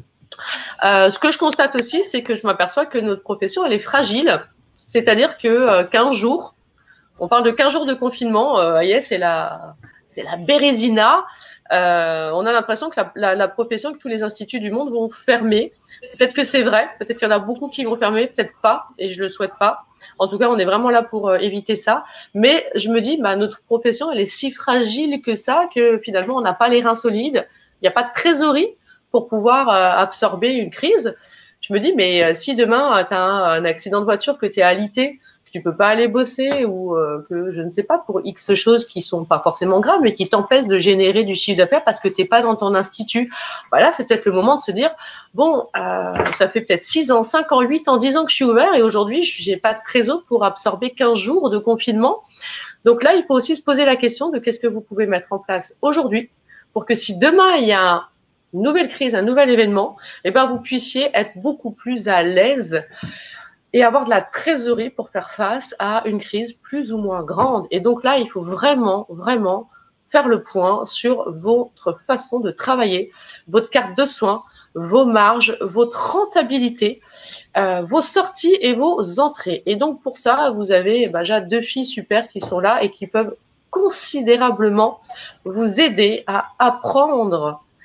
Euh, ce que je constate aussi, c'est que je m'aperçois que notre profession, elle est fragile. C'est-à-dire que euh, quinze jours, on parle de quinze jours de confinement, euh, yes, c'est la, c'est la bérésina. Euh, on a l'impression que la, la, la profession, que tous les instituts du monde vont fermer. Peut-être que c'est vrai, peut-être qu'il y en a beaucoup qui vont fermer, peut-être pas, et je le souhaite pas. En tout cas, on est vraiment là pour euh, éviter ça. Mais je me dis, bah, notre profession, elle est si fragile que ça, que finalement, on n'a pas les reins solides. Il n'y a pas de trésorerie pour pouvoir euh, absorber une crise. Je me dis, mais euh, si demain, tu as un, un accident de voiture, que tu es alité, tu peux pas aller bosser ou euh, que je ne sais pas pour X choses qui sont pas forcément graves mais qui t'empêchent de générer du chiffre d'affaires parce que t'es pas dans ton institut. Voilà, c'est peut-être le moment de se dire bon, euh, ça fait peut-être six ans, cinq ans, huit ans, dix ans que je suis ouvert et aujourd'hui j'ai pas de trésor pour absorber quinze jours de confinement. Donc là, il faut aussi se poser la question de qu'est-ce que vous pouvez mettre en place aujourd'hui pour que si demain il y a une nouvelle crise, un nouvel événement, eh ben vous puissiez être beaucoup plus à l'aise et avoir de la trésorerie pour faire face à une crise plus ou moins grande. Et donc là, il faut vraiment, vraiment faire le point sur votre façon de travailler, votre carte de soins, vos marges, votre rentabilité, euh, vos sorties et vos entrées. Et donc pour ça, vous avez bah, déjà deux filles super qui sont là et qui peuvent considérablement vous aider à apprendre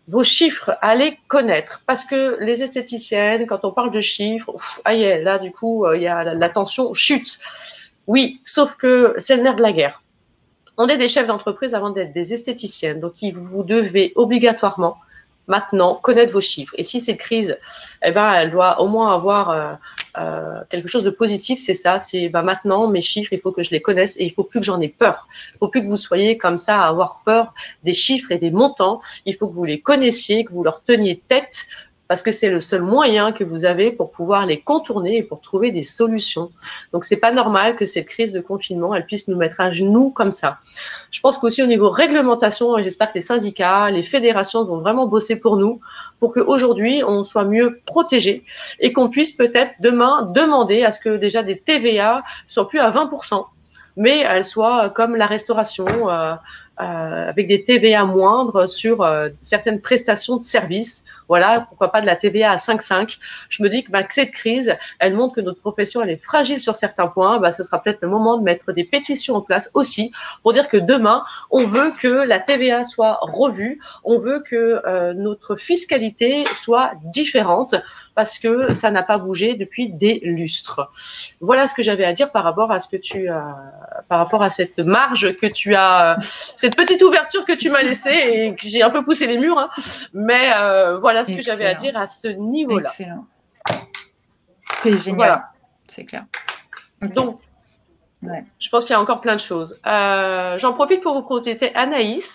vos chiffres, à les connaître. Parce que les esthéticiennes, quand on parle de chiffres, ouf, aïe, là, du coup, il y a la, la tension chute. Oui, sauf que c'est le nerf de la guerre. On est des chefs d'entreprise avant d'être des esthéticiennes. Donc, vous devez obligatoirement, maintenant, connaître vos chiffres. Et si cette crise, eh ben, elle doit au moins avoir euh, euh, quelque chose de positif, c'est ça. C'est ben, maintenant, mes chiffres, il faut que je les connaisse et il faut plus que j'en ai peur. Il faut plus que vous soyez comme ça à avoir peur des chiffres et des montants. Il faut que vous les connaissiez, que vous leur teniez tête, parce que c'est le seul moyen que vous avez pour pouvoir les contourner et pour trouver des solutions. Donc, c'est pas normal que cette crise de confinement, elle puisse nous mettre à genoux comme ça. Je pense qu'aussi au niveau réglementation, j'espère que les syndicats, les fédérations vont vraiment bosser pour nous, pour qu'aujourd'hui, on soit mieux protégés et qu'on puisse peut-être demain demander à ce que déjà des T V A soient plus à vingt pour cent, mais elles soient comme la restauration, euh, euh, avec des T V A moindres sur euh, certaines prestations de services. Voilà, pourquoi pas de la T V A à cinq virgule cinq. Je me dis que, bah, que cette crise, elle montre que notre profession, elle est fragile sur certains points. Bah, ce sera peut-être le moment de mettre des pétitions en place aussi pour dire que demain, on veut que la T V A soit revue, on veut que euh, notre fiscalité soit différente parce que ça n'a pas bougé depuis des lustres. Voilà ce que j'avais à dire par rapport à ce que tu as, par rapport à cette marge que tu as, cette petite ouverture que tu m'as laissée et que j'ai un peu poussé les murs, hein. Mais euh, voilà ce que j'avais à dire à ce niveau-là. Excellent. C'est génial. Voilà. C'est clair. Okay. Donc, ouais. Je pense qu'il y a encore plein de choses. Euh, J'en profite pour vous présenter Anaïs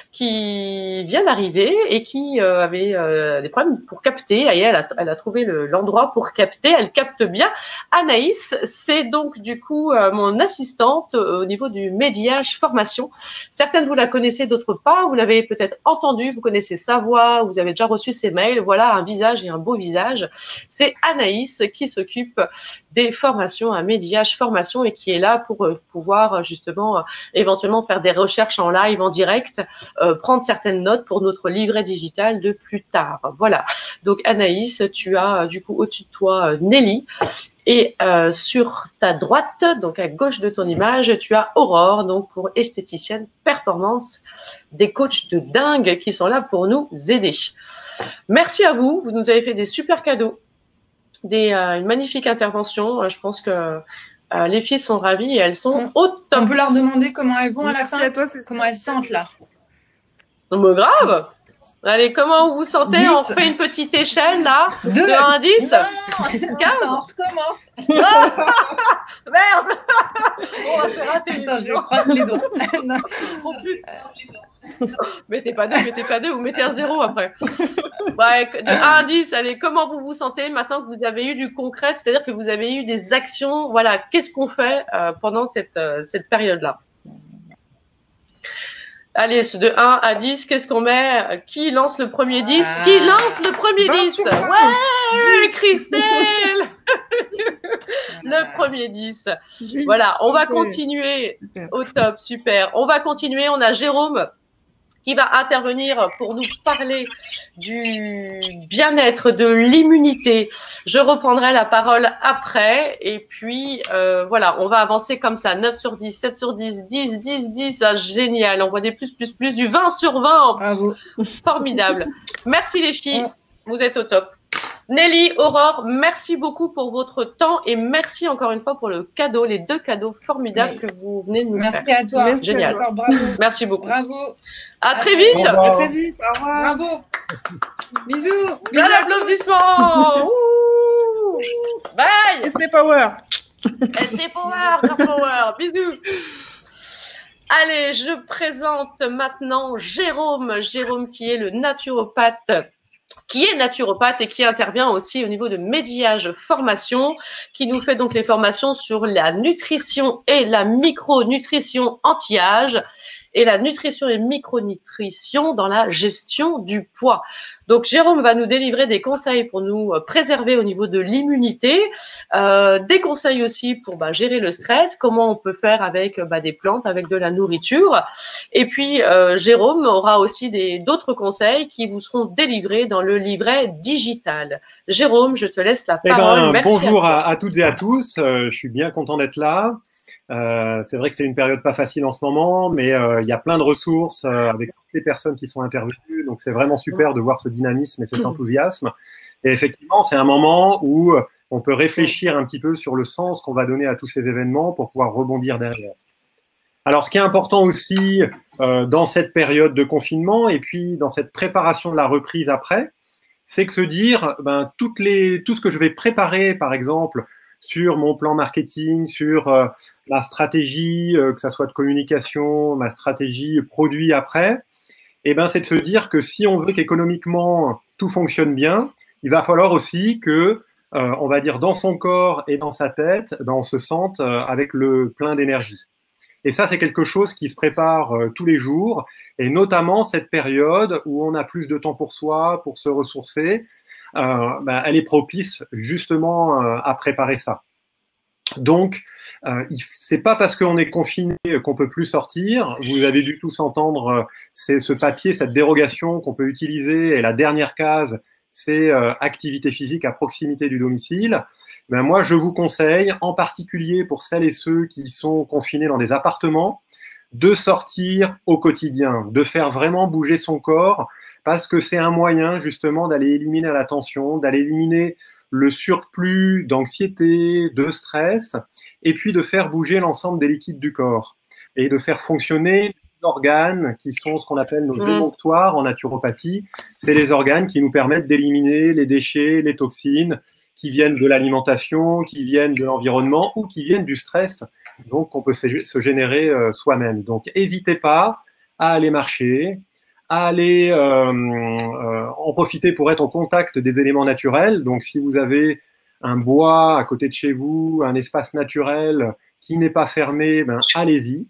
qui vient d'arriver et qui euh, avait euh, des problèmes pour capter. Et elle a, elle a trouvé l'endroit le, pour capter. Elle capte bien. Anaïs, c'est donc du coup euh, mon assistante au niveau du médiage formation. Certaines vous la connaissez, d'autres pas. Vous l'avez peut-être entendu, vous connaissez sa voix, vous avez déjà reçu ses mails. Voilà un visage et un beau visage. C'est Anaïs qui s'occupe des formations, un médiage formation et qui est là pour euh, pouvoir justement euh, éventuellement faire des recherches en live, en direct, euh, prendre certaines notes pour notre livret digital de plus tard. Voilà. Donc Anaïs, tu as euh, du coup au-dessus de toi euh, Nelly et euh, sur ta droite, donc à gauche de ton image, tu as Aurore, donc pour esthéticienne performance, des coachs de dingue qui sont là pour nous aider. Merci à vous, vous nous avez fait des super cadeaux. Des, euh, une magnifique intervention. Euh, je pense que euh, les filles sont ravies et elles sont on, au top. On peut leur demander comment elles vont à la Merci fin. À toi, comment elles se sentent là. Non, mais grave. Allez, comment vous vous sentez? dix. On refait une petite échelle là. Deux. De un à dix. Non, quinze. on recommence. Merde. Bon, c'est raté. Attends, je croise les doigts. Non. Oh, mettez pas deux, mettez pas deux, vous mettez un zéro après. Ouais, de un à dix, allez, comment vous vous sentez maintenant que vous avez eu du concret, c'est-à-dire que vous avez eu des actions, voilà, qu'est-ce qu'on fait euh, pendant cette, euh, cette période-là? Allez, de un à dix, qu'est-ce qu'on met? Qui lance le premier dix? ah. Qui lance le premier dix? Ouais, Christelle. Le premier dix. Voilà, on va continuer. Super. Au top, super. On va continuer, on a Jérôme qui va intervenir pour nous parler du bien-être, de l'immunité. Je reprendrai la parole après et puis euh, voilà, on va avancer comme ça, neuf sur dix, sept sur dix, dix, dix, dix, ah, génial, on voit des plus, plus, plus, du vingt sur vingt. Bravo. Formidable. Merci les filles, vous êtes au top. Nelly, Aurore, merci beaucoup pour votre temps et merci encore une fois pour le cadeau, les deux cadeaux formidables oui. que vous venez de nous merci faire. À toi. Merci Génial. à toi. Bravo. Merci beaucoup. Bravo. À, à très vite. À très vite. Au revoir. Bravo. Bisous. Bisous. Un applaudissement. Bye. S D Power. S D Power. Power. Bisous. Allez, je présente maintenant Jérôme. Jérôme qui est le naturopathe. qui est naturopathe et qui intervient aussi au niveau de médiage formation, qui nous fait donc les formations sur la nutrition et la micronutrition anti-âge et la nutrition et micronutrition dans la gestion du poids. Donc, Jérôme va nous délivrer des conseils pour nous préserver au niveau de l'immunité, euh, des conseils aussi pour bah, gérer le stress, comment on peut faire avec bah, des plantes, avec de la nourriture. Et puis, euh, Jérôme aura aussi des d'autres conseils qui vous seront délivrés dans le livret digital. Jérôme, je te laisse la parole. Eh ben, Merci bonjour à, à, à toutes et à tous. Euh, je suis bien content d'être là. Euh, c'est vrai que c'est une période pas facile en ce moment, mais euh, il y a plein de ressources euh, avec toutes les personnes qui sont intervenues. Donc, c'est vraiment super de voir ce dynamisme et cet enthousiasme. Et effectivement, c'est un moment où on peut réfléchir un petit peu sur le sens qu'on va donner à tous ces événements pour pouvoir rebondir derrière. Alors, ce qui est important aussi euh, dans cette période de confinement et puis dans cette préparation de la reprise après, c'est que se dire, ben, toutes les, tout ce que je vais préparer, par exemple, sur mon plan marketing, sur euh, la stratégie, euh, que ça soit de communication, ma stratégie produit après, eh ben, c'est de se dire que si on veut qu'économiquement tout fonctionne bien, il va falloir aussi que, euh, on va dire, dans son corps et dans sa tête, ben, on se sente euh, avec le plein d'énergie. Et ça, c'est quelque chose qui se prépare euh, tous les jours, et notamment cette période où on a plus de temps pour soi, pour se ressourcer, euh, ben, elle est propice justement euh, à préparer ça. Donc, euh, c'est pas parce qu'on est confiné qu'on peut plus sortir. Vous avez dû tous entendre euh, c'est ce papier, cette dérogation qu'on peut utiliser, et la dernière case, c'est euh, activité physique à proximité du domicile. Ben moi, je vous conseille, en particulier pour celles et ceux qui sont confinés dans des appartements, de sortir au quotidien, de faire vraiment bouger son corps, parce que c'est un moyen justement d'aller éliminer la tension, d'aller éliminer le surplus d'anxiété, de stress, et puis de faire bouger l'ensemble des liquides du corps, et de faire fonctionner les organes qui sont ce qu'on appelle nos Mmh. émonctoires en naturopathie. C'est les organes qui nous permettent d'éliminer les déchets, les toxines, qui viennent de l'alimentation, qui viennent de l'environnement ou qui viennent du stress, donc on peut se générer euh, soi-même. Donc, n'hésitez pas à aller marcher, à aller euh, euh, en profiter pour être en contact des éléments naturels. Donc, si vous avez un bois à côté de chez vous, un espace naturel qui n'est pas fermé, ben, allez-y.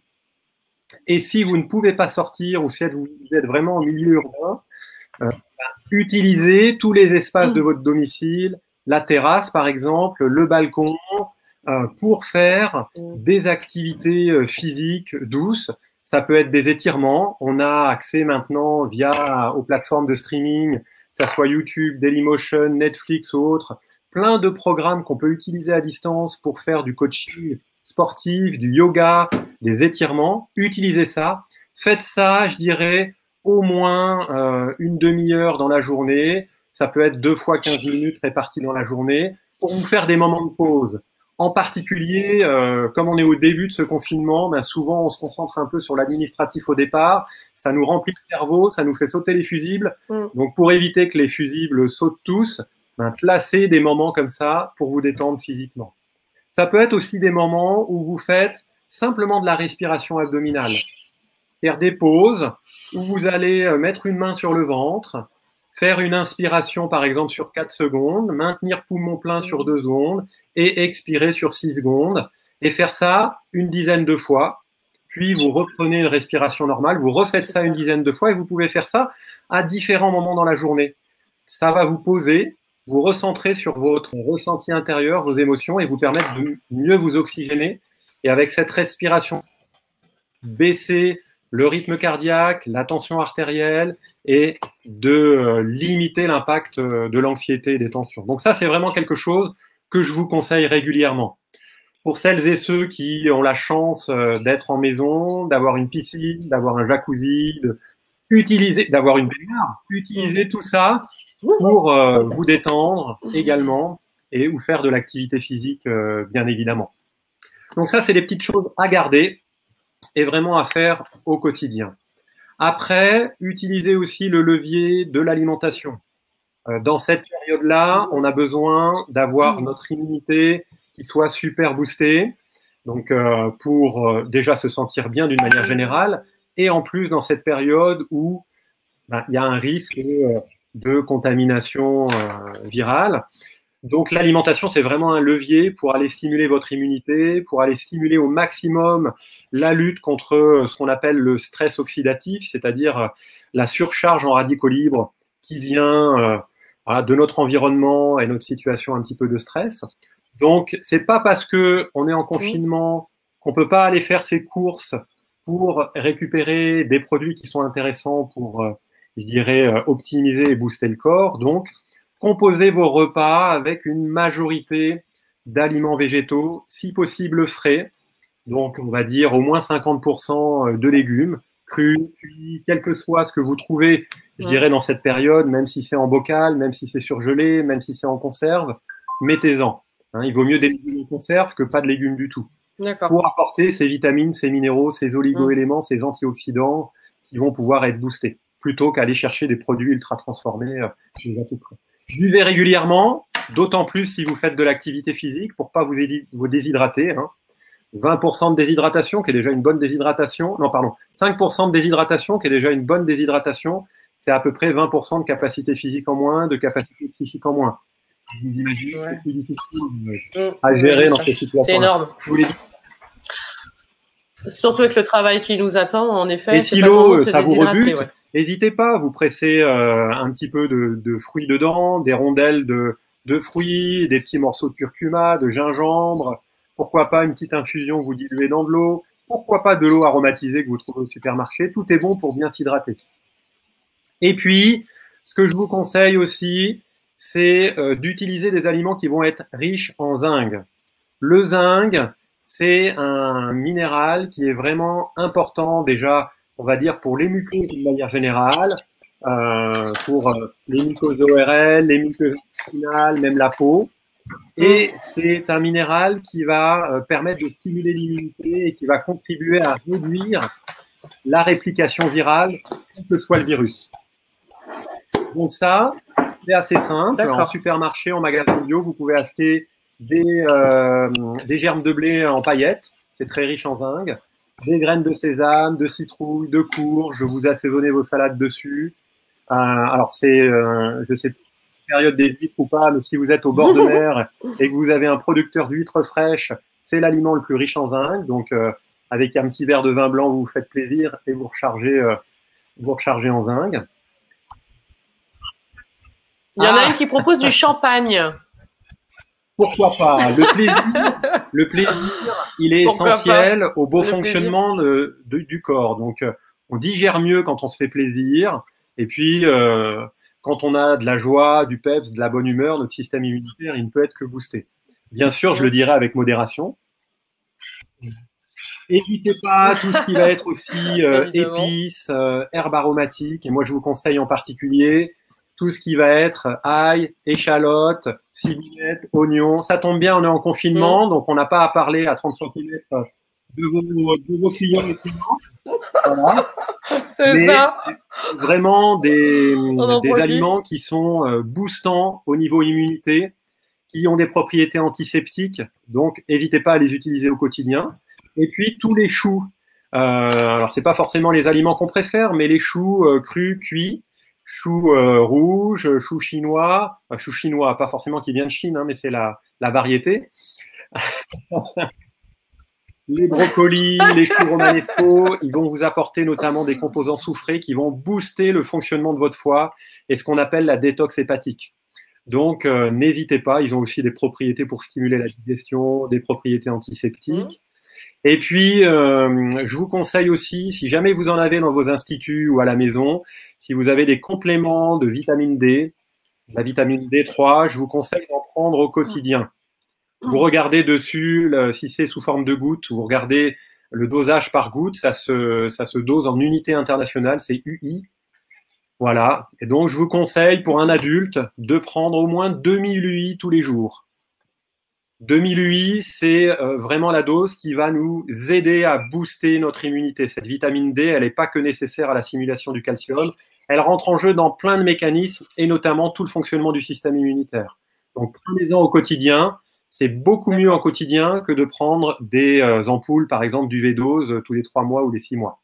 Et si vous ne pouvez pas sortir ou si vous êtes vraiment en milieu urbain, euh, ben, utilisez tous les espaces de votre domicile, la terrasse par exemple, le balcon, euh, pour faire des activités euh, physiques douces. Ça peut être des étirements. On a accès maintenant via aux plateformes de streaming, que ça soit YouTube, Dailymotion, Netflix ou autres, plein de programmes qu'on peut utiliser à distance pour faire du coaching sportif, du yoga, des étirements. Utilisez ça. Faites ça, je dirais, au moins euh, une demi-heure dans la journée. Ça peut être deux fois quinze minutes réparties dans la journée pour vous faire des moments de pause. En particulier, euh, comme on est au début de ce confinement, ben souvent on se concentre un peu sur l'administratif au départ. Ça nous remplit le cerveau, ça nous fait sauter les fusibles. Mm. Donc pour éviter que les fusibles sautent tous, ben, placez des moments comme ça pour vous détendre physiquement. Ça peut être aussi des moments où vous faites simplement de la respiration abdominale. Faire des pauses où vous allez mettre une main sur le ventre, faire une inspiration, par exemple, sur quatre secondes, maintenir poumon plein sur deux secondes et expirer sur six secondes. Et faire ça une dizaine de fois. Puis, vous reprenez une respiration normale, vous refaites ça une dizaine de fois et vous pouvez faire ça à différents moments dans la journée. Ça va vous poser, vous recentrer sur votre ressenti intérieur, vos émotions et vous permettre de mieux vous oxygéner. Et avec cette respiration, baisser le rythme cardiaque, la tension artérielle et de euh, limiter l'impact euh, de l'anxiété et des tensions. Donc ça, c'est vraiment quelque chose que je vous conseille régulièrement. Pour celles et ceux qui ont la chance euh, d'être en maison, d'avoir une piscine, d'avoir un jacuzzi, de, utiliser, d'avoir une baignoire, utilisez tout ça pour euh, vous détendre également et ou faire de l'activité physique, euh, bien évidemment. Donc ça, c'est des petites choses à garder et vraiment à faire au quotidien. Après, utilisez aussi le levier de l'alimentation. Euh, dans cette période-là, on a besoin d'avoir notre immunité qui soit super boostée, donc euh, pour euh, déjà se sentir bien d'une manière générale, et en plus dans cette période où ben, il y a un risque euh, de contamination euh, virale. Donc l'alimentation, c'est vraiment un levier pour aller stimuler votre immunité, pour aller stimuler au maximum la lutte contre ce qu'on appelle le stress oxydatif, c'est-à-dire la surcharge en radicaux libres qui vient euh, voilà, de notre environnement et notre situation un petit peu de stress. Donc c'est pas parce que on est en confinement qu'on peut pas aller faire ses courses pour récupérer des produits qui sont intéressants pour, euh, je dirais, optimiser et booster le corps. Donc composez vos repas avec une majorité d'aliments végétaux, si possible frais. Donc, on va dire au moins cinquante pour cent de légumes, crus, cuits, quel que soit ce que vous trouvez, je Ouais. dirais, dans cette période, même si c'est en bocal, même si c'est surgelé, même si c'est en conserve, mettez-en. Hein, il vaut mieux des légumes en conserve que pas de légumes du tout. D'accord. Pour apporter ces vitamines, ces minéraux, ces oligo-éléments, ces antioxydants qui vont pouvoir être boostés, plutôt qu'aller chercher des produits ultra transformés euh, à tout près. Buvez régulièrement, d'autant plus si vous faites de l'activité physique pour pas vous, vous déshydrater. Hein. vingt pour cent de déshydratation, qui est déjà une bonne déshydratation. Non, pardon, cinq pour cent de déshydratation, qui est déjà une bonne déshydratation. C'est à peu près vingt pour cent de capacité physique en moins, de capacité psychique en moins. Vous imaginez que Ouais. c'est plus difficile Mmh. à gérer Oui, dans ça, ces situations. c'est énorme. Je vous l'ai dit. Surtout avec le travail qui nous attend, en effet. Et c'est si pas le moment l'eau, de se ça vous déshydrater, rebute, ouais. n'hésitez pas, vous pressez euh, un petit peu de, de fruits dedans, des rondelles de, de fruits, des petits morceaux de curcuma, de gingembre, pourquoi pas une petite infusion que vous diluez dans de l'eau, pourquoi pas de l'eau aromatisée que vous trouvez au supermarché, tout est bon pour bien s'hydrater. Et puis, ce que je vous conseille aussi, c'est euh, d'utiliser des aliments qui vont être riches en zinc. Le zinc, c'est un minéral qui est vraiment important déjà, on va dire, pour les muqueuses d'une manière générale, euh, pour euh, les muqueuses O R L, les muqueuses intestinales, même la peau. Et c'est un minéral qui va euh, permettre de stimuler l'immunité et qui va contribuer à réduire la réplication virale, quel que soit le virus. Donc ça, c'est assez simple. En supermarché, en magasin bio, vous pouvez acheter des, euh, des germes de blé en paillettes, c'est très riche en zinc, des graines de sésame, de citrouille, de courge, vous assaisonnez vos salades dessus. Euh, alors c'est, euh, je sais pas, période des huîtres ou pas, mais si vous êtes au bord de mer et que vous avez un producteur d'huîtres fraîches, c'est l'aliment le plus riche en zinc. Donc euh, avec un petit verre de vin blanc, vous vous faites plaisir et vous rechargez, euh, vous rechargez en zinc. Il y en Ah. a une qui propose du champagne. Pourquoi pas? Le plaisir, le plaisir, il est Pourquoi essentiel pas au beau Le fonctionnement de, de- du corps. Donc, euh, on digère mieux quand on se fait plaisir. Et puis, euh, quand on a de la joie, du peps, de la bonne humeur, notre système immunitaire, il ne peut être que boosté. Bien sûr, je le dirai avec modération. N'hésitez pas à tout ce qui va être aussi euh, Évidemment. épices, euh, herbes aromatiques. Et moi, je vous conseille en particulier tout ce qui va être ail, échalote, ciboulette, oignon. Ça tombe bien, on est en confinement, donc on n'a pas à parler à trente centimètres de vos, de vos clients et clients. Voilà. C'est Mais ça. vraiment des, en des profite. aliments qui sont euh, boostants au niveau immunité, qui ont des propriétés antiseptiques, donc n'hésitez pas à les utiliser au quotidien. Et puis tous les choux. Euh, alors c'est pas forcément les aliments qu'on préfère, mais les choux euh, crus, cuits, choux euh, rouges, choux chinois, enfin, choux chinois, pas forcément qui vient de Chine, hein, mais c'est la, la variété. Les brocolis, les choux romanesco, ils vont vous apporter notamment des composants soufrés qui vont booster le fonctionnement de votre foie et ce qu'on appelle la détox hépatique. Donc, euh, n'hésitez pas, ils ont aussi des propriétés pour stimuler la digestion, des propriétés antiseptiques. Mmh. Et puis, euh, je vous conseille aussi, si jamais vous en avez dans vos instituts ou à la maison, si vous avez des compléments de vitamine D, la vitamine D trois, je vous conseille d'en prendre au quotidien. Vous regardez dessus, le, si c'est sous forme de gouttes, vous regardez le dosage par goutte, ça se, ça se dose en unité internationale, c'est U I. Voilà. Et donc, je vous conseille pour un adulte de prendre au moins deux mille U I tous les jours. deux mille U I, c'est euh, vraiment la dose qui va nous aider à booster notre immunité. Cette vitamine D, elle n'est pas que nécessaire à la simulation du calcium. Elle rentre en jeu dans plein de mécanismes et notamment tout le fonctionnement du système immunitaire. Donc, prenez-en au quotidien. C'est beaucoup mieux en quotidien que de prendre des euh, ampoules, par exemple, du V-dose euh, tous les trois mois ou les six mois.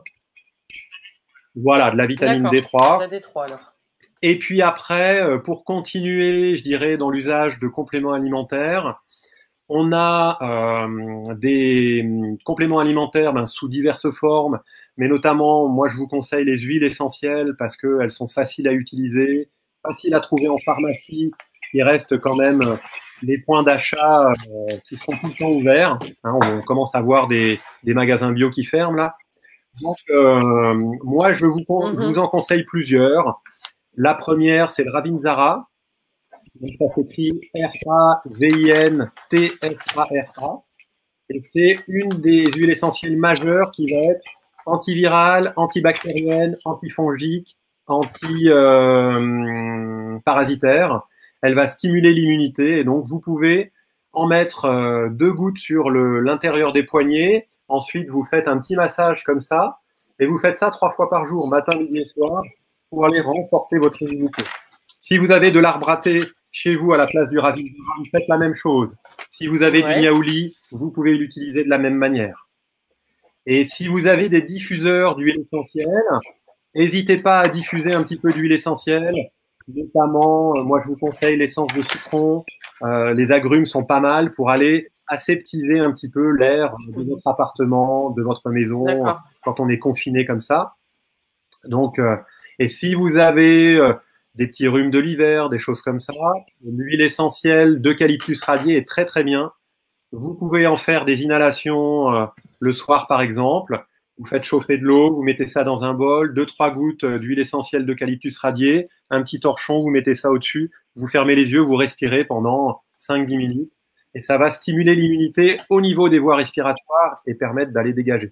Voilà, de la vitamine D trois. La D trois, alors. Et puis après, euh, pour continuer, je dirais, dans l'usage de compléments alimentaires, on a euh, des compléments alimentaires ben, sous diverses formes, mais notamment, moi, je vous conseille les huiles essentielles parce qu'elles sont faciles à utiliser, faciles à trouver en pharmacie. Il reste quand même les points d'achat euh, qui seront tout le temps ouverts. Hein, on commence à voir des, des magasins bio qui ferment là. Donc, euh, moi, je vous, mm-hmm. je vous en conseille plusieurs. La première, c'est le Ravinzara. Donc, ça s'écrit R A V I N T S A R A. Et c'est une des huiles essentielles majeures qui va être antivirale, antibactérienne, antifongique, anti-parasitaire. Euh, Elle va stimuler l'immunité et donc vous pouvez en mettre euh, deux gouttes sur l'intérieur des poignets. Ensuite, vous faites un petit massage comme ça et vous faites ça trois fois par jour, matin, midi et soir, pour aller renforcer votre immunité. Si vous avez de l'arbre à thé chez vous à la place du ravivin, vous faites la même chose. Si vous avez ouais. du niaouli, vous pouvez l'utiliser de la même manière. Et si vous avez des diffuseurs d'huile essentielle, n'hésitez pas à diffuser un petit peu d'huile essentielle. Notamment, euh, moi je vous conseille l'essence de citron. Euh, les agrumes sont pas mal pour aller aseptiser un petit peu l'air de votre appartement, de votre maison, quand on est confiné comme ça. Donc, euh, et si vous avez euh, des petits rhumes de l'hiver, des choses comme ça, l'huile essentielle d'eucalyptus radié est très très bien. Vous pouvez en faire des inhalations euh, le soir par exemple. Vous faites chauffer de l'eau, vous mettez ça dans un bol, deux, trois gouttes d'huile essentielle d'eucalyptus radié, un petit torchon, vous mettez ça au-dessus, vous fermez les yeux, vous respirez pendant cinq dix minutes et ça va stimuler l'immunité au niveau des voies respiratoires et permettre d'aller dégager.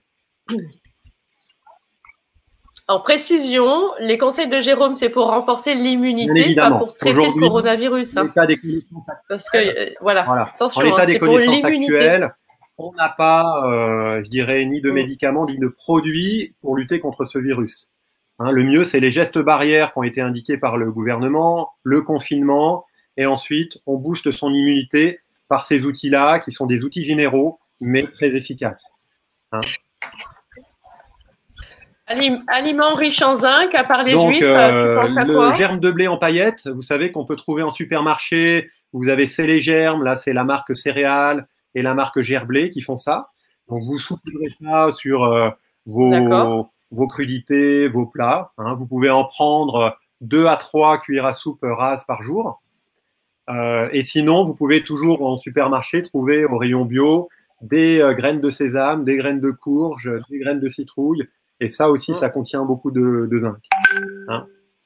En précision, les conseils de Jérôme, c'est pour renforcer l'immunité, pas pour traiter le coronavirus. Hein. L'état des connaissances actuelles, Parce que, euh, voilà, voilà. attention, en l'état hein, des connaissances actuelles, on n'a pas, euh, je dirais, ni de médicaments, ni de produits pour lutter contre ce virus. Hein, le mieux, c'est les gestes barrières qui ont été indiqués par le gouvernement, le confinement, et ensuite, on booste son immunité par ces outils-là, qui sont des outils généraux, mais très efficaces. Hein. Aliments riches en zinc, à part les Donc, juifs, euh, tu penses à le quoi? germe de blé en paillettes, vous savez qu'on peut trouver en supermarché. Vous avez C'est les germes, là c'est la marque Céréales et la marque Gerblé qui font ça. Donc vous saupoudrez ça sur euh, vos, vos crudités, vos plats. Hein. Vous pouvez en prendre deux à trois cuillères à soupe rases par jour. Euh, et sinon, vous pouvez toujours en supermarché trouver au rayon bio des euh, graines de sésame, des graines de courge, des graines de citrouille. Et ça aussi, ça contient beaucoup de, de zinc. Hein.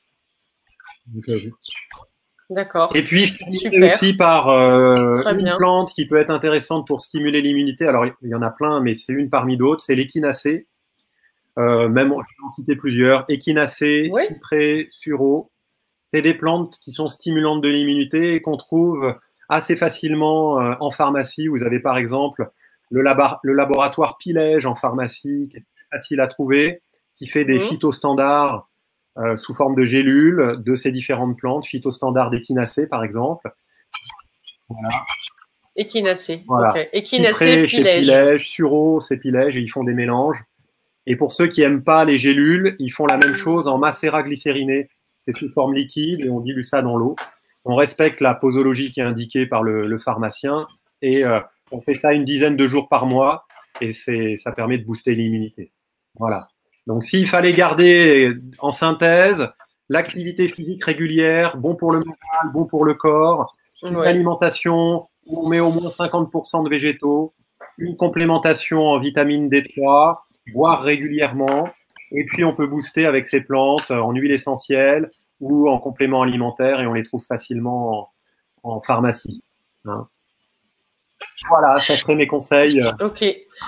D'accord. Et puis, je terminerai aussi par euh, une bien. plante qui peut être intéressante pour stimuler l'immunité. Alors, il y en a plein, mais c'est une parmi d'autres. C'est l'échinacée. Euh, même, je vais en citer plusieurs. Échinacée, oui. cyprès, sureau. C'est des plantes qui sont stimulantes de l'immunité et qu'on trouve assez facilement euh, en pharmacie. Vous avez par exemple le, labo le laboratoire Pilège en pharmacie, qui est facile à trouver, qui fait des mmh. phytostandards euh, sous forme de gélules de ces différentes plantes, phytostandards d'échinacée par exemple. Voilà. Échinacée. Voilà. Okay. Échinacée, Pilège. Pilège, sureau, c'est Pilège et ils font des mélanges. Et pour ceux qui n'aiment pas les gélules, ils font la même chose en macérat glycériné. C'est sous forme liquide et on dilue ça dans l'eau. On respecte la posologie qui est indiquée par le, le pharmacien et euh, on fait ça une dizaine de jours par mois et ça permet de booster l'immunité. Voilà. Donc, s'il fallait garder en synthèse l'activité physique régulière, bon pour le mental, bon pour le corps, une ouais. alimentation où on met au moins cinquante pour cent de végétaux, une complémentation en vitamine D trois, boire régulièrement, et puis on peut booster avec ces plantes en huile essentielle ou en complément alimentaire et on les trouve facilement en, en pharmacie. Hein. Voilà, ça serait mes conseils. Ok.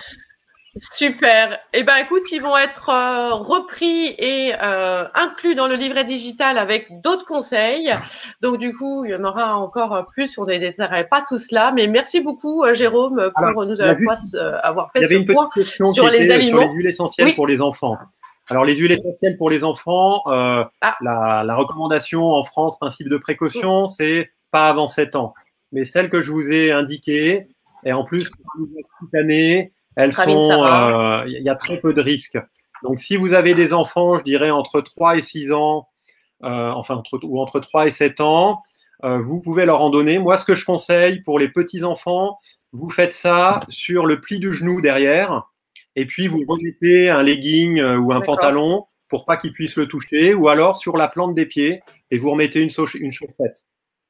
Super. Eh ben, écoute, ils vont être euh, repris et euh, inclus dans le livret digital avec d'autres conseils. Donc, du coup, il y en aura encore plus. On ne détaillerait pas tout cela. Mais merci beaucoup, Jérôme, pour Alors, nous avoir, avoir fait ce point sur les aliments. Sur les huiles essentielles oui. pour les enfants. Alors, les huiles essentielles pour les enfants, euh, ah. la, la recommandation en France, principe de précaution, mmh. c'est pas avant sept ans. Mais celles que je vous ai indiquées, et en plus, toute année, elles sont, euh, il y a très peu de risques. Donc, si vous avez des enfants, je dirais entre trois et six ans, euh, enfin, entre, ou entre trois et sept ans, euh, vous pouvez leur en donner. Moi, ce que je conseille pour les petits enfants, vous faites ça sur le pli du genou derrière, et puis vous remettez un legging ou un pantalon pour pas qu'ils puissent le toucher, ou alors sur la plante des pieds, et vous remettez une, une chaussette.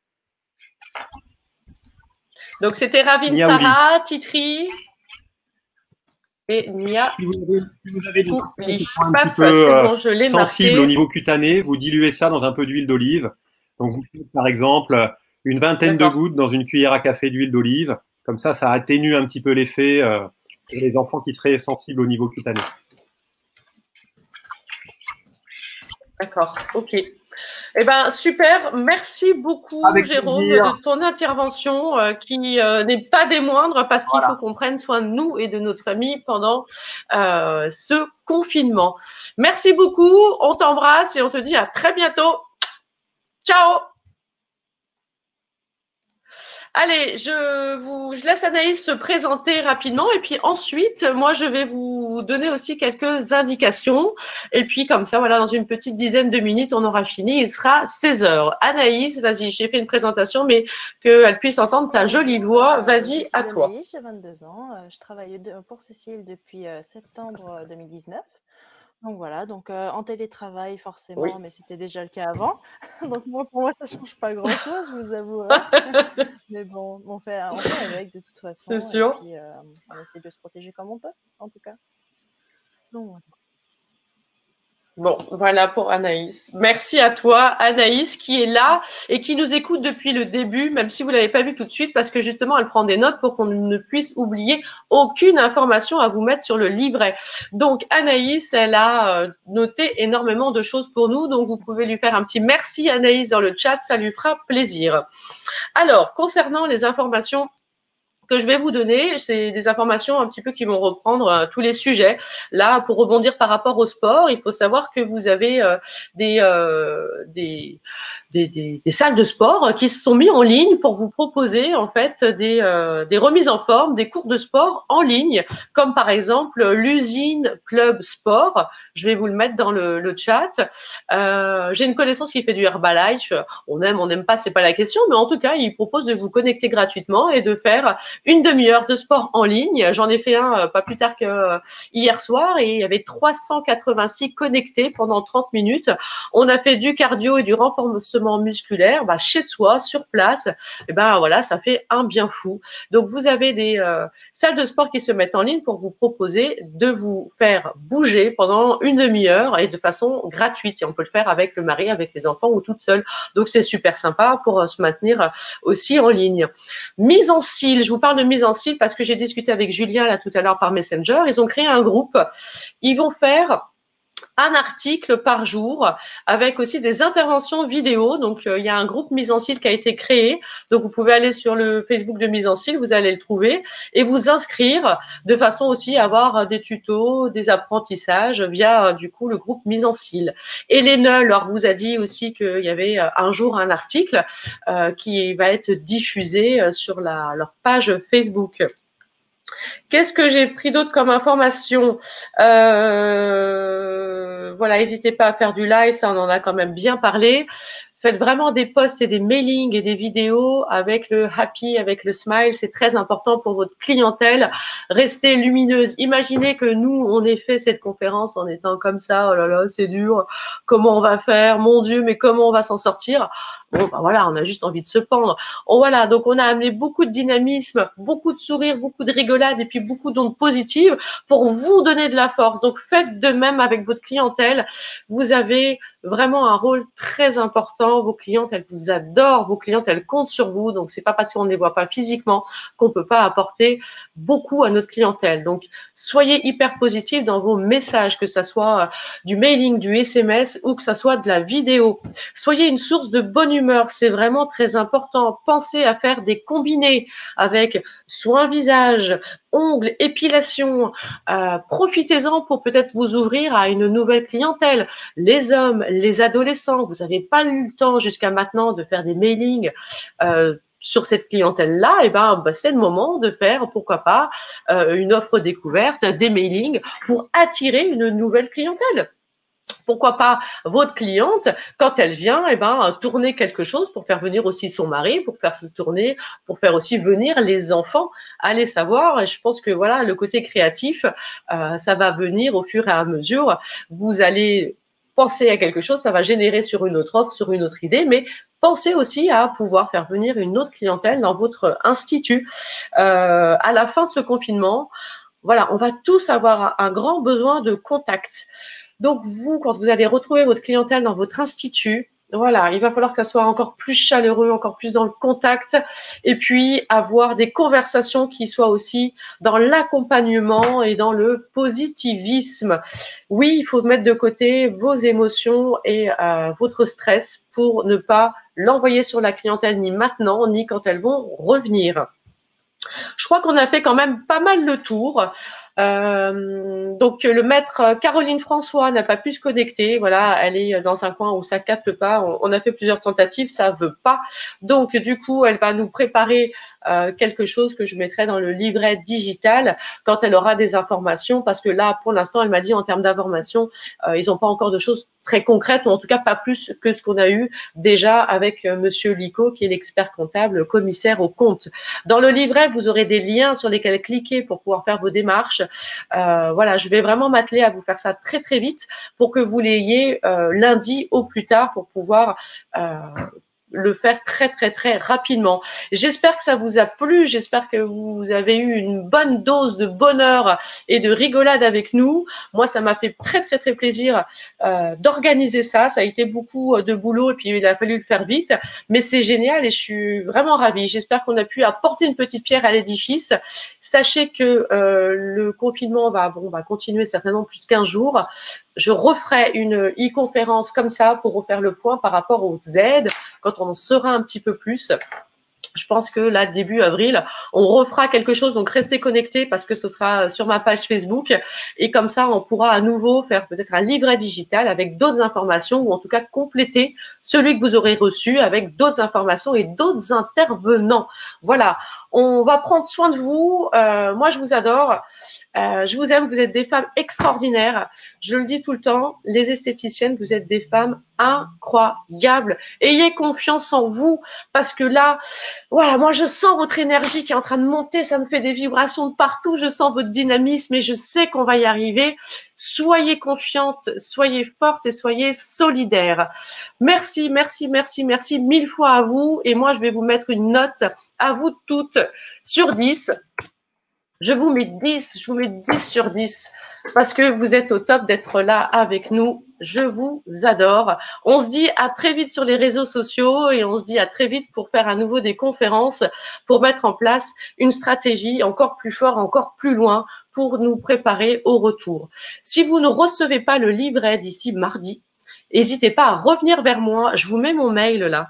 Donc, c'était Ravin Sarah, Titri. Et Nia, si vous avez, si vous avez des enfants qui sont un Paf, petit peu euh, bon, sensibles marqué. Au niveau cutané, vous diluez ça dans un peu d'huile d'olive. Donc, vous faites par exemple une vingtaine de gouttes dans une cuillère à café d'huile d'olive. Comme ça, ça atténue un petit peu l'effet euh, pour les enfants qui seraient sensibles au niveau cutané. D'accord, ok. Eh ben super, merci beaucoup Avec Jérôme plaisir. de ton intervention euh, qui euh, n'est pas des moindres parce qu'il Voilà. faut qu'on prenne soin de nous et de notre famille pendant euh, ce confinement. Merci beaucoup, on t'embrasse et on te dit à très bientôt. Ciao. Allez, je vous je laisse Anaïs se présenter rapidement et puis ensuite, moi, je vais vous donner aussi quelques indications. Et puis, comme ça, voilà, dans une petite dizaine de minutes, on aura fini. Il sera seize heures. Anaïs, vas-y, j'ai fait une présentation, mais qu'elle puisse entendre ta jolie voix. Vas-y, à toi. Anaïs, j'ai vingt-deux ans. Je travaille pour Cécile depuis septembre deux mille dix-neuf. Donc voilà, donc euh, en télétravail forcément, oui. Mais c'était déjà le cas avant. Donc moi, pour moi, ça ne change pas grand-chose, je vous avoue. Mais bon, on fait, on fait avec de toute façon. C'est sûr. Et puis, euh, on essaie de se protéger comme on peut, en tout cas. Donc voilà. Bon, voilà pour Anaïs. Merci à toi, Anaïs, qui est là et qui nous écoute depuis le début, même si vous ne l'avez pas vu tout de suite, parce que justement, elle prend des notes pour qu'on ne puisse oublier aucune information à vous mettre sur le livret. Donc, Anaïs, elle a euh, noté énormément de choses pour nous, donc vous pouvez lui faire un petit merci, Anaïs, dans le chat, ça lui fera plaisir. Alors, concernant les informations que je vais vous donner, c'est des informations un petit peu qui vont reprendre euh, tous les sujets. Là, pour rebondir par rapport au sport, il faut savoir que vous avez euh, des, euh, des, des, des, des salles de sport qui se sont mis en ligne pour vous proposer en fait des, euh, des remises en forme, des cours de sport en ligne, comme par exemple l'usine Club Sport. Je vais vous le mettre dans le, le chat. Euh, j'ai une connaissance qui fait du Herbalife. On aime, on n'aime pas, c'est pas la question, mais en tout cas, il propose de vous connecter gratuitement et de faire une demi-heure de sport en ligne. J'en ai fait un euh, pas plus tard que euh, hier soir et il y avait trois cent quatre-vingt-six connectés pendant trente minutes. On a fait du cardio et du renforcement musculaire bah, chez soi, sur place. Et ben voilà, ça fait un bien fou. Donc vous avez des euh, salles de sport qui se mettent en ligne pour vous proposer de vous faire bouger pendant une demi-heure et de façon gratuite. Et on peut le faire avec le mari, avec les enfants ou toute seule. Donc c'est super sympa pour euh, se maintenir euh, aussi en ligne. Mise en cils, je vous parle de mise en cils parce que j'ai discuté avec Julien là tout à l'heure par Messenger. Ils ont créé un groupe. Ils vont faire un article par jour avec aussi des interventions vidéo. Donc, euh, il y a un groupe mise en cils qui a été créé. Donc, vous pouvez aller sur le Facebook de mise en cils, vous allez le trouver et vous inscrire de façon aussi à avoir des tutos, des apprentissages via, du coup, le groupe mise en cils. Et Léna leur vous a dit aussi qu'il y avait un jour un article euh, qui va être diffusé sur la, leur page Facebook. Qu'est-ce que j'ai pris d'autre comme information? euh, Voilà, n'hésitez pas à faire du live, ça on en a quand même bien parlé. Faites vraiment des posts et des mailings et des vidéos avec le happy, avec le smile. C'est très important pour votre clientèle. Restez lumineuse. Imaginez que nous, on ait fait cette conférence en étant comme ça. Oh là là, c'est dur. Comment on va faire? Mon Dieu, mais comment on va s'en sortir? Bon, ben voilà, on a juste envie de se pendre. Oh, voilà, donc on a amené beaucoup de dynamisme, beaucoup de sourires, beaucoup de rigolade et puis beaucoup d'ondes positives pour vous donner de la force. Donc faites de même avec votre clientèle. Vous avez vraiment un rôle très important. Vos clientes, elles vous adorent. Vos clientes, elles comptent sur vous. Donc c'est pas parce qu'on ne les voit pas physiquement qu'on peut pas apporter beaucoup à notre clientèle. Donc soyez hyper positifs dans vos messages, que ça soit du mailing, du S M S ou que ça soit de la vidéo. Soyez une source de bonne humeur, c'est vraiment très important. Pensez à faire des combinés avec soins visage, ongles, épilation. Euh, profitez-en pour peut-être vous ouvrir à une nouvelle clientèle. Les hommes, les adolescents, vous n'avez pas eu le temps jusqu'à maintenant de faire des mailings euh, sur cette clientèle-là, et ben, ben c'est le moment de faire, pourquoi pas, euh, une offre découverte, des mailings pour attirer une nouvelle clientèle. Pourquoi pas votre cliente, quand elle vient, eh ben, tourner quelque chose pour faire venir aussi son mari, pour faire se tourner, pour faire aussi venir les enfants, allez savoir. Et je pense que voilà, le côté créatif, euh, ça va venir au fur et à mesure. Vous allez penser à quelque chose, ça va générer sur une autre offre, sur une autre idée, mais pensez aussi à pouvoir faire venir une autre clientèle dans votre institut. Euh, à la fin de ce confinement, voilà, on va tous avoir un grand besoin de contact. Donc, vous, quand vous allez retrouver votre clientèle dans votre institut, Voilà, il va falloir que ça soit encore plus chaleureux, encore plus dans le contact, et puis avoir des conversations qui soient aussi dans l'accompagnement et dans le positivisme. Oui, il faut mettre de côté vos émotions et euh, votre stress pour ne pas l'envoyer sur la clientèle ni maintenant, ni quand elles vont revenir. Je crois qu'on a fait quand même pas mal le tour. Euh, donc le maître Caroline François n'a pas pu se connecter. Voilà, elle est dans un coin où ça capte pas. On, on a fait plusieurs tentatives, ça veut pas. Donc du coup, elle va nous préparer euh, quelque chose que je mettrai dans le livret digital quand elle aura des informations. Parce que là, pour l'instant, elle m'a dit en termes d'informations, euh, ils n'ont pas encore de choses très concrètes, ou en tout cas pas plus que ce qu'on a eu déjà avec euh, Monsieur Lico, qui est l'expert comptable, commissaire au compte. Dans le livret, vous aurez des liens sur lesquels cliquer pour pouvoir faire vos démarches. Euh, voilà, je vais vraiment m'atteler à vous faire ça très très vite pour que vous l'ayez euh, lundi au plus tard pour pouvoir euh, le faire très très très rapidement. J'espère que ça vous a plu, j'espère que vous avez eu une bonne dose de bonheur et de rigolade avec nous. Moi, ça m'a fait très très très plaisir euh, d'organiser ça. Ça a été beaucoup de boulot et puis il a fallu le faire vite, mais c'est génial et je suis vraiment ravie. J'espère qu'on a pu apporter une petite pierre à l'édifice. Sachez que euh, le confinement va, bon, va continuer certainement plus de quinze jours. Je referai une e-conférence comme ça pour refaire le point par rapport aux aides quand on en saura un petit peu plus. Je pense que là, début avril, on refera quelque chose. Donc, restez connectés parce que ce sera sur ma page Facebook. Et comme ça, on pourra à nouveau faire peut-être un livret digital avec d'autres informations ou en tout cas compléter celui que vous aurez reçu avec d'autres informations et d'autres intervenants. Voilà, on va prendre soin de vous. Euh, moi, je vous adore. Euh, je vous aime, vous êtes des femmes extraordinaires. Je le dis tout le temps, les esthéticiennes, vous êtes des femmes incroyables. Ayez confiance en vous parce que là, voilà, moi je sens votre énergie qui est en train de monter, ça me fait des vibrations de partout, je sens votre dynamisme et je sais qu'on va y arriver. Soyez confiante, soyez forte et soyez solidaire. Merci, merci, merci, merci mille fois à vous et moi je vais vous mettre une note à vous toutes sur dix. Je vous mets dix, je vous mets dix sur dix parce que vous êtes au top d'être là avec nous. Je vous adore. On se dit à très vite sur les réseaux sociaux et on se dit à très vite pour faire à nouveau des conférences pour mettre en place une stratégie encore plus forte, encore plus loin pour nous préparer au retour. Si vous ne recevez pas le livret d'ici mardi, n'hésitez pas à revenir vers moi. Je vous mets mon mail là.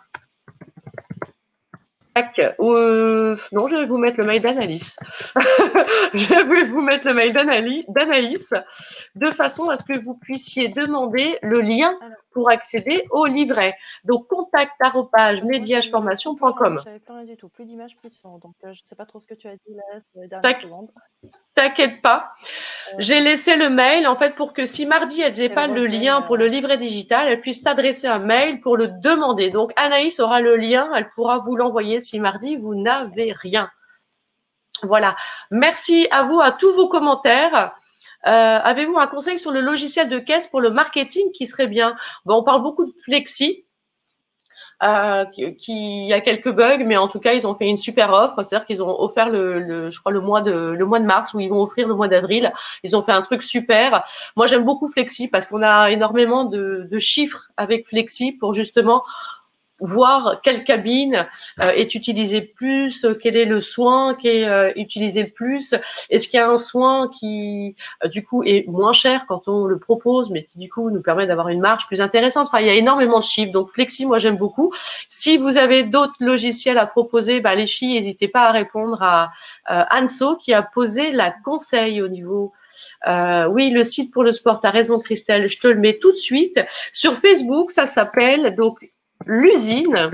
Euh, non, je vais vous mettre le mail d'Anaïs. Je vais vous mettre le mail d'Anaïs de façon à ce que vous puissiez demander le lien pour accéder au livret. Donc, contact arobase mediage formation point com. Je n'avais plus rien du tout, plus d'images, plus de son. Donc, euh, je ne sais pas trop ce que tu as dit là sur les dernières secondes. T'inquiète pas. Euh, J'ai laissé le mail en fait pour que si mardi elles n'aient pas le lien pour le livret digital, elles puissent t'adresser un mail pour le demander. Donc Anaïs aura le lien, elle pourra vous l'envoyer si mardi vous n'avez rien. Voilà. Merci à vous, à tous vos commentaires. Euh, avez-vous un conseil sur le logiciel de caisse pour le marketing qui serait bien? Bon, on parle beaucoup de Flexi. Euh, qui, qui y a quelques bugs, mais en tout cas ils ont fait une super offre, c'est-à-dire qu'ils ont offert le, le, je crois le mois de le mois de mars ou ils vont offrir le mois d'avril. Ils ont fait un truc super. Moi j'aime beaucoup Flexi parce qu'on a énormément de, de chiffres avec Flexi pour justement voir quelle cabine euh, est utilisée le plus, euh, quel est le soin qui est euh, utilisé le plus, est-ce qu'il y a un soin qui euh, du coup est moins cher quand on le propose, mais qui du coup nous permet d'avoir une marge plus intéressante. Enfin, il y a énormément de chiffres, donc Flexi, moi j'aime beaucoup. Si vous avez d'autres logiciels à proposer, bah, les filles, n'hésitez pas à répondre à euh, Anso qui a posé la conseil au niveau. Euh, oui, le site pour le sport, t'as raison Christelle, je te le mets tout de suite. Sur Facebook, ça s'appelle donc l'usine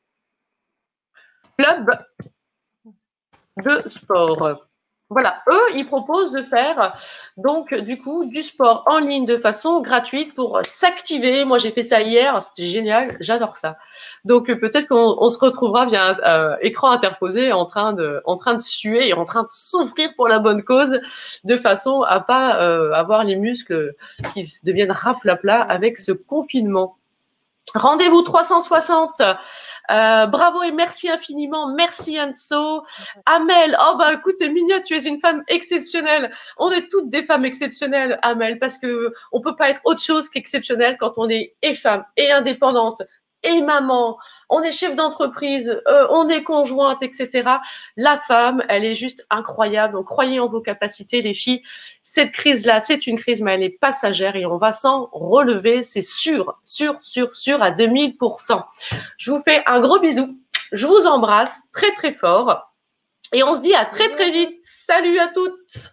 club de sport. Voilà, eux, ils proposent de faire donc du coup du sport en ligne de façon gratuite pour s'activer. Moi, j'ai fait ça hier, c'était génial, j'adore ça. Donc peut-être qu'on on se retrouvera via un euh, écran interposé en train de en train de suer et en train de souffrir pour la bonne cause, de façon à pas euh, avoir les muscles qui deviennent raplapla avec ce confinement. Rendez-vous trois cent soixante. Euh, bravo et merci infiniment. Merci Anso. Amel, oh bah écoute, t'es mignonne, tu es une femme exceptionnelle. On est toutes des femmes exceptionnelles, Amel, parce que on peut pas être autre chose qu'exceptionnelle quand on est et femme et indépendante est maman, on est chef d'entreprise, euh, on est conjointe, et cetera. La femme, elle est juste incroyable. Donc, croyez en vos capacités, les filles. Cette crise-là, c'est une crise, mais elle est passagère et on va s'en relever, c'est sûr, sûr, sûr, sûr à deux mille pour cent. Je vous fais un gros bisou. Je vous embrasse très, très fort. Et on se dit à très, très vite. Salut à toutes.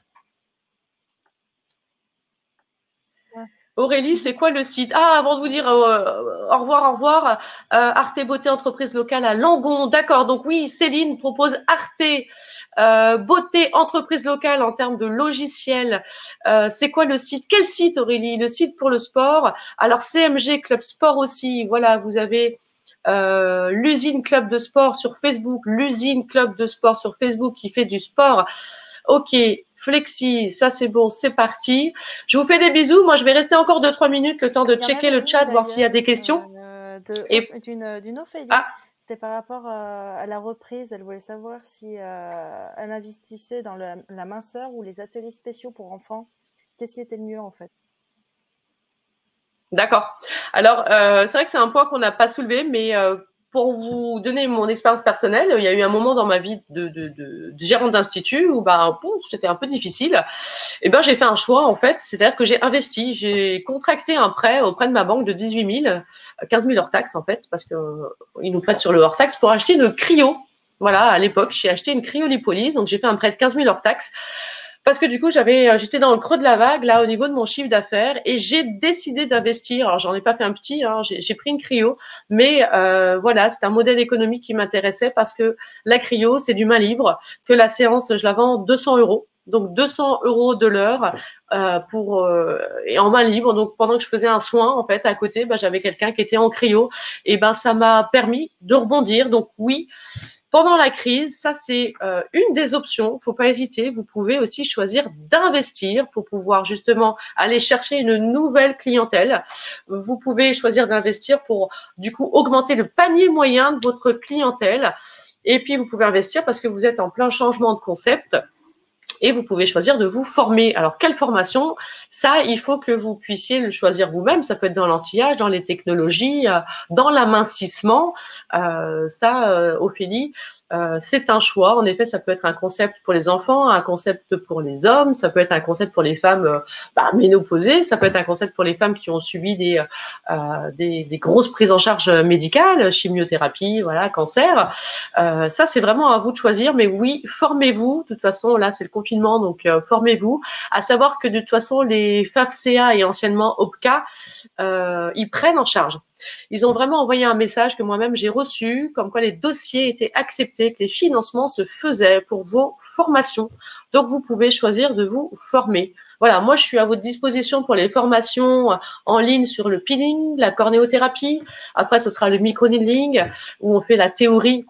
Aurélie, c'est quoi le site? Ah, avant de vous dire euh, au revoir, au revoir, euh, Arte Beauté Entreprise Locale à Langon. D'accord, donc oui, Céline propose Arte euh, Beauté Entreprise Locale en termes de logiciel. Euh, c'est quoi le site? Quel site, Aurélie? Le site pour le sport. Alors, C M G Club Sport aussi. Voilà, vous avez euh, l'usine Club de Sport sur Facebook, l'usine Club de Sport sur Facebook qui fait du sport. Ok. Flexi, ça c'est bon, c'est parti. Je vous fais des bisous. Moi, je vais rester encore deux trois minutes, le temps de checker le chat, voir s'il y a des questions. Euh, de, Et... D'une, d'une Ophélie. Ah. C'était par rapport à, à la reprise. Elle voulait savoir si euh, elle investissait dans le, la minceur ou les ateliers spéciaux pour enfants. Qu'est-ce qui était le mieux en fait? D'accord. Alors, euh, c'est vrai que c'est un point qu'on n'a pas soulevé, mais euh, pour vous donner mon expérience personnelle, il y a eu un moment dans ma vie de, de, de, de gérante d'institut où bah, c'était un peu difficile. Et ben, j'ai fait un choix, en fait, c'est-à-dire que j'ai investi, j'ai contracté un prêt auprès de ma banque de dix-huit mille, quinze mille hors taxe, en fait, parce que euh, ils nous prêtent sur le hors taxe pour acheter une cryo. Voilà, à l'époque, j'ai acheté une cryolipolyse, donc j'ai fait un prêt de quinze mille hors taxe. Parce que du coup, j'avais, j'étais dans le creux de la vague, là, au niveau de mon chiffre d'affaires, et j'ai décidé d'investir. Alors, j'en ai pas fait un petit, hein, j'ai, j'ai pris une cryo, mais euh, voilà, c'est un modèle économique qui m'intéressait parce que la cryo, c'est du main libre, que la séance, je la vends deux cents euros. Donc deux cents euros de l'heure euh, pour euh, et en main libre. Donc pendant que je faisais un soin, en fait, à côté, bah, j'avais quelqu'un qui était en cryo, et ben ça m'a permis de rebondir. Donc oui. Pendant la crise, ça c'est euh, une des options. Faut pas hésiter. Vous pouvez aussi choisir d'investir pour pouvoir justement aller chercher une nouvelle clientèle. Vous pouvez choisir d'investir pour du coup augmenter le panier moyen de votre clientèle. Et puis vous pouvez investir parce que vous êtes en plein changement de concept. Et vous pouvez choisir de vous former. Alors, quelle formation? Ça, il faut que vous puissiez le choisir vous-même. Ça peut être dans l'anti-âge, dans les technologies, euh, dans l'amincissement. Euh, ça, euh, Ophélie, euh, c'est un choix. En effet, ça peut être un concept pour les enfants, un concept pour les hommes, ça peut être un concept pour les femmes euh, bah, ménopausées, ça peut être un concept pour les femmes qui ont subi des, euh, des, des grosses prises en charge médicales, chimiothérapie, voilà, cancer. Euh, ça, c'est vraiment à vous de choisir. Mais oui, formez-vous. De toute façon, là, c'est le confinement, donc euh, formez-vous. À savoir que de toute façon, les F A F C A et anciennement O P C A, euh, ils prennent en charge. Ils ont vraiment envoyé un message que moi-même j'ai reçu, comme quoi les dossiers étaient acceptés, que les financements se faisaient pour vos formations. Donc, vous pouvez choisir de vous former. Voilà, moi, je suis à votre disposition pour les formations en ligne sur le peeling, la cornéothérapie. Après, ce sera le microneedling, où on fait la théorie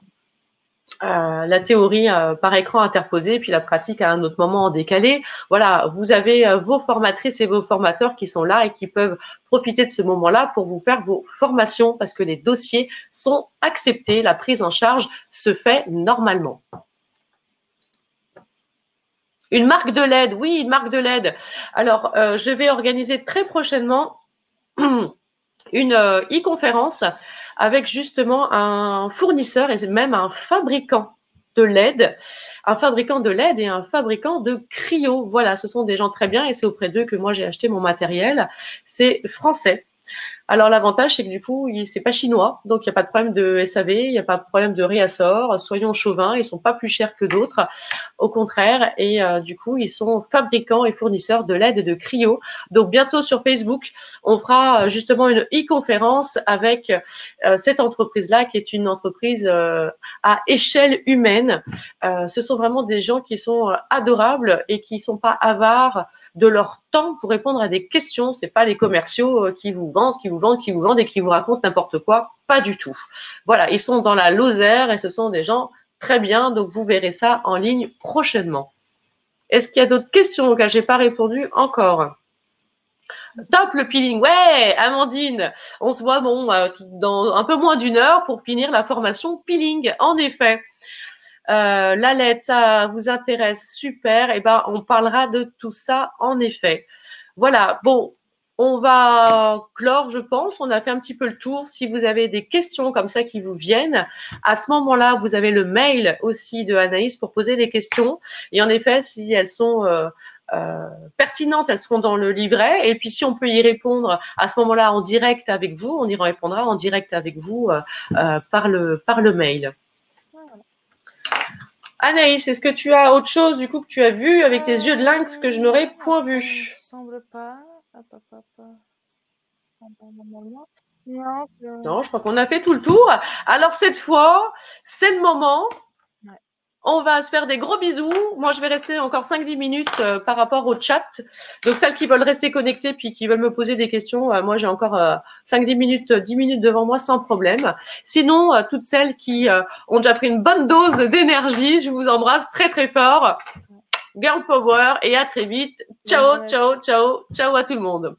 Euh, la théorie euh, par écran interposé, puis la pratique à un autre moment en décalé. Voilà, vous avez euh, vos formatrices et vos formateurs qui sont là et qui peuvent profiter de ce moment-là pour vous faire vos formations parce que les dossiers sont acceptés, la prise en charge se fait normalement. Une marque de L E D, oui, une marque de L E D. Alors, euh, je vais organiser très prochainement une euh, e-conférence avec justement un fournisseur et même un fabricant de L E D, un fabricant de L E D et un fabricant de cryo. Voilà, ce sont des gens très bien et c'est auprès d'eux que moi j'ai acheté mon matériel. C'est français. Alors l'avantage, c'est que du coup, c'est pas chinois, donc il n'y a pas de problème de S A V, il n'y a pas de problème de réassort. Soyons chauvins, ils sont pas plus chers que d'autres, au contraire. Et euh, du coup, ils sont fabricants et fournisseurs de L E D et de cryo. Donc bientôt sur Facebook, on fera justement une e-conférence avec euh, cette entreprise-là, qui est une entreprise euh, à échelle humaine. Euh, ce sont vraiment des gens qui sont adorables et qui sont pas avares de leur temps pour répondre à des questions. C'est pas les commerciaux qui vous vendent, qui vous vendent, qui vous vendent et qui vous racontent n'importe quoi. Pas du tout. Voilà, ils sont dans la Lozère et ce sont des gens très bien. Donc vous verrez ça en ligne prochainement. Est-ce qu'il y a d'autres questions auxquelles j'ai pas répondu encore? Top le peeling, ouais, Amandine. On se voit bon dans un peu moins d'une heure pour finir la formation peeling. En effet. Euh, la L E D, ça vous intéresse, super. Et eh ben, on parlera de tout ça en effet. Voilà. Bon, on va clore, je pense. On a fait un petit peu le tour. Si vous avez des questions comme ça qui vous viennent, à ce moment-là, vous avez le mail aussi de Anaïs pour poser des questions. Et en effet, si elles sont euh, euh, pertinentes, elles seront dans le livret. Et puis, si on peut y répondre à ce moment-là en direct avec vous, on y répondra en direct avec vous euh, euh, par le par le mail. Anaïs, est-ce que tu as autre chose du coup que tu as vu avec tes yeux de lynx que je n'aurais point vu? Il me semble pas. Hop, hop, hop. Non, je... Non, je crois qu'on a fait tout le tour. Alors cette fois, c'est le moment. Ouais. On va se faire des gros bisous. Moi, je vais rester encore cinq dix minutes euh, par rapport au chat. Donc celles qui veulent rester connectées puis qui veulent me poser des questions, euh, moi j'ai encore euh, cinq dix minutes, dix minutes devant moi sans problème. Sinon, euh, toutes celles qui euh, ont déjà pris une bonne dose d'énergie, je vous embrasse très très fort. Girl power et à très vite. Ciao, Ouais. ciao, ciao, ciao à tout le monde.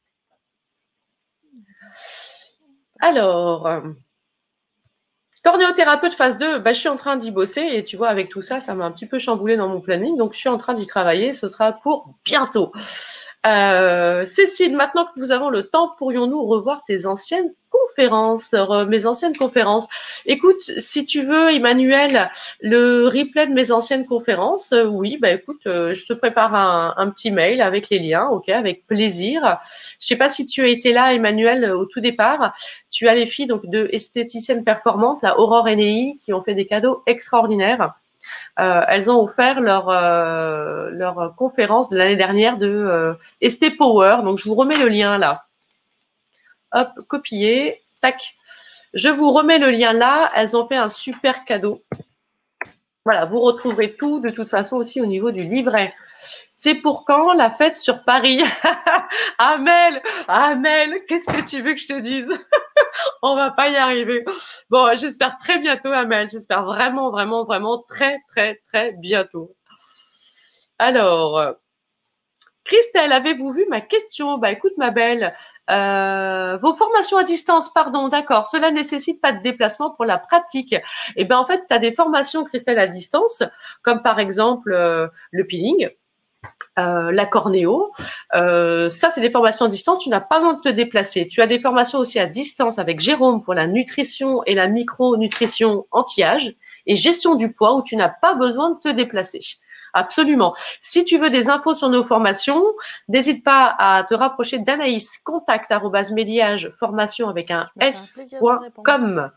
Alors, euh, cornéothérapeute phase deux, bah, je suis en train d'y bosser et tu vois, avec tout ça, ça m'a un petit peu chamboulé dans mon planning, donc je suis en train d'y travailler, ce sera pour bientôt. Euh, Cécile, maintenant que nous avons le temps, pourrions-nous revoir tes anciennes conférences, euh, mes anciennes conférences? Écoute, si tu veux, Emmanuel, le replay de mes anciennes conférences, euh, oui, bah écoute, euh, je te prépare un, un petit mail avec les liens, ok, avec plaisir. Je sais pas si tu as été là, Emmanuel, au tout départ. Tu as les filles donc de esthéticiennes performantes, la Aurore N E I, qui ont fait des cadeaux extraordinaires. Euh, elles ont offert leur euh, leur conférence de l'année dernière de euh, Esthé Power. Donc je vous remets le lien là. Hop, copier, tac. Je vous remets le lien là. Elles ont fait un super cadeau. Voilà, vous retrouverez tout de toute façon aussi au niveau du livret. C'est pour quand la fête sur Paris? Amel, Amel, qu'est-ce que tu veux que je te dise? On va pas y arriver. Bon, j'espère très bientôt, Amel. J'espère vraiment, vraiment, vraiment très, très, très bientôt. Alors, Christelle, avez-vous vu ma question? Bah, écoute, ma belle, euh, vos formations à distance, pardon, d'accord. Cela nécessite pas de déplacement pour la pratique. Eh ben, en fait, tu as des formations, Christelle, à distance, comme par exemple euh, le peeling. Euh, la cornéo, euh, ça c'est des formations à distance, tu n'as pas besoin de te déplacer. Tu as des formations aussi à distance avec Jérôme pour la nutrition et la micronutrition anti-âge et gestion du poids où tu n'as pas besoin de te déplacer. Absolument. Si tu veux des infos sur nos formations, n'hésite pas à te rapprocher d'Anaïs, contact arobase méliage formation avec un s point com.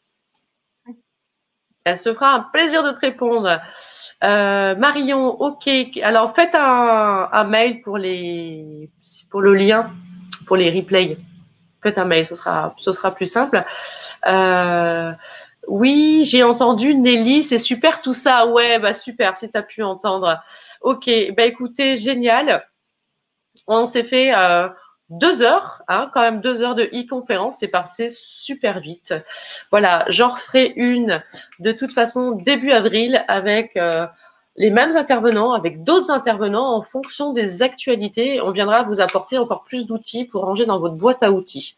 Elle se fera un plaisir de te répondre. Euh, Marion, ok. Alors faites un, un mail pour les pour le lien, pour les replays. Faites un mail, ce sera ce sera plus simple. Euh, oui, j'ai entendu Nelly, c'est super tout ça. Ouais, bah super, si tu as pu entendre. Ok, bah écoutez, génial. On s'est fait euh, deux heures, hein, quand même deux heures de e-conférence, c'est passé super vite. Voilà, j'en referai une de toute façon début avril avec euh, les mêmes intervenants, avec d'autres intervenants en fonction des actualités. On viendra vous apporter encore plus d'outils pour ranger dans votre boîte à outils.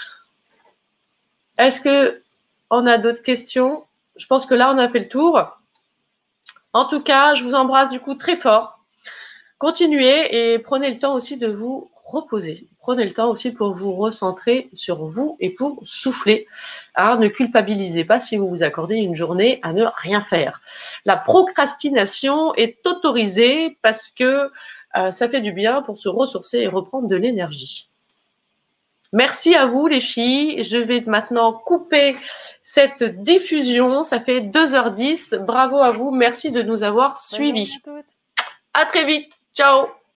Est-ce que on a d'autres questions? Je pense que là, on a fait le tour. En tout cas, je vous embrasse du coup très fort. Continuez et prenez le temps aussi de vous reposer. Prenez le temps aussi pour vous recentrer sur vous et pour souffler. Hein, ne culpabilisez pas si vous vous accordez une journée à ne rien faire. La procrastination est autorisée parce que euh, ça fait du bien pour se ressourcer et reprendre de l'énergie. Merci à vous les filles. Je vais maintenant couper cette diffusion. Ça fait deux heures dix. Bravo à vous. Merci de nous avoir suivis. À très vite. Ciao.